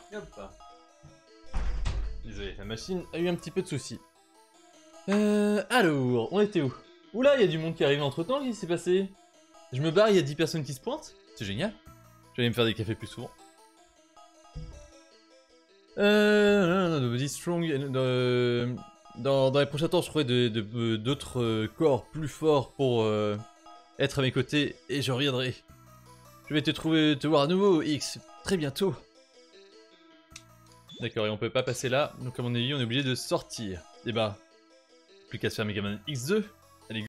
Hop. Désolé, la machine a eu un petit peu de soucis. Euh, alors, on était où? Oula, il y a du monde qui arrive entre temps, qu'est-ce qui s'est passé? Je me barre, il y a dix personnes qui se pointent? C'est génial. Je vais aller me faire des cafés plus souvent. Euh... Nobody strong... Euh, dans, dans les prochains temps, je ferai d'autres euh, corps plus forts pour euh, être à mes côtés, et je reviendrai. Je vais te trouver, te voir à nouveau, X, très bientôt. D'accord, et on peut pas passer là, donc à mon avis, on est obligé de sortir. Et bah, plus qu'à se faire Megaman X deux.